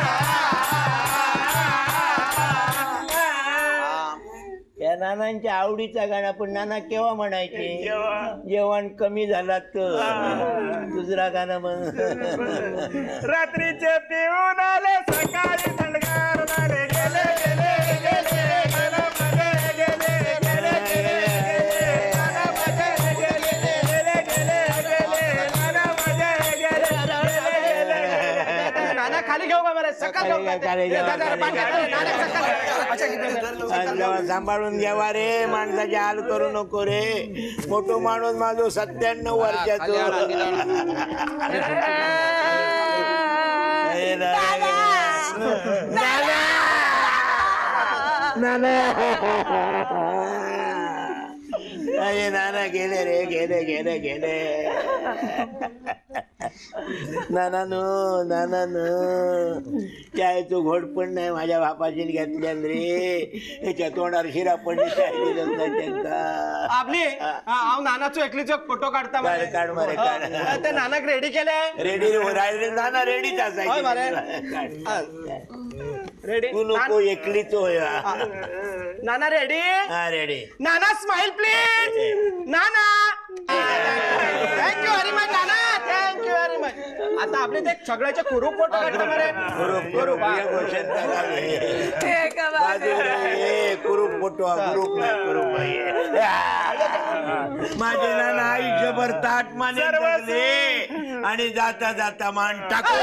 या नानांच्या आवडीचा गाणं पण नाना केव्हा म्हणायचे जेवण कमी झाला तर. दुसरा गाणं म्हण. रात्रीचे पिऊन आले सकाळी थंडगार झाले. गेले गेले गेले मला मजे गेले गेले गेले मला मजे गेले गेले गेले गेले मला मजे गेले. नाना खाली घेऊ का बरं सकाळ घेऊ का? खाली घेऊ, दादा, खाली पाणी घेऊ. घाल. नाना, सकाळ. अच्छा, किती वेळ? सांभाळून घ्यावा रे माणसाचे हाल करू नको रे. मोठो माणूस माझो सत्त्याण्णव वर्षाचो. अरे नाना गेले रे गेले गेले गेले. नाना नो नाना नो चायचो घोट पण नाही माझ्या बापाशी घेतल्या रे. त्याच्या तोंडावर शिरा पडली त्यांचा. आपली हाव नानाचो एकलीचो फोटो काढता मारे. काढ मारे काढ. ते नानाक रेडी केले. रेडी रे नाना रेडीच होय मारे. असायची. रेडी तू नको एकलीच होय. नाना रेडी. हा ready. Nana smile please. Nana thank you very much Nana. Thank you very much. आता आपले ते सगळ्याचे कुरूप फोटो काढता मारे. कुरूप कुरूप फोटो कुरूप नाही कुरूप माझे नाना आयुष्यभर ताट माने जगले आणि जाता जाता मान टाकू.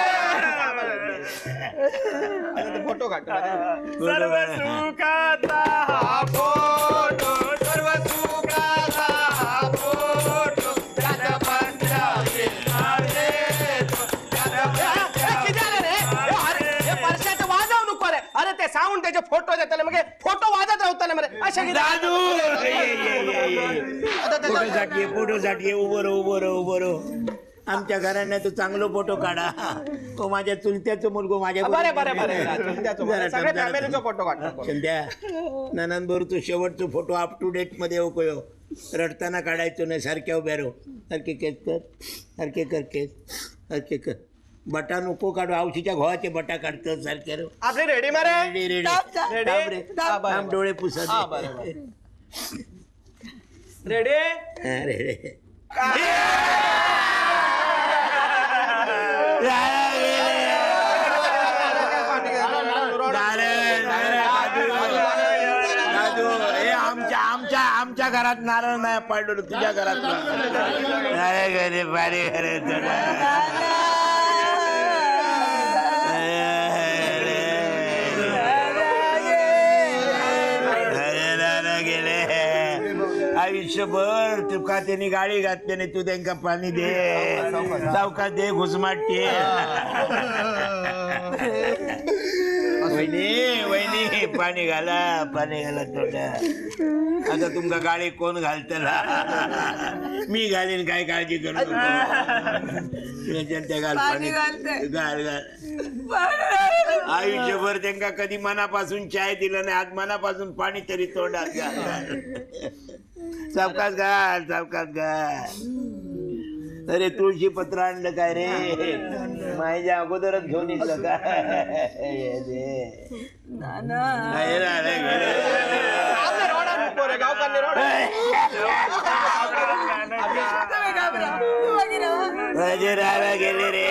फोटो काढता सर्व सुखाचा हा फोटो सर्व सुखाचा हा फोटो त्यात पंजाबी नारे फोटो देताना मग फोटो वाजत राहताना मरे अशा दादू फोटोसाठी फोटोसाठी उभं राहू उभं राहू उभं राहू आमच्या घराने तू चांगलो फोटो काढा तो माझ्या चुलत्याचं मुलगो माझ्या बरे बरे बरे सगळे फॅमिलीचा फोटो काढतो संध्या नानांबरोबर तू शेवटचा फोटो अप टू डेट मध्ये उपयो रडताना काढायचो नाही सारख्या उभ्या राहू सारखे केस कर सारखे कर केस सारखे कर बटा नको काढू औशीच्या घोवाचे बटा काढतो सारखे राहू आपले रेडी मारे रेडी रेडी थांब, थांब. थांब रे. थांब. थांब, डोळे पुसत रेडी रेडी आमच्या आमच्या आमच्या घरात नारळ नाही पाडलो तुझ्या घरात अरे घरे बारे घरे गेले आयुष्यभर तुका त्यांनी गाडी घातल्याने तू त्यांना पाणी दे चौकात दे घुसमाटे वहिनी वहिनी पाणी घाला पाणी घाला थोडा आता तुमका गाडी कोण घालतला मी घालीन काय काळजी करू नको घाल पाणी घाल घाल आयुष्यभर त्यांना कधी मनापासून चाय दिलं नाही आज मनापासून पाणी तरी तोंडात घाल चौकात घाल चौकात घाल अरे तुळशी पत्र आणलं काय रे माझ्या अगोदरच घेऊन येतलं काय गेले रे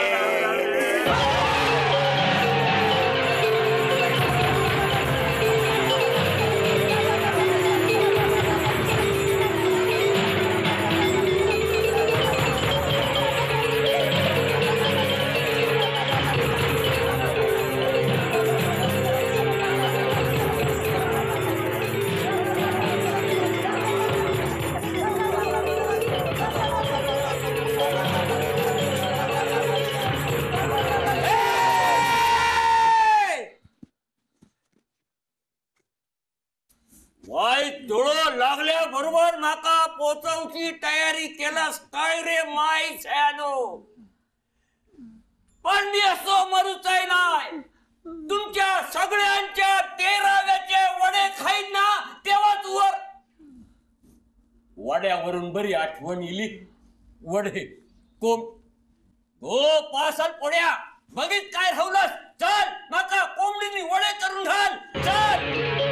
लागल्या बरोबर नाका पोचवची तयारी केलास काय रे माय सयानो पण मी असो मरूचाय नाही तुमच्या सगळ्यांच्या तेराव्याचे वडे खाईन ना तेव्हाच वर वड्यावरून बरी आठवण इली वडे कोम हो पासल पोड्या बघित काय राहुलस चल नाका कोंबडीनी वडे करून घाल चल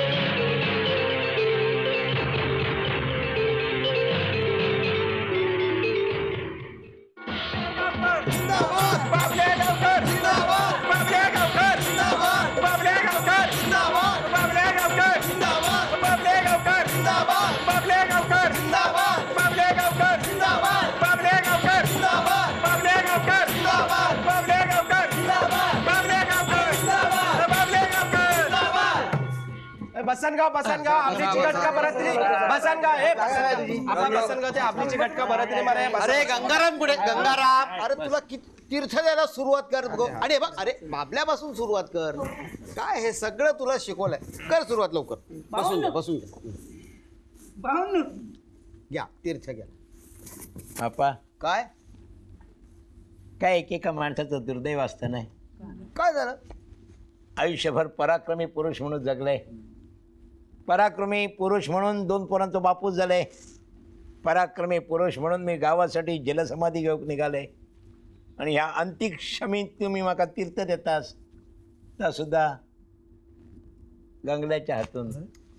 बसनगाव बसनगाव आपलीची घटका बरतली बसनगाव हे आपला बसनगाव ते आपलीची घटका बरतली मारे अरे गंगाराम कुठे गंगाराम अरे तुला किती तीर्थ द्यायला सुरुवात कर गो अरे बघ अरे बाबल्यापासून सुरुवात कर काय हे सगळं तुला शिकवलंय कर सुरुवात लवकर बसून घ्या बसून घ्या घ्या तीर्थ घ्या आपा काय काय एकेका माणसाचं दुर्दैव असतं नाही काय झालं आयुष्यभर पराक्रमी पुरुष म्हणून जगले पराक्रमी पुरुष म्हणून दोन पोरांचं बापूच झाले पराक्रमी पुरुष म्हणून मी गावासाठी जलसमाधी घेऊन निघाले आणि ह्या अंतिक्षमीत तुम्ही माका तीर्थ देतास त्या सुद्धा गंगल्याच्या हातून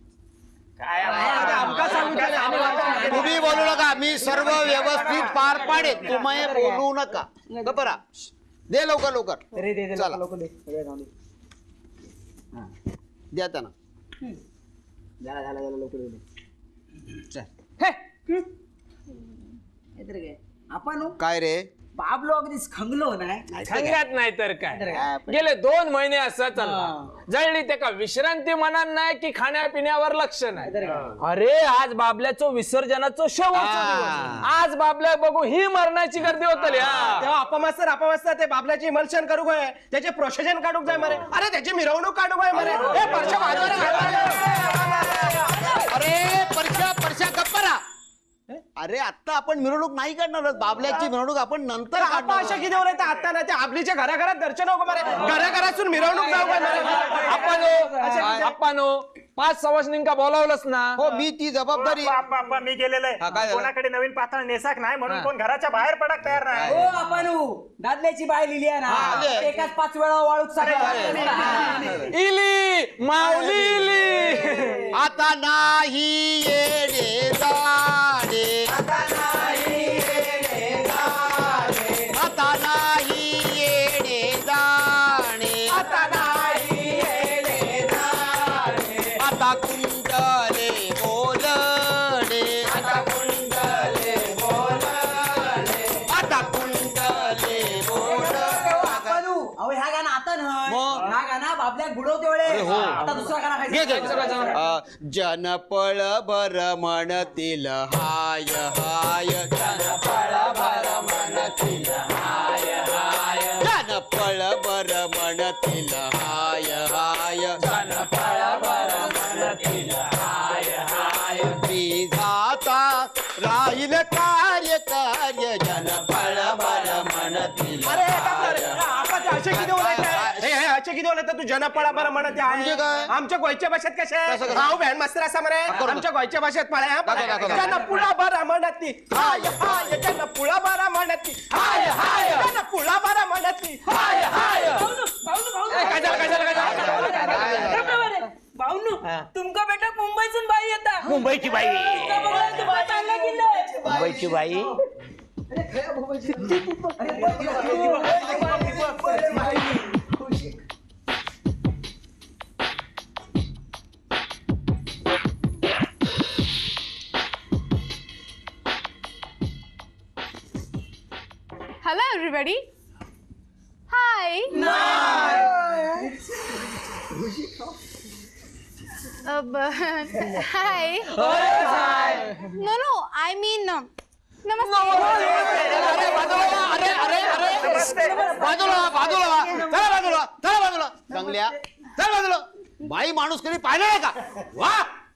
तुम्ही बोलू नका मी सर्व व्यवस्थित पार पाडे तुम्ही बोलू नका बरा दे लवकर लवकर चला द्या त्यांना झाला झाला झाला लवकर काय रे बाबलो अगदीच खंगलो नाही सांगत नाही तर काय गेले दोन महिने असं चालला जळली ते का विश्रांती मनात नाही की खाण्यापिण्यावर लक्ष नाही अरे आज बाबल्याचं विसर्जनाचं शेवटचं दिवस आज बाबल्या बघू ही मरणाची गर्दी होतली तेव्हा अपमास्तर अपमास्तर ते बाबल्याची इमल्शन करू गय त्याचे प्रोसेशन काढूक जाय मरे अरे त्याची मिरवणूक काढू गय मरे ए परशा अरे परशा परशा गप्परा अरे आता आपण मिरवणूक नाही काढणार बाबल्याची मिरवणूक आपण नंतर अशा किती होत आता ना त्या आपलीच्या घराघरात दर्शन हो मरे घराघरातून मिरवणूक जाऊ आपण आपण पाच सवासनींका बोलावलंच ना हो मी ती जबाबदारी बाप्पा मी गेलेलं आहे कोणाकडे नवीन पातळ नेसाक नाही म्हणून कोण घराच्या बाहेर पडक तयार नाही हो आपण दादल्याची बाय लिहिली आहे ना एकाच पाच वेळा वाळूच सारे इली माऊली इली आता नाही येणे जाणे आता नाही येणे जाणे आता नाही येणे जाणे आता नाही येणे जाणे आता कुंडले बोलणे आता कुंडले बोलणे आता कुंडले बोलणे अहो ह्या गाणं आता नाही ह्या गाणं बाबल्या बुडवते वेळे आता दुसरा गाणं खायचं जनपळ बर म्हणतील हाय हाय जनपळ बर म्हणतील हाय हाय जनपळ बर म्हणतील हाय हाय जनपळ बर म्हणतील हाय हाय मी जाता राहील कार्य कार्य जनपळ बर म्हणतील अरे असे किती असे किती बोलत तू जनपळा बरं म्हणत आमच्या गोयच्या भाषेत कसे भाऊ बहन मास्तर असा म्हणे आमच्या गोयच्या भाषेत पळ्या जनपुळा बरं म्हणती हाय हाय जनपुळा बरं म्हणती हाय हाय जनपुळा बरं म्हणती हाय हाय काय झालं काय झालं काय झालं भाऊनू तुमका बेटा मुंबईतून बाई येता मुंबईची बाई मुंबईची बाई Hello, everybody. Hi. Uh, but, hi. Hi. No, no. I mean, um, namaste. अरे अरे अरे बाजूला बाजूला चला बाजूला चला बाजूला चांगल्या चला बाजूला बाई माणूस कधी पाहिलं आहे का वा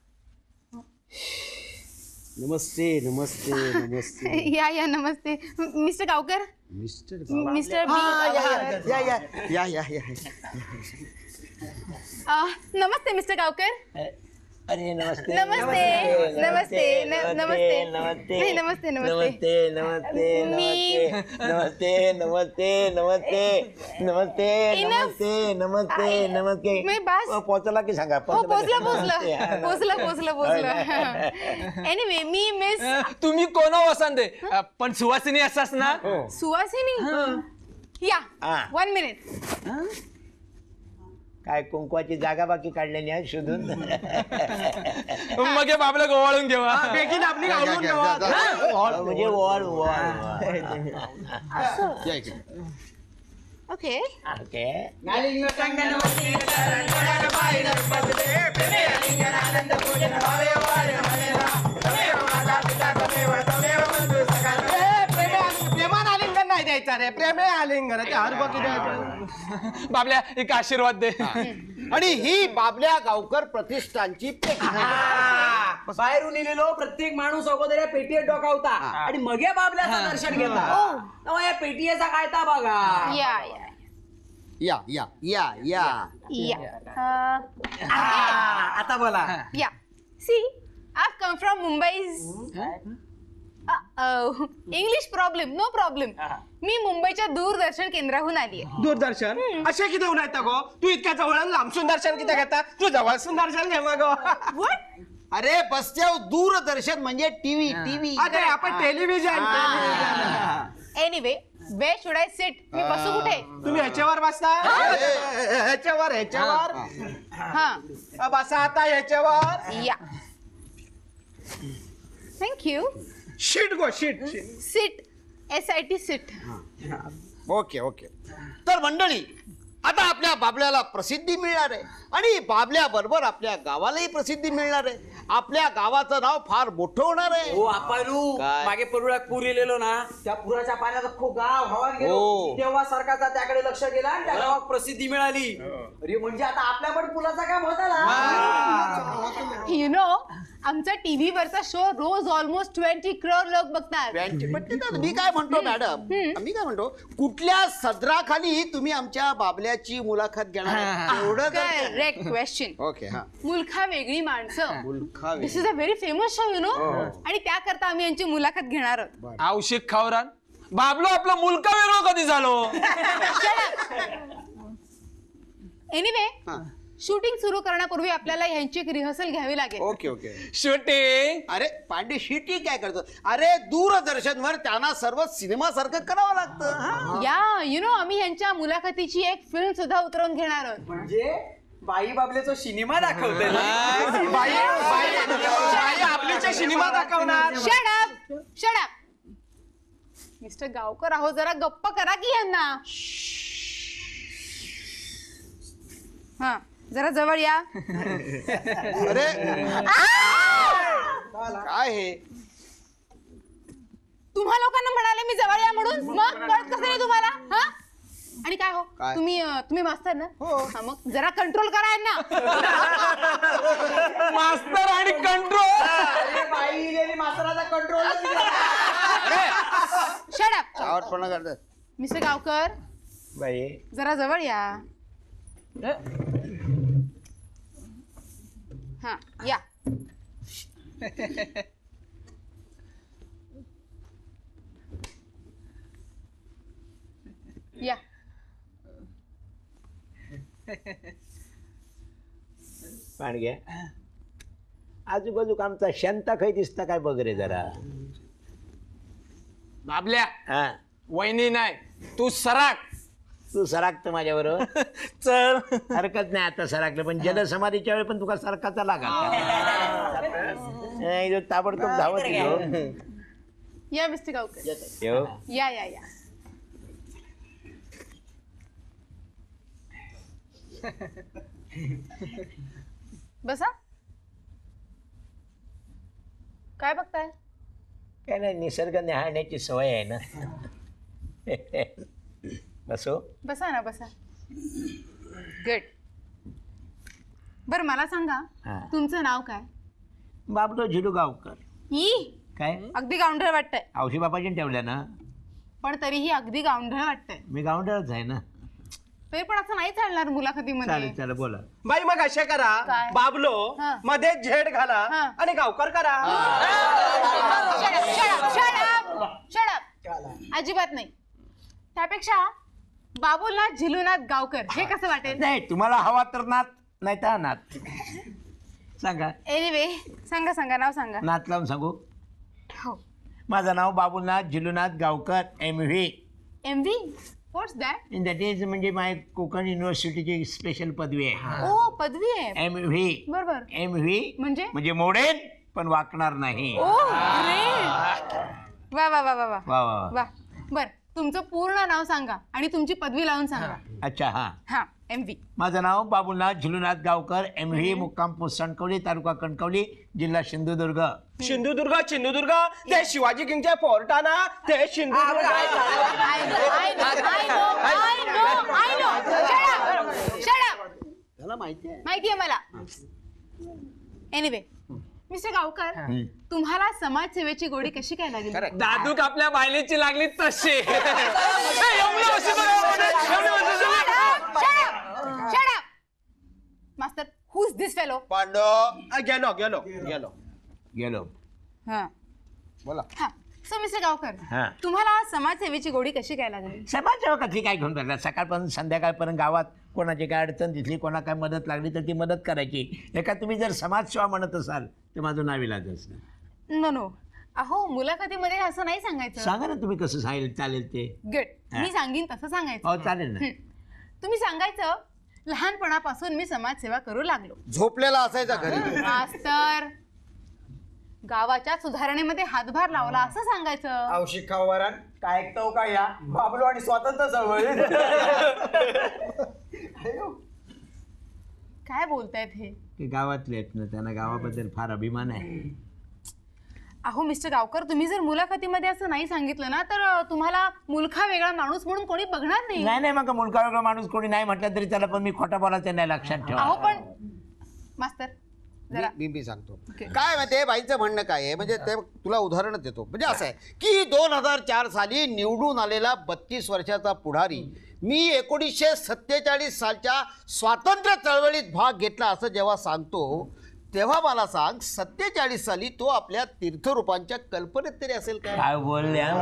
नमस्ते नमस्ते नमस्ते या या नमस्ते मिस्टर गावकर मिस्टर मिस्टर या या या या या नमस्ते मिस्टर गावकर अरे नमस्ते नमस्ते नमस्ते न- नमस्ते नाही नमस्ते नमस्ते नमस्ते मी नमस्ते नमस्ते नमस्ते नमस्ते Enough. नमस्ते नमस्ते नमस्ते मी बस पोचला की सांगा हो पोचलं पोचलं पोचलं पोचलं पोचलं एनिवे मी मिस तुम्ही कोण वसंत दे पण सुवासिनी असाच ना सुवासिनी या हा. वन मिनिट काय कुंकवाची जागा बाकी काढलेली आहे शोधून मग हे बाबला गोवाळून घेवा बेगीन आपली आवडून ठेवा म्हणजे वॉल वॉल ओके ओके प्रेमान आलिंगन नाही द्यायचा रे प्रेमे आलिंगन ते हर बाकी द्यायचं बाबल्या एक आशीर्वाद दे आणि ही बाबल्या गावकर प्रतिष्ठानची बाहेरून इलेलो प्रत्येक माणूस अगोदर या पेटीत डोकावता आणि मग या बाबल्याचं दर्शन घेता तेव्हा या पेटीचा काय ता बघा या या या या या या या आता बोला या see I've come from Mumbai's English problem no problem मी मुंबईच्या दूरदर्शन केंद्राहून आली आहे दूरदर्शन असे किती होऊन येतं गो तू इतक्या जवळ लांबसून दर्शन किती घेता तू जवळसून दर्शन घे मग अरे बसत्या दूरदर्शन म्हणजे टीव्ही टीव्ही अरे आपण television anyway way should I sit मी बसू कुठे तुम्ही ह्याच्यावर बसता ह्याच्यावर ह्याच्यावर हा बसा आता ह्याच्यावर या thank you sheet go sheet sit S I T seat. Okay okay. तर मंडळी, आता आपल्या बाबल्याला प्रसिद्धी मिळणार आहे आणि बाबल्या बरोबर आपल्या गावालाही प्रसिद्धी मिळणार आहे. आपल्या गावाचं नाव फार मोठं होणार आहे. हो अपारू, काय? मागे परुळ्यात पूर येलेलो ना, त्या पुराच्या पाण्यात अख्खं गाव हवात गेलो. हो. तेव्हा सरकारचा त्याकडे लक्ष गेला आणि त्या गावात प्रसिद्धी मिळाली. अरे म्हणजे आता आपल्या पण पुलाचा काम होता ना. यु नो, आमचा टीव्ही वरचा शो रोज ऑलमोस्ट ट्वेंटी करोड लोक बघतात. पण ते तर मी काय म्हणतो मॅडम, मी काय म्हणतो, कुठल्या सदराखाली तुम्ही आमच्या बाबल्याची मुलाखत घेणार आहे? एवढं जर- करेक्ट क्वेश्चन. ओके. हा. मुलखा वेगळी माणसं. मुलखा this is a very famous show, you know. आणि त्याकरता आम्ही यांची मुलाखत घेणार आहोत. औशिक खावरान बाबलो आपलं मुलका वेगळं कधी झालो? एनिवे, शूटिंग सुरू करण्यापूर्वी आपल्याला यांची एक रिहर्सल घ्यावी लागेल. Okay okay. शूटिंग. अरे पांडे शिटी काय करतो? अरे दूरदर्शनवर त्यांना सर्व सिनेमा सारखं करावं लागतं. हा? या यु नो, आम्ही यांच्या मुलाखतीची एक फिल्म सुद्धा उतरवून घेणार आहोत. म्हणजे बाई बाबलेचा सिनेमा दाखवते बाई बाई बाई आपलीचे सिनेमा दाखवणार. Shut up, shut up. Mister Gavkar, आहो जरा गप्प करा की यांना. हा, जरा जवळ या. अरे काय हे? तुम्हा लोकांना म्हणाले मी जवळ या म्हणून, मग कळत कसं नाही तुम्हाला? हा, आणि काय हो, काय? तुम्ही अं, तुम्ही मास्तर ना? हा, मग जरा कंट्रोल करा यांना. मास्तर आणि कंट्रोल. अरे बाई गेली मास्तराचा कंट्रोल. Shut up. चावटपणा करतात. मिस्टर गावकर, बाई जरा जवळ या. हा, या. या. पाणग्या, आजूबाजूक आमचा शांता खै दिसता काय बघ रे जरा. बाबल्या हा, वहिनी नाही, तू सराक. तू सराकत माझ्या बरोबर. चल. हरकत नाही आता सराकलं, पण जलसमाधीच्या वेळी पण तुका सरकाचा लागा. ताबडतोब धावत येतो. या मिस्टर गावकर, येऊ. या या या. बसा. काय बघताय? काय नाही, निसर्ग निहाळण्याची सवय आहे ना. बसो. बसा ना, बसा. गुड. बर, मला सांगा, हा. तुमचं नाव काय? बाबलो झिडू गावकर. ई, काय अगदी गावंढळ वाटतंय. औशी बापाची ठेवल्या ना. पण तरीही अगदी गावंढळ वाटतंय. मी गावंडळच आहे ना. तरी पण असं नाही चालणार मुलाखतीमध्ये. चालेल चालेल, बोला. बाई मग असे करा, काय? बाबलो हा. मध्ये झेड घाला हा. आणि गावकर करा. Shut up, shut up, shut up, shut up. अजिबात नाही. त्यापेक्षा बाबूलनाथ झिलूनाथ गावकर हे कसं वाटेल? नाही, तुम्हाला हवा तर नात, नाही तर नात. सांगा. एनिवे, सांगा सांगा, नाव सांगा. नात लावून सांगू. हो. माझं नाव Babunath Jhilunath Gavkar, M V. M V, what's that? That is म्हणजे माय कोकण युनिव्हर्सिटीची स्पेशल पदवी आहे. ओ, पदवी आहे. M V. बरोबर. एम व्ही म्हणजे? म्हणजे मोडेन पण वाकणार नाही. Oh, great. वा वा वा वा वा वा वा वा. वा. बर, तुमचं पूर्ण नाव सांगा आणि तुमची पदवी लावून सांगा. अच्छा, हा. हा, एम व्ही. माझं नाव बाबूनाथ झिलूनाथ गावकर, एम व्ही, मुक्काम पोस्ट सणकवली, तालुका कणकवली, जिल्हा सिंधुदुर्ग. सिंधुदुर्ग सिंधुदुर्ग ते शिवाजी किंगचे फोर्टाना ते Sindhudurg. I know, I know, I know, I know. Shut up, shut up. त्याला माहिती आहे. माहिती आहे मला. एनिवे, मिस्टर गावकर, तुम्हाला समाजसेवेची गोडी कशी काय लागली? दादूक आपल्या बायलेची लागली तशी. Master, who is this fellow? Pandav. आ, गेलो गेलो गेलो गेलो. हा, बोला. हा. सो मिस्टर गावकर, हा. तुम्हाला समाजसेवेची गोडी कशी काय लागली? समाजसेवा कधी काय घेऊन राहिला, सकाळपासून संध्याकाळपर्यंत गावात कोणाची काय अडचण दिसली, कोणा काय मदत लागली तर ती मदत करायची. एका तुम्ही जर समाजसेवा म्हणत असाल तर माझं नाव इलाज असतं. नो नो, अहो मुलाखतीमध्ये असं नाही सांगायचं. सांगा ना तुम्ही कसं सांगेल, चालेल ते. गुड, मी सांगीन तसं सांगायचं. हो, चालेल ना. हं. तुम्ही सांगायचं, लहानपणापासून मी समाजसेवा करू लागलो. झोपलेला असायचा घरी. मास्तर, गावाच्या सुधारणेमध्ये हातभार लावला असं सांगायचं. औषध खावरण काय ऐकतो का या बाबलो आणि स्वातंत्र्य चळवळीत काय बोलतायत हे? ते गावातले आहेत ना, त्यांना गावाबद्दल फार अभिमान आहे. अहो मिस्टर गावकर, तुम्ही जर मुलाखतीमध्ये असं नाही सांगितलं ना तर तुम्हाला मुलखा वेगळा माणूस म्हणून कोणी बघणार नाही. नाही नाही, मग मुलगा वेगळा माणूस कोणी नाही म्हटलं तरी त्याला, पण मी खोटा बोलायचं नाही, लक्षात ठेवा. अहो पण मास्तर जरा मी मी सांगतो काय माहितीये बाईंचं म्हणणं काय आहे, म्हणजे ते तुला उदाहरण देतो. म्हणजे असं आहे की दोन हजार चार साली निवडून आलेला बत्तीस वर्षाचा पुढारी मी एकोणीसशे सत्तेचाळीस सालच्या स्वातंत्र्य चळवळीत भाग घेतला असं जेव्हा सांगतो तेव्हा मला सांग, सत्तेचाळीस साली तो आपल्या तीर्थरूपांच्या कल्पनेत तरी असेल काय? काय बोलल्या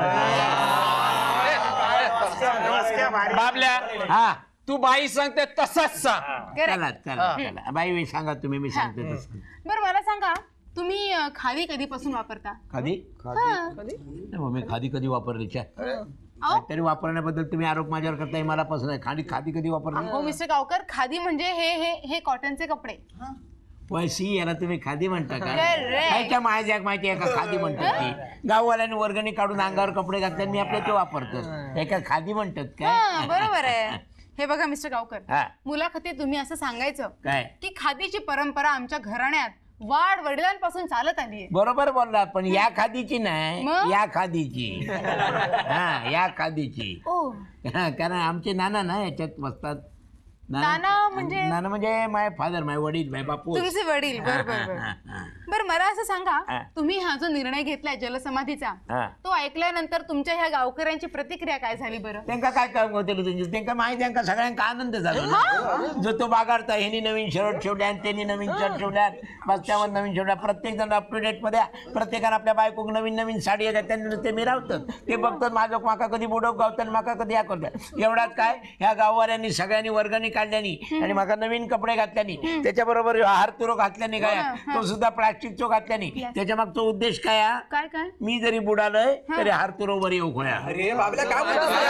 बाबल्या, हा तू बाई सांगते तसंच सांग. चला चला चला बाई सांगा तुम्ही, मी सांगते तसं. बरं मला सांगा, तुम्ही अं, खादी कधीपासून वापरता? खादी हा. नाही, मी खादी कधी वापरली? अहो तरी वापरण्याबद्दल तुम्ही आरोप माझ्यावर करताय, मला पसंत आहे. खादी खादी कधी वापरली? हो मिस्टर गावकर, खादी म्हणजे हे हे हे कॉटनचे कपडे. वैसी याला तुम्ही खादी म्हणता का? Correct. कायच्या माझ्या माहिती आहे का खादी म्हणतात ती? गाववाल्याने वर्गणी काढून अंगावर कपडे घातले, मी आपले ते वापरतो. हे काय खादी म्हणतात हा, काय? बरोबर आहे. हे बघा मिस्टर गावकर, हा. मुलाखतीत तुम्ही असं सांगायचं काय की खादीची परंपरा आमच्या घराण्यात वाढ वडिलांपासून चालत आली आहे. बरोबर बोलला, पण या खादीची नाही, मग? या खादीची. हा या खादीची. ओ हा, कारण आमचे नाना ना याच्यात बसतात. नाना म्हणजे? नाना म्हणजे माय फादर, माय वडील, माय बापू. तुमचे वडील. बरं बरं बरं बरं मला असं सांगा, हा. तुम्ही हा जो निर्णय घेतलाय जलसमाधीचा, हा. तो ऐकल्यानंतर तुमच्या ह्या गावकऱ्यांची प्रतिक्रिया काय झाली बरं? त्यांना काय काम होते त्यांना माहिती, त्यांना सगळ्यांना आनंद झाला ना. जो तो बागाडता, ह्यांनी नवीन शर्ट ठेवल्या, त्यांनी नवीन शर्ट ठेवल्या, बस्त्यावर नवीन ठेवल्या, प्रत्येक जण अप टू डेट मध्ये, प्रत्येकानं आपल्या बायको नवीन नवीन साडी येतात, त्यांनी ते मिरावतात, ते बघतात माझं माका कधी बुडक गावतात, माका कधी या करतात. एवढ्यात काय, ह्या गाववाल्यांनी सगळ्यांनी वर्गणी काढल्यानी आणि माका नवीन कपडे घातल्यानी, त्याच्याबरोबर हारतुरो घातल्यानी, काय तो सुद्धा प्लास्टिकचो घातल्यानी. त्याच्या मागचा उद्देश काय? काय काय मी जरी बुडालोय तरी हारतुरो वर येऊ खोया. अरे बाबल्या काय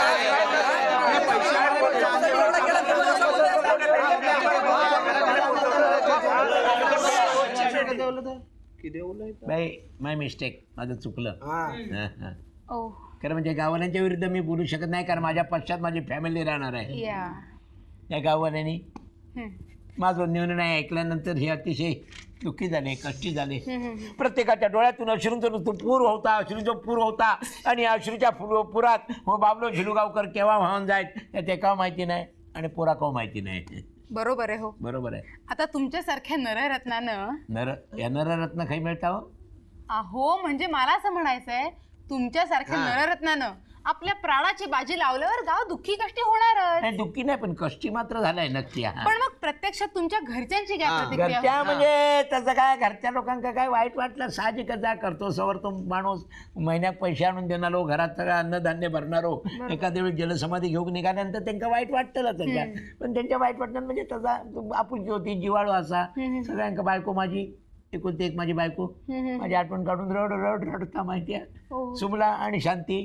बाई माय मिस्टेक, माझं चुकलं. हा, हा. ओ खरं म्हणजे गाववाल्यांच्या विरुद्ध मी बोलू शकत नाही, कारण माझ्या पश्चात माझी फॅमिली राहणार आहे. या त्या गाववाल्यांनी हम्म. माझं निर्णय ऐकल्यानंतर हे अतिशय दुःखी झाले, कष्टी झाले. प्रत्येकाच्या डोळ्यातून अश्रूंचा नुसतं पूर होता, अश्रूचा पूर होता. आणि अश्रूच्या फुर पुरात हो बाबलो झिलूगावकर केव्हा वाहून जायत ते का माहिती नाही, आणि पुरा का माहिती नाही. बरोबर आहे. हो बरोबर आहे. आता तुमच्यासारख्या नररत्नानं नर या नररत्न काही मिळता हो? अहो म्हणजे मला असं म्हणायचंय, तुमच्यासारख्या नररत्नानं आपल्या प्राणाची बाजी लावल्यावर गाव दुःखी कष्टी होणार. नाही दुःखी नाही, पण कष्टी मात्र झालाय नक्की. हा पण मग प्रत्यक्षात तुमच्या घरच्यांची काय प्रतिक्रिया? घरच्या म्हणजे तसं काय, घरच्या लोकांना काय वाईट वाटलं, साहजिकच आहे. करतो सवर तो माणूस महिन्यात पैसे आणून देणारो, घरात सगळं अन्नधान्य भरणारो, एखाद्या वेळी जलसमाधी घेऊन निघाल्यानंतर त्यांना वाईट वाटतं त्यांच्या. पण त्यांच्या वाईट वाटणार म्हणजे तसा आपुलकी होती, जिवाळू असा. सगळ्यांका बायको माझी एकुलती एक माझी बायको, माझी आठवण काढून रड रड रडता माहिती आहे. सुमला आणि शांती,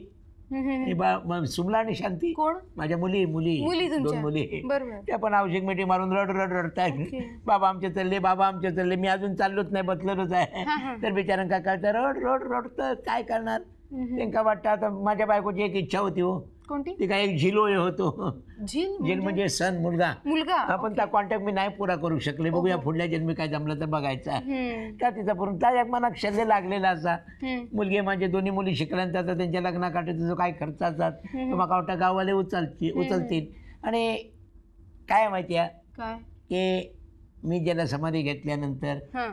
सुमला आणि शांती कोण? माझ्या मुली मुली मुली दोन तुमच्या? मुली. बरोबर. त्या पण औषध मिठी मारून रड रड रडताय. बाबा आमचे चालले, बाबा आमचे चालले. मी अजून चाललोच नाही, बसलेलोच आहे. तर बिचारांका कळतं रड रड रडतं, काय करणार. त्यांना वाटतं आता माझ्या बायकोची एक इच्छा होती हो. कोणती? ती काय एक झिलो होतो. झील झील म्हणजे सन, मुलगा. मुलगा. आपण त्या कॉन्टॅक्ट मी नाही पुरा करू शकले. बघूया पुढल्या जन्मी काय जमलं तर बघायचा. त्या तिचा पूर्ण त्या एक मनात शल्य लागलेला असा. मुलगी माझे दोन्ही मुली शिकल्यानंतर आता त्यांच्या लग्नाकाठी जो काय खर्च असतात तो मग वाटतं गाववाले उचलतील उचलतील. आणि काय माहिती आहे काय की मी जलसमाधी घेतल्यानंतर हा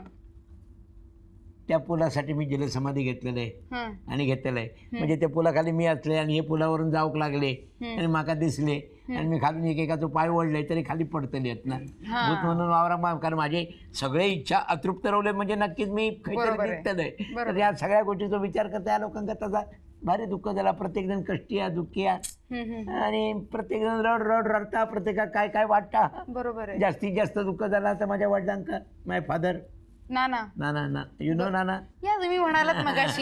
त्या पुलासाठी मी जलसमाधी घेतलेलं आहे हा आणि घेतलेलं आहे. म्हणजे त्या पुलाखाली मी असले आणि हे पुलावरून जाऊक लागले आणि माका दिसले आणि मी खालून एकेकाचं पाय ओढले तरी खाली पडतले आहेत ना. भूत म्हणून वावरा, कारण माझे सगळे इच्छा अतृप्त रावले म्हणजे नक्कीच मी काहीतरी दिसतलंय. तर या सगळ्या गोष्टीचा विचार करता या लोकांना तसा भारी दुःख झाला. प्रत्येक जण कष्टी आहे, दुःखी आहे आणि प्रत्येक जण रड रड रडता, प्रत्येका काय काय वाटता. बरोबर आहे. जास्तीत जास्त दुःख झाला तर माझ्या वडिलांका, माय फादर. नाना नाना ना यु नो नाना. या तुम्ही म्हणालात मगाशी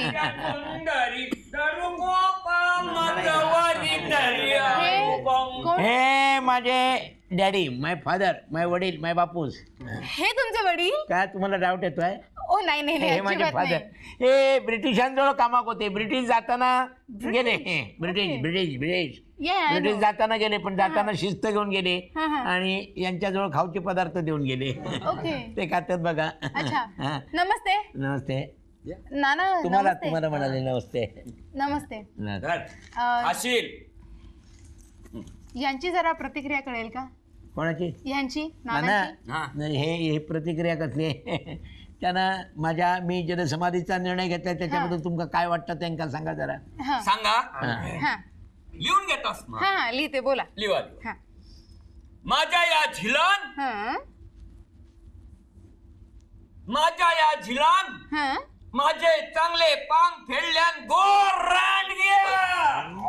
हे माझे डॅडी, माय फादर, माय वडील, माय बापूस. हे तुमचे वडील? काय तुम्हाला डाऊट येतोय? ओ नाही नाही नाही, हे माझे अजिबात फादर नाही. हे ब्रिटिशांजवळ कामाक होते. ब्रिटिश जाताना गेले British British British Yeah, I British know. जाताना गेले पण जाताना शिस्त घेऊन गेले हा, हा. आणि यांच्याजवळ खाऊचे पदार्थ देऊन गेले. ओके. ते खातात बघा. अच्छा. हा. नमस्ते नमस्ते. नाना. तुम्हाला नमस्ते. तुम्हाला म्हणाले नमस्ते. नमस्ते. नमस्ते. अं, असेल यांची जरा प्रतिक्रिया कळेल का? कोणाची? यांची नाना नानाची? हा. नाही, हे हे प्रतिक्रिया कसली त्यांना माझ्या मी जलसमाधीचा निर्णय घेतला त्याच्याबद्दल तुमका काय वाटतं त्यांना सांगा जरा. हा सांगा हा लिहून घेतोस मग. हा लिहिते बोला. लिहा लिहा. हा माझ्या या झिलान हा माझ्या या झिलान हा माझे चांगले पांग फेडल्यान गोर रांडग्या.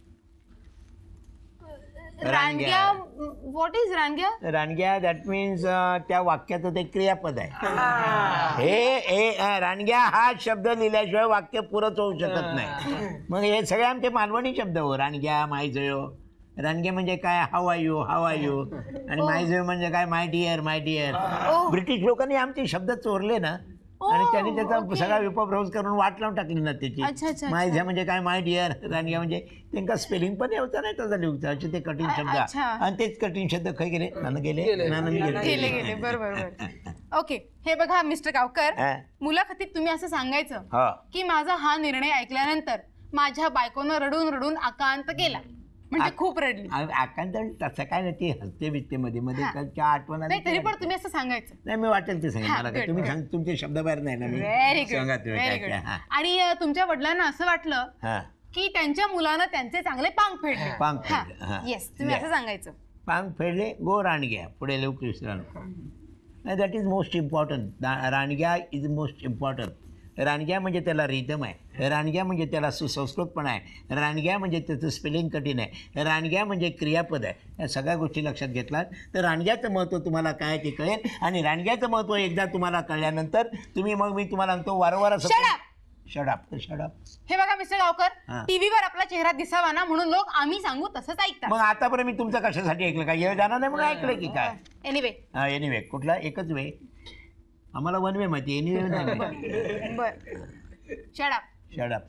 रानग्या. व्हॉट इज रानग्या? रानग्या दॅट मीन्स त्या वाक्याचं ते क्रियापद आहे. हे हे अ, रानग्या हा शब्द लिहिल्याशिवाय वाक्य पुरंच होऊ शकत नाही. मग हे सगळे आमचे मालवणी शब्द हो. रानग्या मायजयो. रानगे म्हणजे काय how are you how are you आणि मायजयो म्हणजे काय my dear my dear. British लोकांनी आमचे शब्द चोरले ना आणि त्यांनी त्याचा सगळा विपभ्रंश करून वाट लावून टाकली ना अच्छा, त्याची. अच्छा, मायझ्या म्हणजे काय माय डिअर. रानग्या म्हणजे त्यांना स्पेलिंग पण येवचं नाही तसं लिहूचं असे ते कठीण शब्द अच्छा. आणि तेच कठीण शब्द खय गेले नाना गेले नाना गेले गेले गेले बरोबर बरोबर. ओके हे बघा मिस्टर गावकर हा. मुलाखतीत तुम्ही असं सांगायचं हा. की माझा हा निर्णय ऐकल्यानंतर माझ्या बायकोनं रडून रडून आकांत केला म्हणजे खूप रडली. आकांत तसं काय नाही ती हसते बिसते मध्ये मध्ये हा. कालच्या आठवण आली नाही तरी की पण तुम्ही असं सांगायचं. नाही मी वाटेल ते सांगेन हा, मला काय good, तुम्ही good. सांग तुमचे शब्द बाहेर नाही ना मी व्हेरी गुड सांगा तुम्ही व्हेरी काय गुड. काय. हा. आणि अं, तुमच्या वडिलांना असं वाटलं हा. की त्यांच्या मुलानं त्यांचे चांगले पांग फेडले. पांग फेडले, हा. येस तुम्ही Yeah. असं सांगायचं. पांग फेडले गो रानग्या पुढे लवकर विसरा. That is most important. रानग्या इज मोस्ट इम्पॉर्टंट. रानग्या म्हणजे त्याला रिदम आहे. रानग्या म्हणजे त्याला सुसंस्कृतपणा आहे. रानग्या म्हणजे त्याचं स्पेलिंग कठीण आहे. रानग्या म्हणजे क्रियापद आहे. या सगळ्या गोष्टी लक्षात घेतलात तर रानग्याचं महत्त्व तुम्हाला काय ते कळेल आणि रानग्याचं महत्त्व एकदा तुम्हाला कळल्यानंतर तुम्ही मग मी तुम्हाला सांगतो वारंवार असं Shut up! शडाप शडाप. हे बघा मिस्टर गावकर हा. टीव्हीवर आपला चेहरा दिसावा ना म्हणून लोक आम्ही सांगू तसंच ऐकतात. मग आतापर्यंत मी तुमचं कशासाठी ऐकलं काय येळ जाणार नाही म्हणून ऐकलं की काय. एनिवे हा एनिवे कुठला एकच वे आम्हाला वन वे माहिती एनिवे नाही. बर शडा शडाप.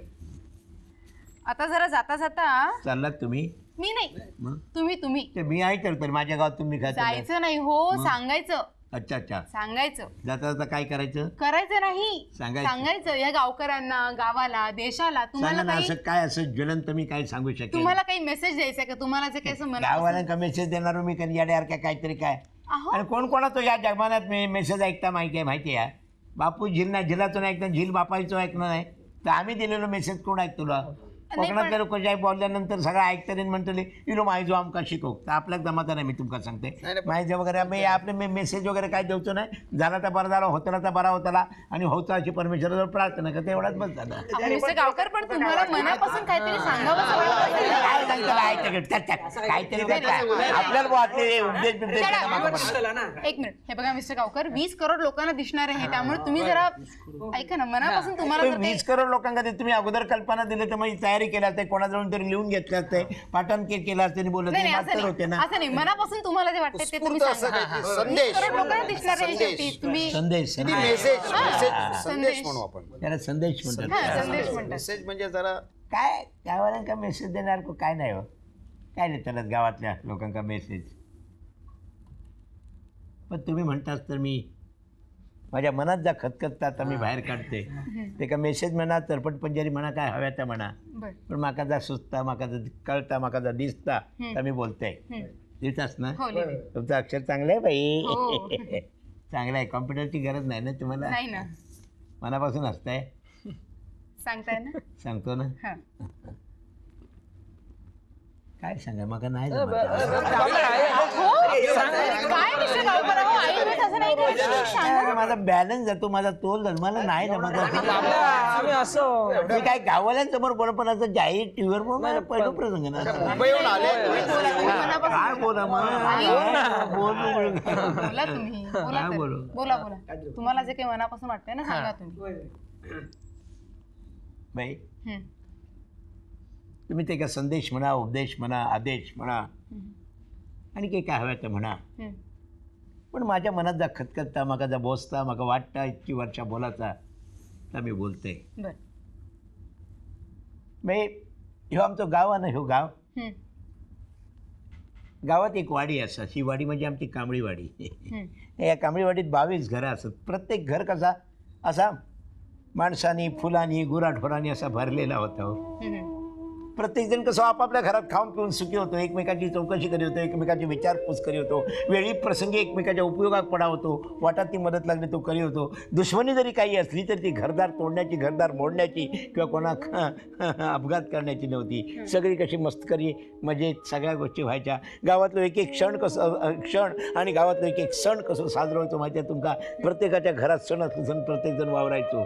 आता जरा जाता जाता चाललात तुम्ही. मी नाही मग तुम्ही तुम्ही ते मी आहे तर तर माझ्या गावात तुम्ही काय चाललात? जायचं नाही हो सांगायचं अच्छा अच्छा. सांगायचं जाता जाता काय करायचं करायचं नाही सांगायचं. सांगायचं या गावकऱ्यांना गावाला देशाला सांगा तुम्हाला ना काही असं काय असं ज्वलंत मी काय सांगू शकेन. तुम्हाला काही मेसेज द्यायचा का तुम्हाला जे काही असं मनापासून- गाववाल्यांका मेसेज देणार मी कधी याड्यासारख्या काहीतरी काय अहो. आणि कोण कोणाचं या जगमानात मेसेज ऐकता माहिती आहे माहिती आहे बापू झील नाही झिलाचं नाही ऐकतं झील बापायचं ऐकणं नाही तर आम्ही दिलेलो मेसेज कोण ऐकतो तुला. कोकणातल्या लोक जे बोलल्यानंतर सगळं ऐकतात म्हणतले इलो माहिती आमका शिकव तर आपल्याला जमाता नाही मी तुमका सांगते माहिती वगैरे आम्ही आपले मेसेज वगैरे काय देवतो नाही झाला तर बरं झाला होतला तर बरा होतला आणि होता अशी परमेश्वराजवळ प्रार्थना करते एवढाच बस झालं. अहो, मिस्टर गावकर पण तुम्हाला मनापासून काहीतरी सांगावं वाटतं. काय सांगताला ऐकतं त्यात त्यात काहीतरी त्यात काय. आपल्याला वाटले उपदेश बिपदेश Shut up. त्यांना मागं पडलं. एक मिनिट हे बघा मिस्टर गावकर वीस करोड लोकांना दिसणार आहे त्यामुळे तुम्ही जरा ऐका ना मनापासून तुम्हाला जर पण काही- वीस करोड लोकांकडे तुम्ही अगोदर कल्पना दिली तर मग तयारी केली असते कोणाजवळ तरी लिहून घेतले असते पाठण के केलं असते आणि बोलत नाही नाही, मास्तर असं होते नाही ना. असं नाही मनापासून तुम्हाला जे वाटतं ते तुम्ही उत्स्फूर्त असं सांगा. काहीतरी वीस संदेश. करोड लोकांना दिसणार आहे शेवटी तुम्ही संदेश किती संदेश. मेसेज हा. मेसेज संदेश. संदेश म्हणू आपण त्याला संदेश म्हणतात. हा, संदेश म्हणतात. मेसेज म्हणजे जरा काय गावाल्यांका मेसेज देणार को काय नाही हो काय नाही त्याला गावातल्या लोकांका मेसेज. पण तुम्ही म्हणताच तर मी माझ्या मनात जा खतखतता मी बाहेर काढते ते का मेसेज म्हणा तरपट पंजारी म्हणा काय हव्या त्या म्हणा बरं. पण म्हाका जा सुचता म्हाका जा कळता म्हाका जा दिसता तर मी बोलते हम्म. दिसतास ना. हो, लिहिलंय. तुमचं अक्षर चांगलं आहे बाई हो. चांगलं आहे कॉम्प्युटरची गरज नाही ना तुम्हाला नाही ना मनापासून असताय सांगताय ना सांगतो ना हा. काय सांगा मग नाही जमत. हो? काय मिस्टर गावकर अहो, आयुर्वेद असं नाही करायचं. तुम्ही सांगा. काय माझा बॅलन्स जातो माझा तोल जातो मला नाही जमत. आम्ही असं मी काय गाववाल्यांसमोर बोल पण असं जाहीर टीव्हीवर बोल मला पहिलं प्रसंग ना मुंबईहून आले काय बोला मग बोल बोला तुम्ही बोला काय तर. बोलू? बोला बोला तुम्हाला जे काही मनापासून वाटतंय ना सांगा तुम्ही. बाई हम्म. तुम्ही ते का संदेश म्हणा उपदेश म्हणा आदेश म्हणा आणि काही काय हव्या तर म्हणा हम्म. पण माझ्या मनात जा खतखतता म्हाका जा बोसता म्हाका वाटता इतकी वर्षा बोलाचा तर मी बोलते. बर. मागीर ह्यो आमचो गांव आहा न्हय, ह्यो गांव हम्म. गावात एक वाडी आसा. ही वाडी म्हणजे आमची कांबळी वाडी. या कांबळी वाडीत बावीस घरां आसात. प्रत्येक घर कसा असा माणसांनी फुलांनी गुराढोरांनी असा भरलेला होता. हम्म. प्रत्येक जण कसं आपापल्या घरात खाऊन पिऊन सुखी होतो, एकमेकाची चौकशी करी होतो, एकमेकाची विचारपूस करी होतो, वेळी प्रसंगी एकमेकाच्या उपयोगात पडा होतो, वाटात ती मदत लागली तो करी होतो. दुश्मनी जरी काही असली तरी ती घरदार तोडण्याची, घरदार मोडण्याची किंवा कोणा अपघात करण्याची नव्हती. सगळी कशी मस्करी मजेत सगळ्या गोष्टी व्हायच्या. गावातलं एक एक क्षण कसं क्षण आणि गावातलं एक एक सण कसं साजरं व्हायचं माहिती आहे तुमका. प्रत्येकाच्या घरात सण असं प्रत्येकजण वावरायचो.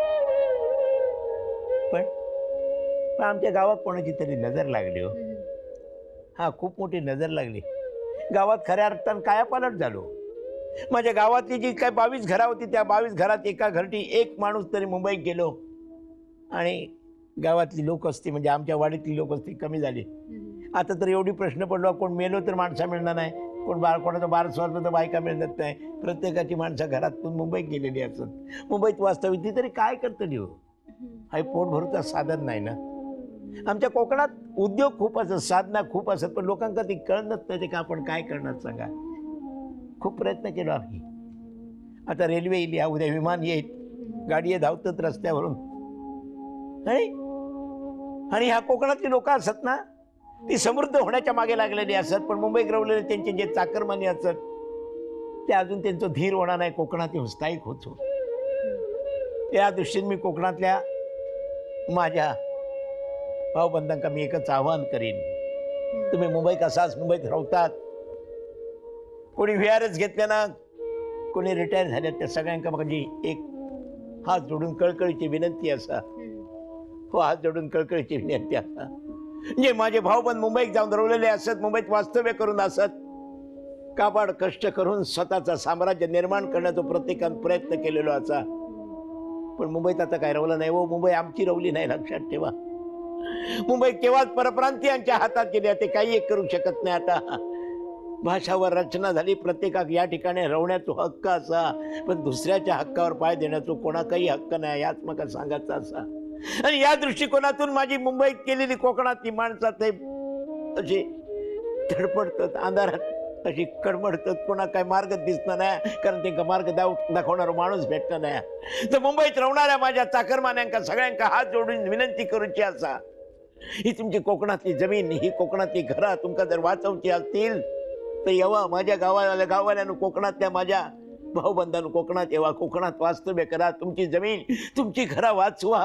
पण पण आमच्या गावात कोणाची तरी नजर लागली हो. हां, खूप मोठी नजर लागली. गावात खऱ्या अर्थानं कायापालट झालो. माझ्या गावातली जी काय बावीस घरा होती त्या बावीस घरात एका घरटी एक माणूस तरी मुंबईत गेलो आणि गावातली लोक असती म्हणजे आमच्या वाडीतली लोक असती कमी झाली. आता तर एवढी प्रश्न पडलो, कोण मेलो तर माणसं मिळणार नाही, कोण बार कोणाचं बार स्वारलं तर बायका मिळत नाही. प्रत्येकाची माणसं घरातून मुंबईत गेलेली असत. मुंबईत वास्तविक ती तरी काय करतली हो. हा पोट भरूचा साधन नाही ना. आमच्या कोकणात उद्योग खूप असत, साधना खूप असत, पण लोकांना ती कळत नाही का आपण काय करणार सांगा. खूप प्रयत्न केलो आम्ही. आता रेल्वे येईल, या उद्या विमान येईल, गाडी धावतात रस्त्यावरून. आणि आणि ह्या कोकणातली लोक असत ना ती समृद्ध होण्याच्या मागे लागलेली असत, पण मुंबईत राहिलेले त्यांचे जे चाकरमानी असत ते अजून त्यांचं धीर होणार नाही, कोकणात स्थायिक होतो. या दृष्टीने मी कोकणातल्या माझ्या भाऊबंधांका मी एकच आवाहन करीन. तुम्ही मुंबई कसाच मुंबईत राहतात, कोणी व्ही आर एस घेतल्या ना, कोणी रिटायर झाल्यात, त्या सगळ्यांका माझी एक हात जोडून कळकळीची विनंती असा. हो, हात जोडून कळकळीची विनंती असा. जे माझे भाऊबंद मुंबईत जाऊन रवलेले असत, मुंबईत वास्तव्य करून असत, काबाड कष्ट करून स्वतःचा साम्राज्य निर्माण करण्याचा प्रत्येकाने प्रयत्न केलेला असा. पण मुंबईत आता काय रवलं नाही हो. मुंबई आमची रवली नाही, लक्षात ठेवा. मुंबई केव्हाच परप्रांतीयांच्या हातात गेली, ते काही एक करू शकत नाही. आता भाषावर रचना झाली, प्रत्येकाक या ठिकाणी रवण्याचा हक्क असा, पण दुसऱ्याच्या हक्कावर पाय देण्याचा कोणाचाही हक्क नाही, याच मग सांगायचं असा. आणि या दृष्टिकोनातून माझी मुंबईत केलेली कोकणातली माणसं ते अशी धडपडतात, अंधारात अशी कडमडतात, कोणा काय मार्ग दिसणार नाही, कारण त्यांना मार्ग दाव दाखवणारा माणूस भेटणार नाही. तर मुंबईत राहणाऱ्या माझ्या चाकरमान्यांका सगळ्यांका हात जोडून विनंती करूची असा, ही तुमची कोकणातली जमीन, ही कोकणातली घरं तुमका जर वाचवची असतील तर येवा माझ्या गावाला गावाल्यानं कोकणातल्या माझ्या भाऊबंधांनो कोकणात येवा, कोकणात वास्तव्य करा, तुमची जमीन तुमची घरं वाचवा.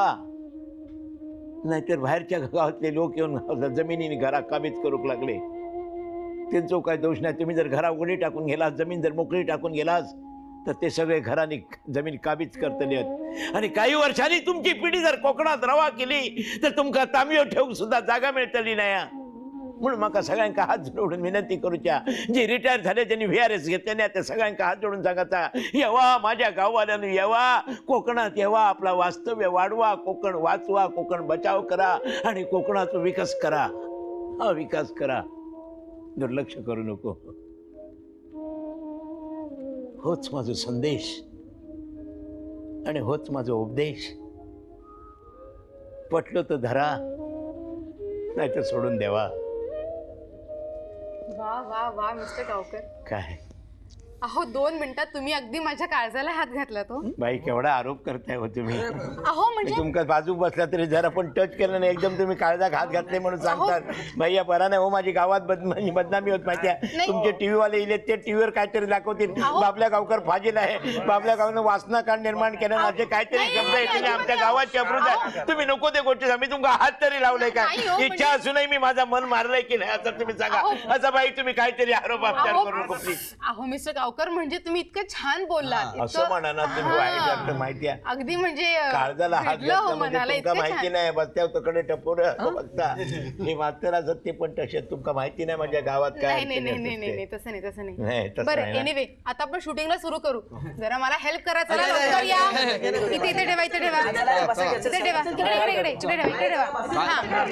नाहीतर बाहेरच्या गावातले लोक येऊन जमिनीने घरा काबीज करूक लागले, त्यांचा काय दोष नाही. तुम्ही जर घरा उघडी टाकून गेलास, जमीन जर मोकळी टाकून गेलास तर ते सगळे घराने जमीन काबीज करतले आहेत. आणि काही वर्षांनी तुमची पिढी जर कोकणात रवा केली तर तुमका तांबयो ठेवून सुद्धा जागा मिळतली नाही. म्हणून म्हाका सगळ्यांका हात जोडून विनंती करूच्या, जे रिटायर झाले त्यांनी व्ही आर एस घेतले नाही त्या सगळ्यांका हात जोडून सांगायचा, येवा माझ्या गाववाल्यांनी, येवा कोकणात, येवा आपला वास्तव्य वाढवा, कोकण वाचवा, कोकण बचाव करा आणि कोकणाचा विकास करा. हा विकास करा, दुर्लक्ष करू नको. होच माझा संदेश आणि होच माझा उपदेश. पटलो तर धरा, नाही तर सोडून द्यावा. वा वा वा मिस्टर गावकर, काय अहो दोन मिनिटात तुम्ही अगदी माझ्या काळजाला हात घातला तो. बाई केवढा आरोप करताय हो तुम्ही. अहो म्हणजे तुमका बाजू बसला तरी जरा पण टच केलं नाही, एकदम तुम्ही काळजात हात घातले म्हणून सांगतात. भैया बरा नाही हो, माझी गावात बदनामी बदनामी होत माहिती आहे. तुमचे टीव्ही वाले इले ते टीव्हीवर काहीतरी दाखवतील, बाबल्या गावकर फाजील आहे, बाबल्या गावनं वासना कांड निर्माण केलं, असे काहीतरी शब्द येतील आमच्या गावाची अप्रूज आहे. तुम्ही नको ते गोष्टी, आम्ही तुमका हात तरी लावलाय का? इच्छा असूनही मी माझा मन मारलंय की नाही असं तुम्ही सांगा. असं बाई तुम्ही काहीतरी आरोप अपचार करू नको प्लीज. अहो मिस्टर गावकर म्हणजे तुम्ही इतकं छान बोललात, असं म्हणा ना तुम्ही. वाईट माहिती आहे, अगदी म्हणजे काळजाला हात घातला म्हणजे तुमका माहिती नाही, बसत्यावर तकडे टपोर बघता हे मात्र असत ते पण तसे तुमका माहिती नाही माझ्या गावात काय. नाही नाही नाही नाही तसं नाही तसं नाही, नाही. तसं बरं नाही ना. एनिवे आता आपण शूटिंगला सुरू करू. जरा मला हेल्प करा, चला लवकर या. इथे इथे ठेवा, इथे ठेवा, इथे ठेवा, इकडे इकडे इकडे इकडे ठेवा, इकडे ठेवा. हा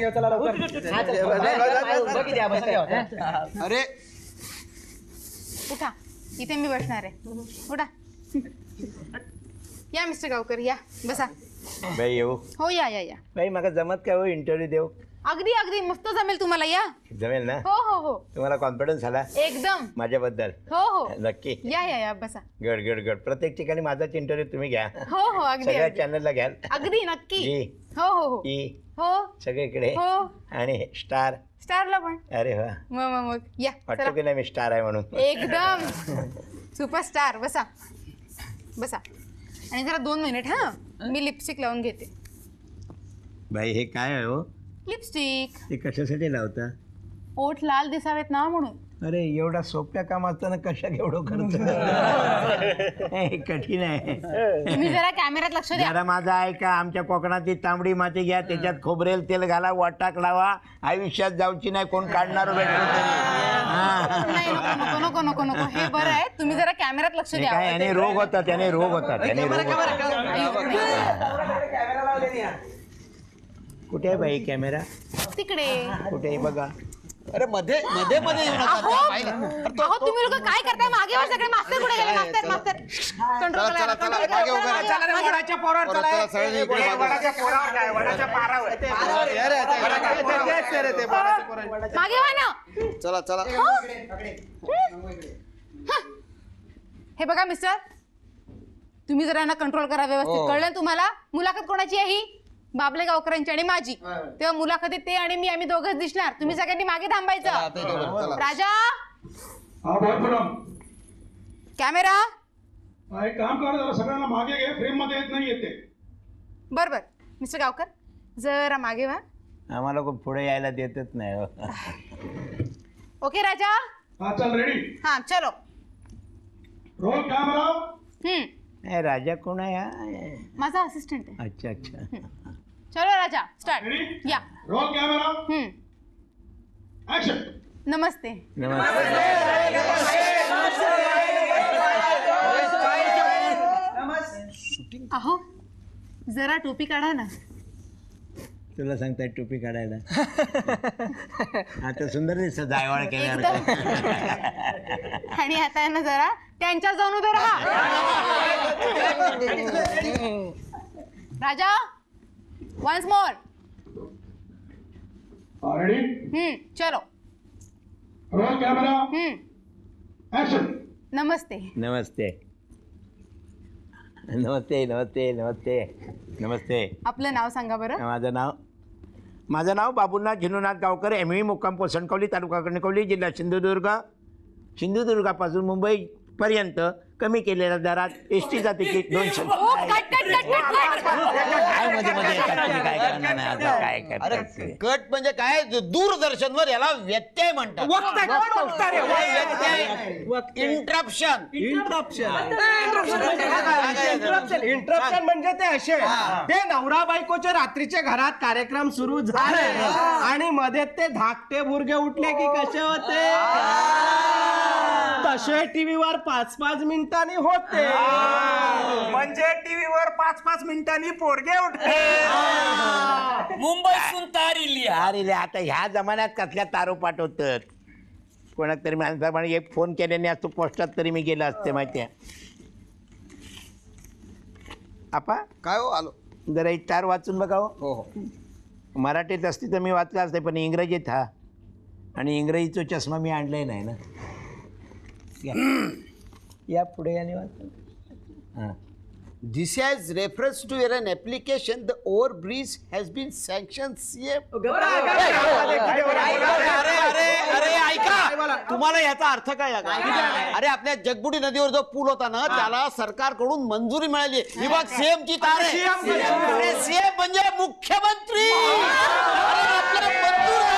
इकडे ठेवा. अरे उठा, इथे मी बसणार आहे. उठा. या मिस्टर गावकर, या बसा. बाई येऊ. हो या या या. बाई मला जमत काय हो इंटरव्ह्यू देऊ? अगदी अगदी मस्त जमेल तुम्हाला. या. जमेल ना? हो हो हो. तुम्हाला कॉन्फिडन्स आला एकदम. माझ्याबद्दल? हो हो. नक्की. या या या बसा. गड गड गड. प्रत्येक ठिकाणी माझाच इंटरव्ह्यू तुम्ही घ्या. हो हो अगदी सगळ्या अगदी. चॅनलला घ्याल. अगदी नक्की. जी. हो हो हो. ई. हो सगळीकडे. हो. आणि स्टार. स्टारला पण. अरे वा. मग मग मग या. वाटतो चला. की नाही मी स्टार आहे म्हणून? एकदम सुपरस्टार. बसा बसा. आणि जरा दोन मिनिट हा, मी लिपस्टिक लावून घेते. बाई हे काय आहे हो? लिपस्टिक. ते कशासाठी लावता? ओठ लाल दिसावेत ना म्हणून. अरे एवढा सोप्या काम असताना कशा एवढं खर्च? हे कठीण आहे. तुम्ही जरा कॅमेऱ्यात लक्ष द्या. जरा माझा ऐका. आमच्या कोकणातली तांबडी माती घ्या, त्याच्यात खोबरेल तेल घाला, वाटाक लावा, आयुष्यात जाऊची नाही, कोण काढणार भेटलं तरी. नाही नको नको नको नको नको. हे बरं आहे, तुम्ही जरा कॅमेऱ्यात लक्ष द्या. काय याने रोग होता, त्याने रोग होता, त्याने रोग होता. कुठे आहे बाई कॅमेरा? तिकडे. कुठे आहे बघा. अरे मध्ये मध्ये मध्ये येऊ नका. अहो अहो, तुम्ही लोक काय करताय? मागे वा सगळे. मास्तर कुठे गेले? मास्तर मास्तर कंट्रोल चला, करा. चला, कंट्रोल मागे उभे राहा. करा. मागे. वडाच्या पोरावर परत चला, सगळे इकडे मागे. वडाच्या पोरावर काय? वडाच्या पारावर. अरे, अरे, ते- ते- ते बाळाचे पोरं. मागे वा ना. चला चला. हे बघा मिस्टर, तुम्ही जरा यांना कंट्रोल करा व्यवस्थित. कळलं ना तुम्हाला? मुलाखत कोणाची आहे ही? बाबले गावकरांची आणि माझी. तेव्हा मुलाखतीत ते आणि मी, आम्ही दोघंच दिसणार. तुम्ही सगळ्यांनी मागे थांबायचं. राजा कॅमेरा. एक काम करा, जरा सगळ्यांना मागे घे, फ्रेम मध्ये येत नाही येते. बर बर. मिस्टर गावकर जरा मागे व्हा. आम्हाला कोण पुढे यायला देतच नाही हो. ओके राजा. हा चल रेडी. हा चलो. Roll camera. हम्म. ए, राजा कोण आहे हा? माझा असिस्टंट आहे. अच्छा अच्छा. चलो राजा स्टार्ट. रेडी. या. Roll camera. हम्म. ऍक्शन. नमस्ते. अहो जरा टोपी काढा ना. तुला सांगताय टोपी काढायला? आता सुंदर दिसत जायवाळ केल्यावर. आणि आता आहे ना जरा त्यांच्या जाऊन उभे राहा. Raja once more. Ready. Hmm. चलो. Roll camera. हम्म. ऍक्शन. नमस्ते. नमस्ते नमस्ते नमस्ते नमस्ते नमस्ते. आपलं नाव सांगा बरं. माझं नाव माझं नाव बाबुलनाथ झिनूनाथ गावकर. एम व्ही मुक्काम पोसणकवली, तालुका कणकवली, जिल्हा सिंधुदुर्ग. सिंधुदुर्गापासून मुंबईपर्यंत कमी केलेल्या दरात एस टीचा तिकीट दोनशे. Oh, cut, cut, cut, cut, cut. काय मध्ये मध्ये येतात तुम्ही, काय करणार नाही आता, काय अरे करतात? कट म्हणजे काय? दूरदर्शनवर याला व्यत्यय म्हणतात. इंटरप्शन. इंटरप्शन म्हणजे ते असे, ते नवरा बायकोचे रात्रीचे घरात कार्यक्रम सुरू झाले आणि मध्ये ते धाकटे भुर्गे उठले की कसे होते तसे टीव्हीवर पाच पाच मिनिटांनी होते. म्हणजे टीव्हीवर पाच पाच मिनिटांनी पोरगे उठते. मुंबईतून तारी लिहा. अरे आता ह्या जमान्यात कसल्या तारो पाठवतात? कोणाक तरी माणसाप्रमाणे एक फोन केल्याने असतो, पोस्टात तरी मी गेला असते माहिती आहे. आपा काय हो आलो. जरा एक चार वाचून बघा हो. हो हो. मराठीत असती तर मी वाचला असते, पण इंग्रजीत हा, आणि इंग्रजीचा चष्मा मी आणलाय नाही ना. या पुढे आणि वाच. हां. This has reference to an application. The overbridge has been sanctioned. C M. अरे अरे अरे ऐका, तुम्हाला याचा अर्थ काय आहे? अरे आपल्या जगबुडी नदीवर जो पूल होता ना, त्याला सरकारकडून मंजुरी मिळाली. विभाग सीएम ची तार आहे. अरे सीएम म्हणजे मुख्यमंत्री. अरे आपल्याला मंजूर आहे.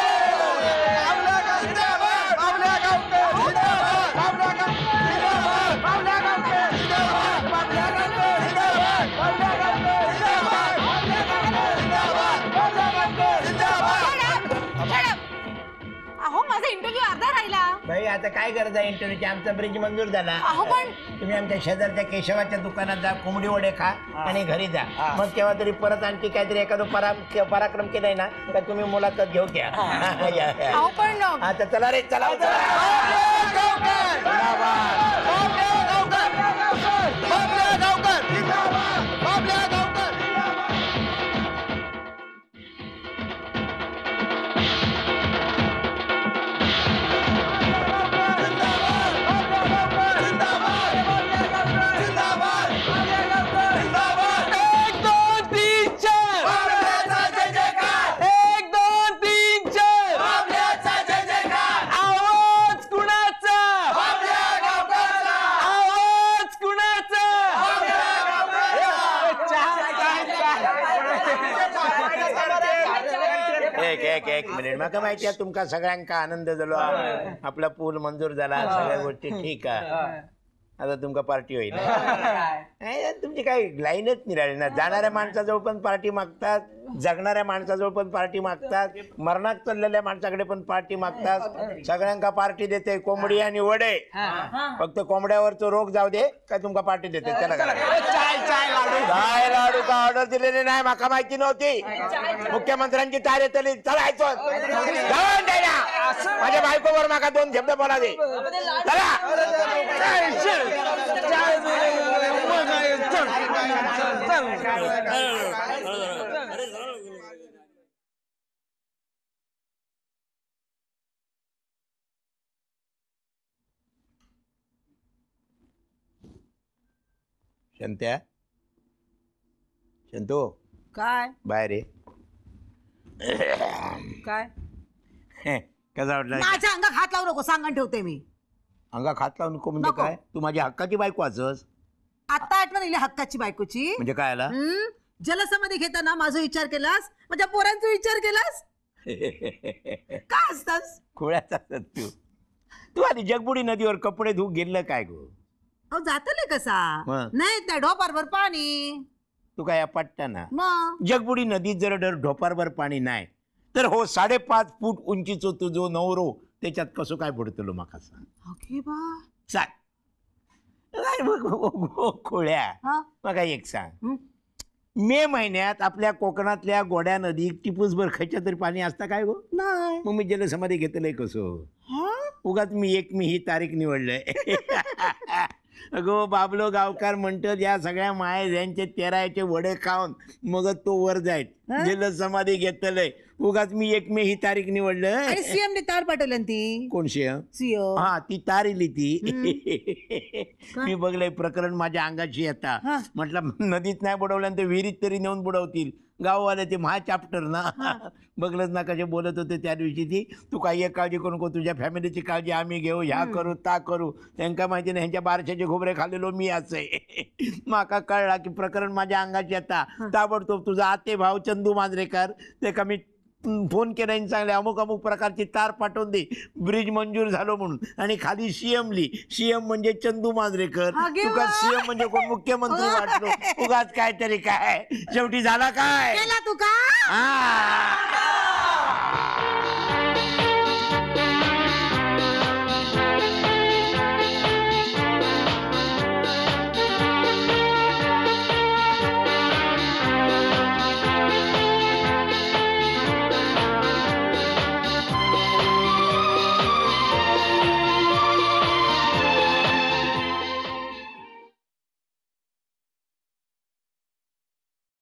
अहो माझा इंटरव्ह्यू अर्धा राहिला. बाई आता काय गरज आहे इंटरव्ह्यूची? आमचा ब्रिज मंजूर झाला. अहो पण तुम्ही आमच्या शेजारच्या केशवाच्या दुकानात जा, कोंबडी वडे खा आणि घरी जा. मग केव्हा तरी परत आणखी काहीतरी एखादं परा पराक्रम केलाय ना तर तुम्ही मुलाखत घेऊ घ्या. अहो पण आता चला रे, चला चला. एक एक एक मिनिट मला माहिती आहे तुमका सगळ्यांका आनंद झालो आपला पूल मंजूर झाला सगळ्या गोष्टी ठीक आहे आता तुमका पार्टी होईल नाही, तुमची काही लाईनच निराळी ना जाणाऱ्या माणसाजवळ पण पार्टी मागतात जगणाऱ्या माणसाजवळ पण पार्टी मागतात मरणात चाललेल्या माणसाकडे पण पार्टी मागतात सगळ्यांका पार्टी देते कोंबडी आणि वडे फक्त कोंबड्यावरचं रोग जाऊ दे काय तुमका पार्टी देते त्याला काय लाडू का ऑर्डर दिलेली नाही माका माहिती नव्हती मुख्यमंत्र्यांची तारे तली चलायचो माझ्या बायकोवर माका दोन शब्द बोला दे चला शंत्या शंतो काय बाहेर ये काय कसा वाटला माझ्या अंगा हात लावू नको सांगून ठेवते मी अंगा खात लावू नको म्हणजे नको. काय तू माझी हक्काची बायको असस आता आठवण आली हक्काची बायकोची म्हणजे काय आला हम्म? जलसमाधी घेताना माझा विचार केलास माझ्या पोरांचा विचार केलास का असतास खोळ्याचा असत तू तू आधी जगबुडी नदीवर कपडे धुवून गेलं काय गो अहो जातले कसा मग? नाही त्या ढोपारभर पाणी तू काय पट्टा ना मग जगबुडी नदीत जर डर ढोपारभर पाणी नाही तर हो साडेपाच फूट उंचीचो तुझो नवरो त्याच्यात कसं काय बुडतलो माका सांग ओके बा सांग काय बघ, ओ, ओ, खोळ्या हा मग एक सांग हं? मे महिन्यात आपल्या कोकणातल्या गोड्या नदीत टिपूसभर खयच्या तरी पाणी असता काय गो नाही मग मी जलसमाधी घेतलंय कसं हा? उगाच मी एक मी ही तारीख निवडलंय अगो बाबलो गावकार म्हणतात या सगळ्या माय यांचे तेराचे वडे खाऊन मग तो वर जायत जलसमाधी घेतलंय उगाच मी एक मे ही तारीख निवडलंय आणि सीएम ने तार पाठवली ना ती कोणशी सीएम हा ती तार इली ती मी बघलंय प्रकरण माझ्या अंगाची येता हा. म्हटलं नदीत नाही बुडवल्यानंतर विहिरीत तरी नेऊन बुडवतील गाववाले ते महा चॅप्टर ना बघलंच ना कसे बोलत होते त्या दिवशी ती तू काही एक काळजी करू नको तुझ्या फॅमिलीची काळजी आम्ही घेऊ ह्या करू ता करू त्यांका माहिती नाही ह्यांच्या बारशाचे घोबरे खाल्लेलो मी आहे माका कळला की प्रकरण माझ्या अंगाची येता ताबडतोब तुझा आते भाऊ चंदू मांजरेकर ते कमी फोन केला आणि चांगले अमुक अमुक प्रकारची तार पाठवून दे ब्रिज मंजूर झालो म्हणून आणि खाली सीएम ली सीएम म्हणजे चंदू मांजरेकर अगे तुका वा. सीएम म्हणजे कोण मुख्यमंत्री वाटलो उगाच काय तरी काय शेवटी झाला काय केला तू का हा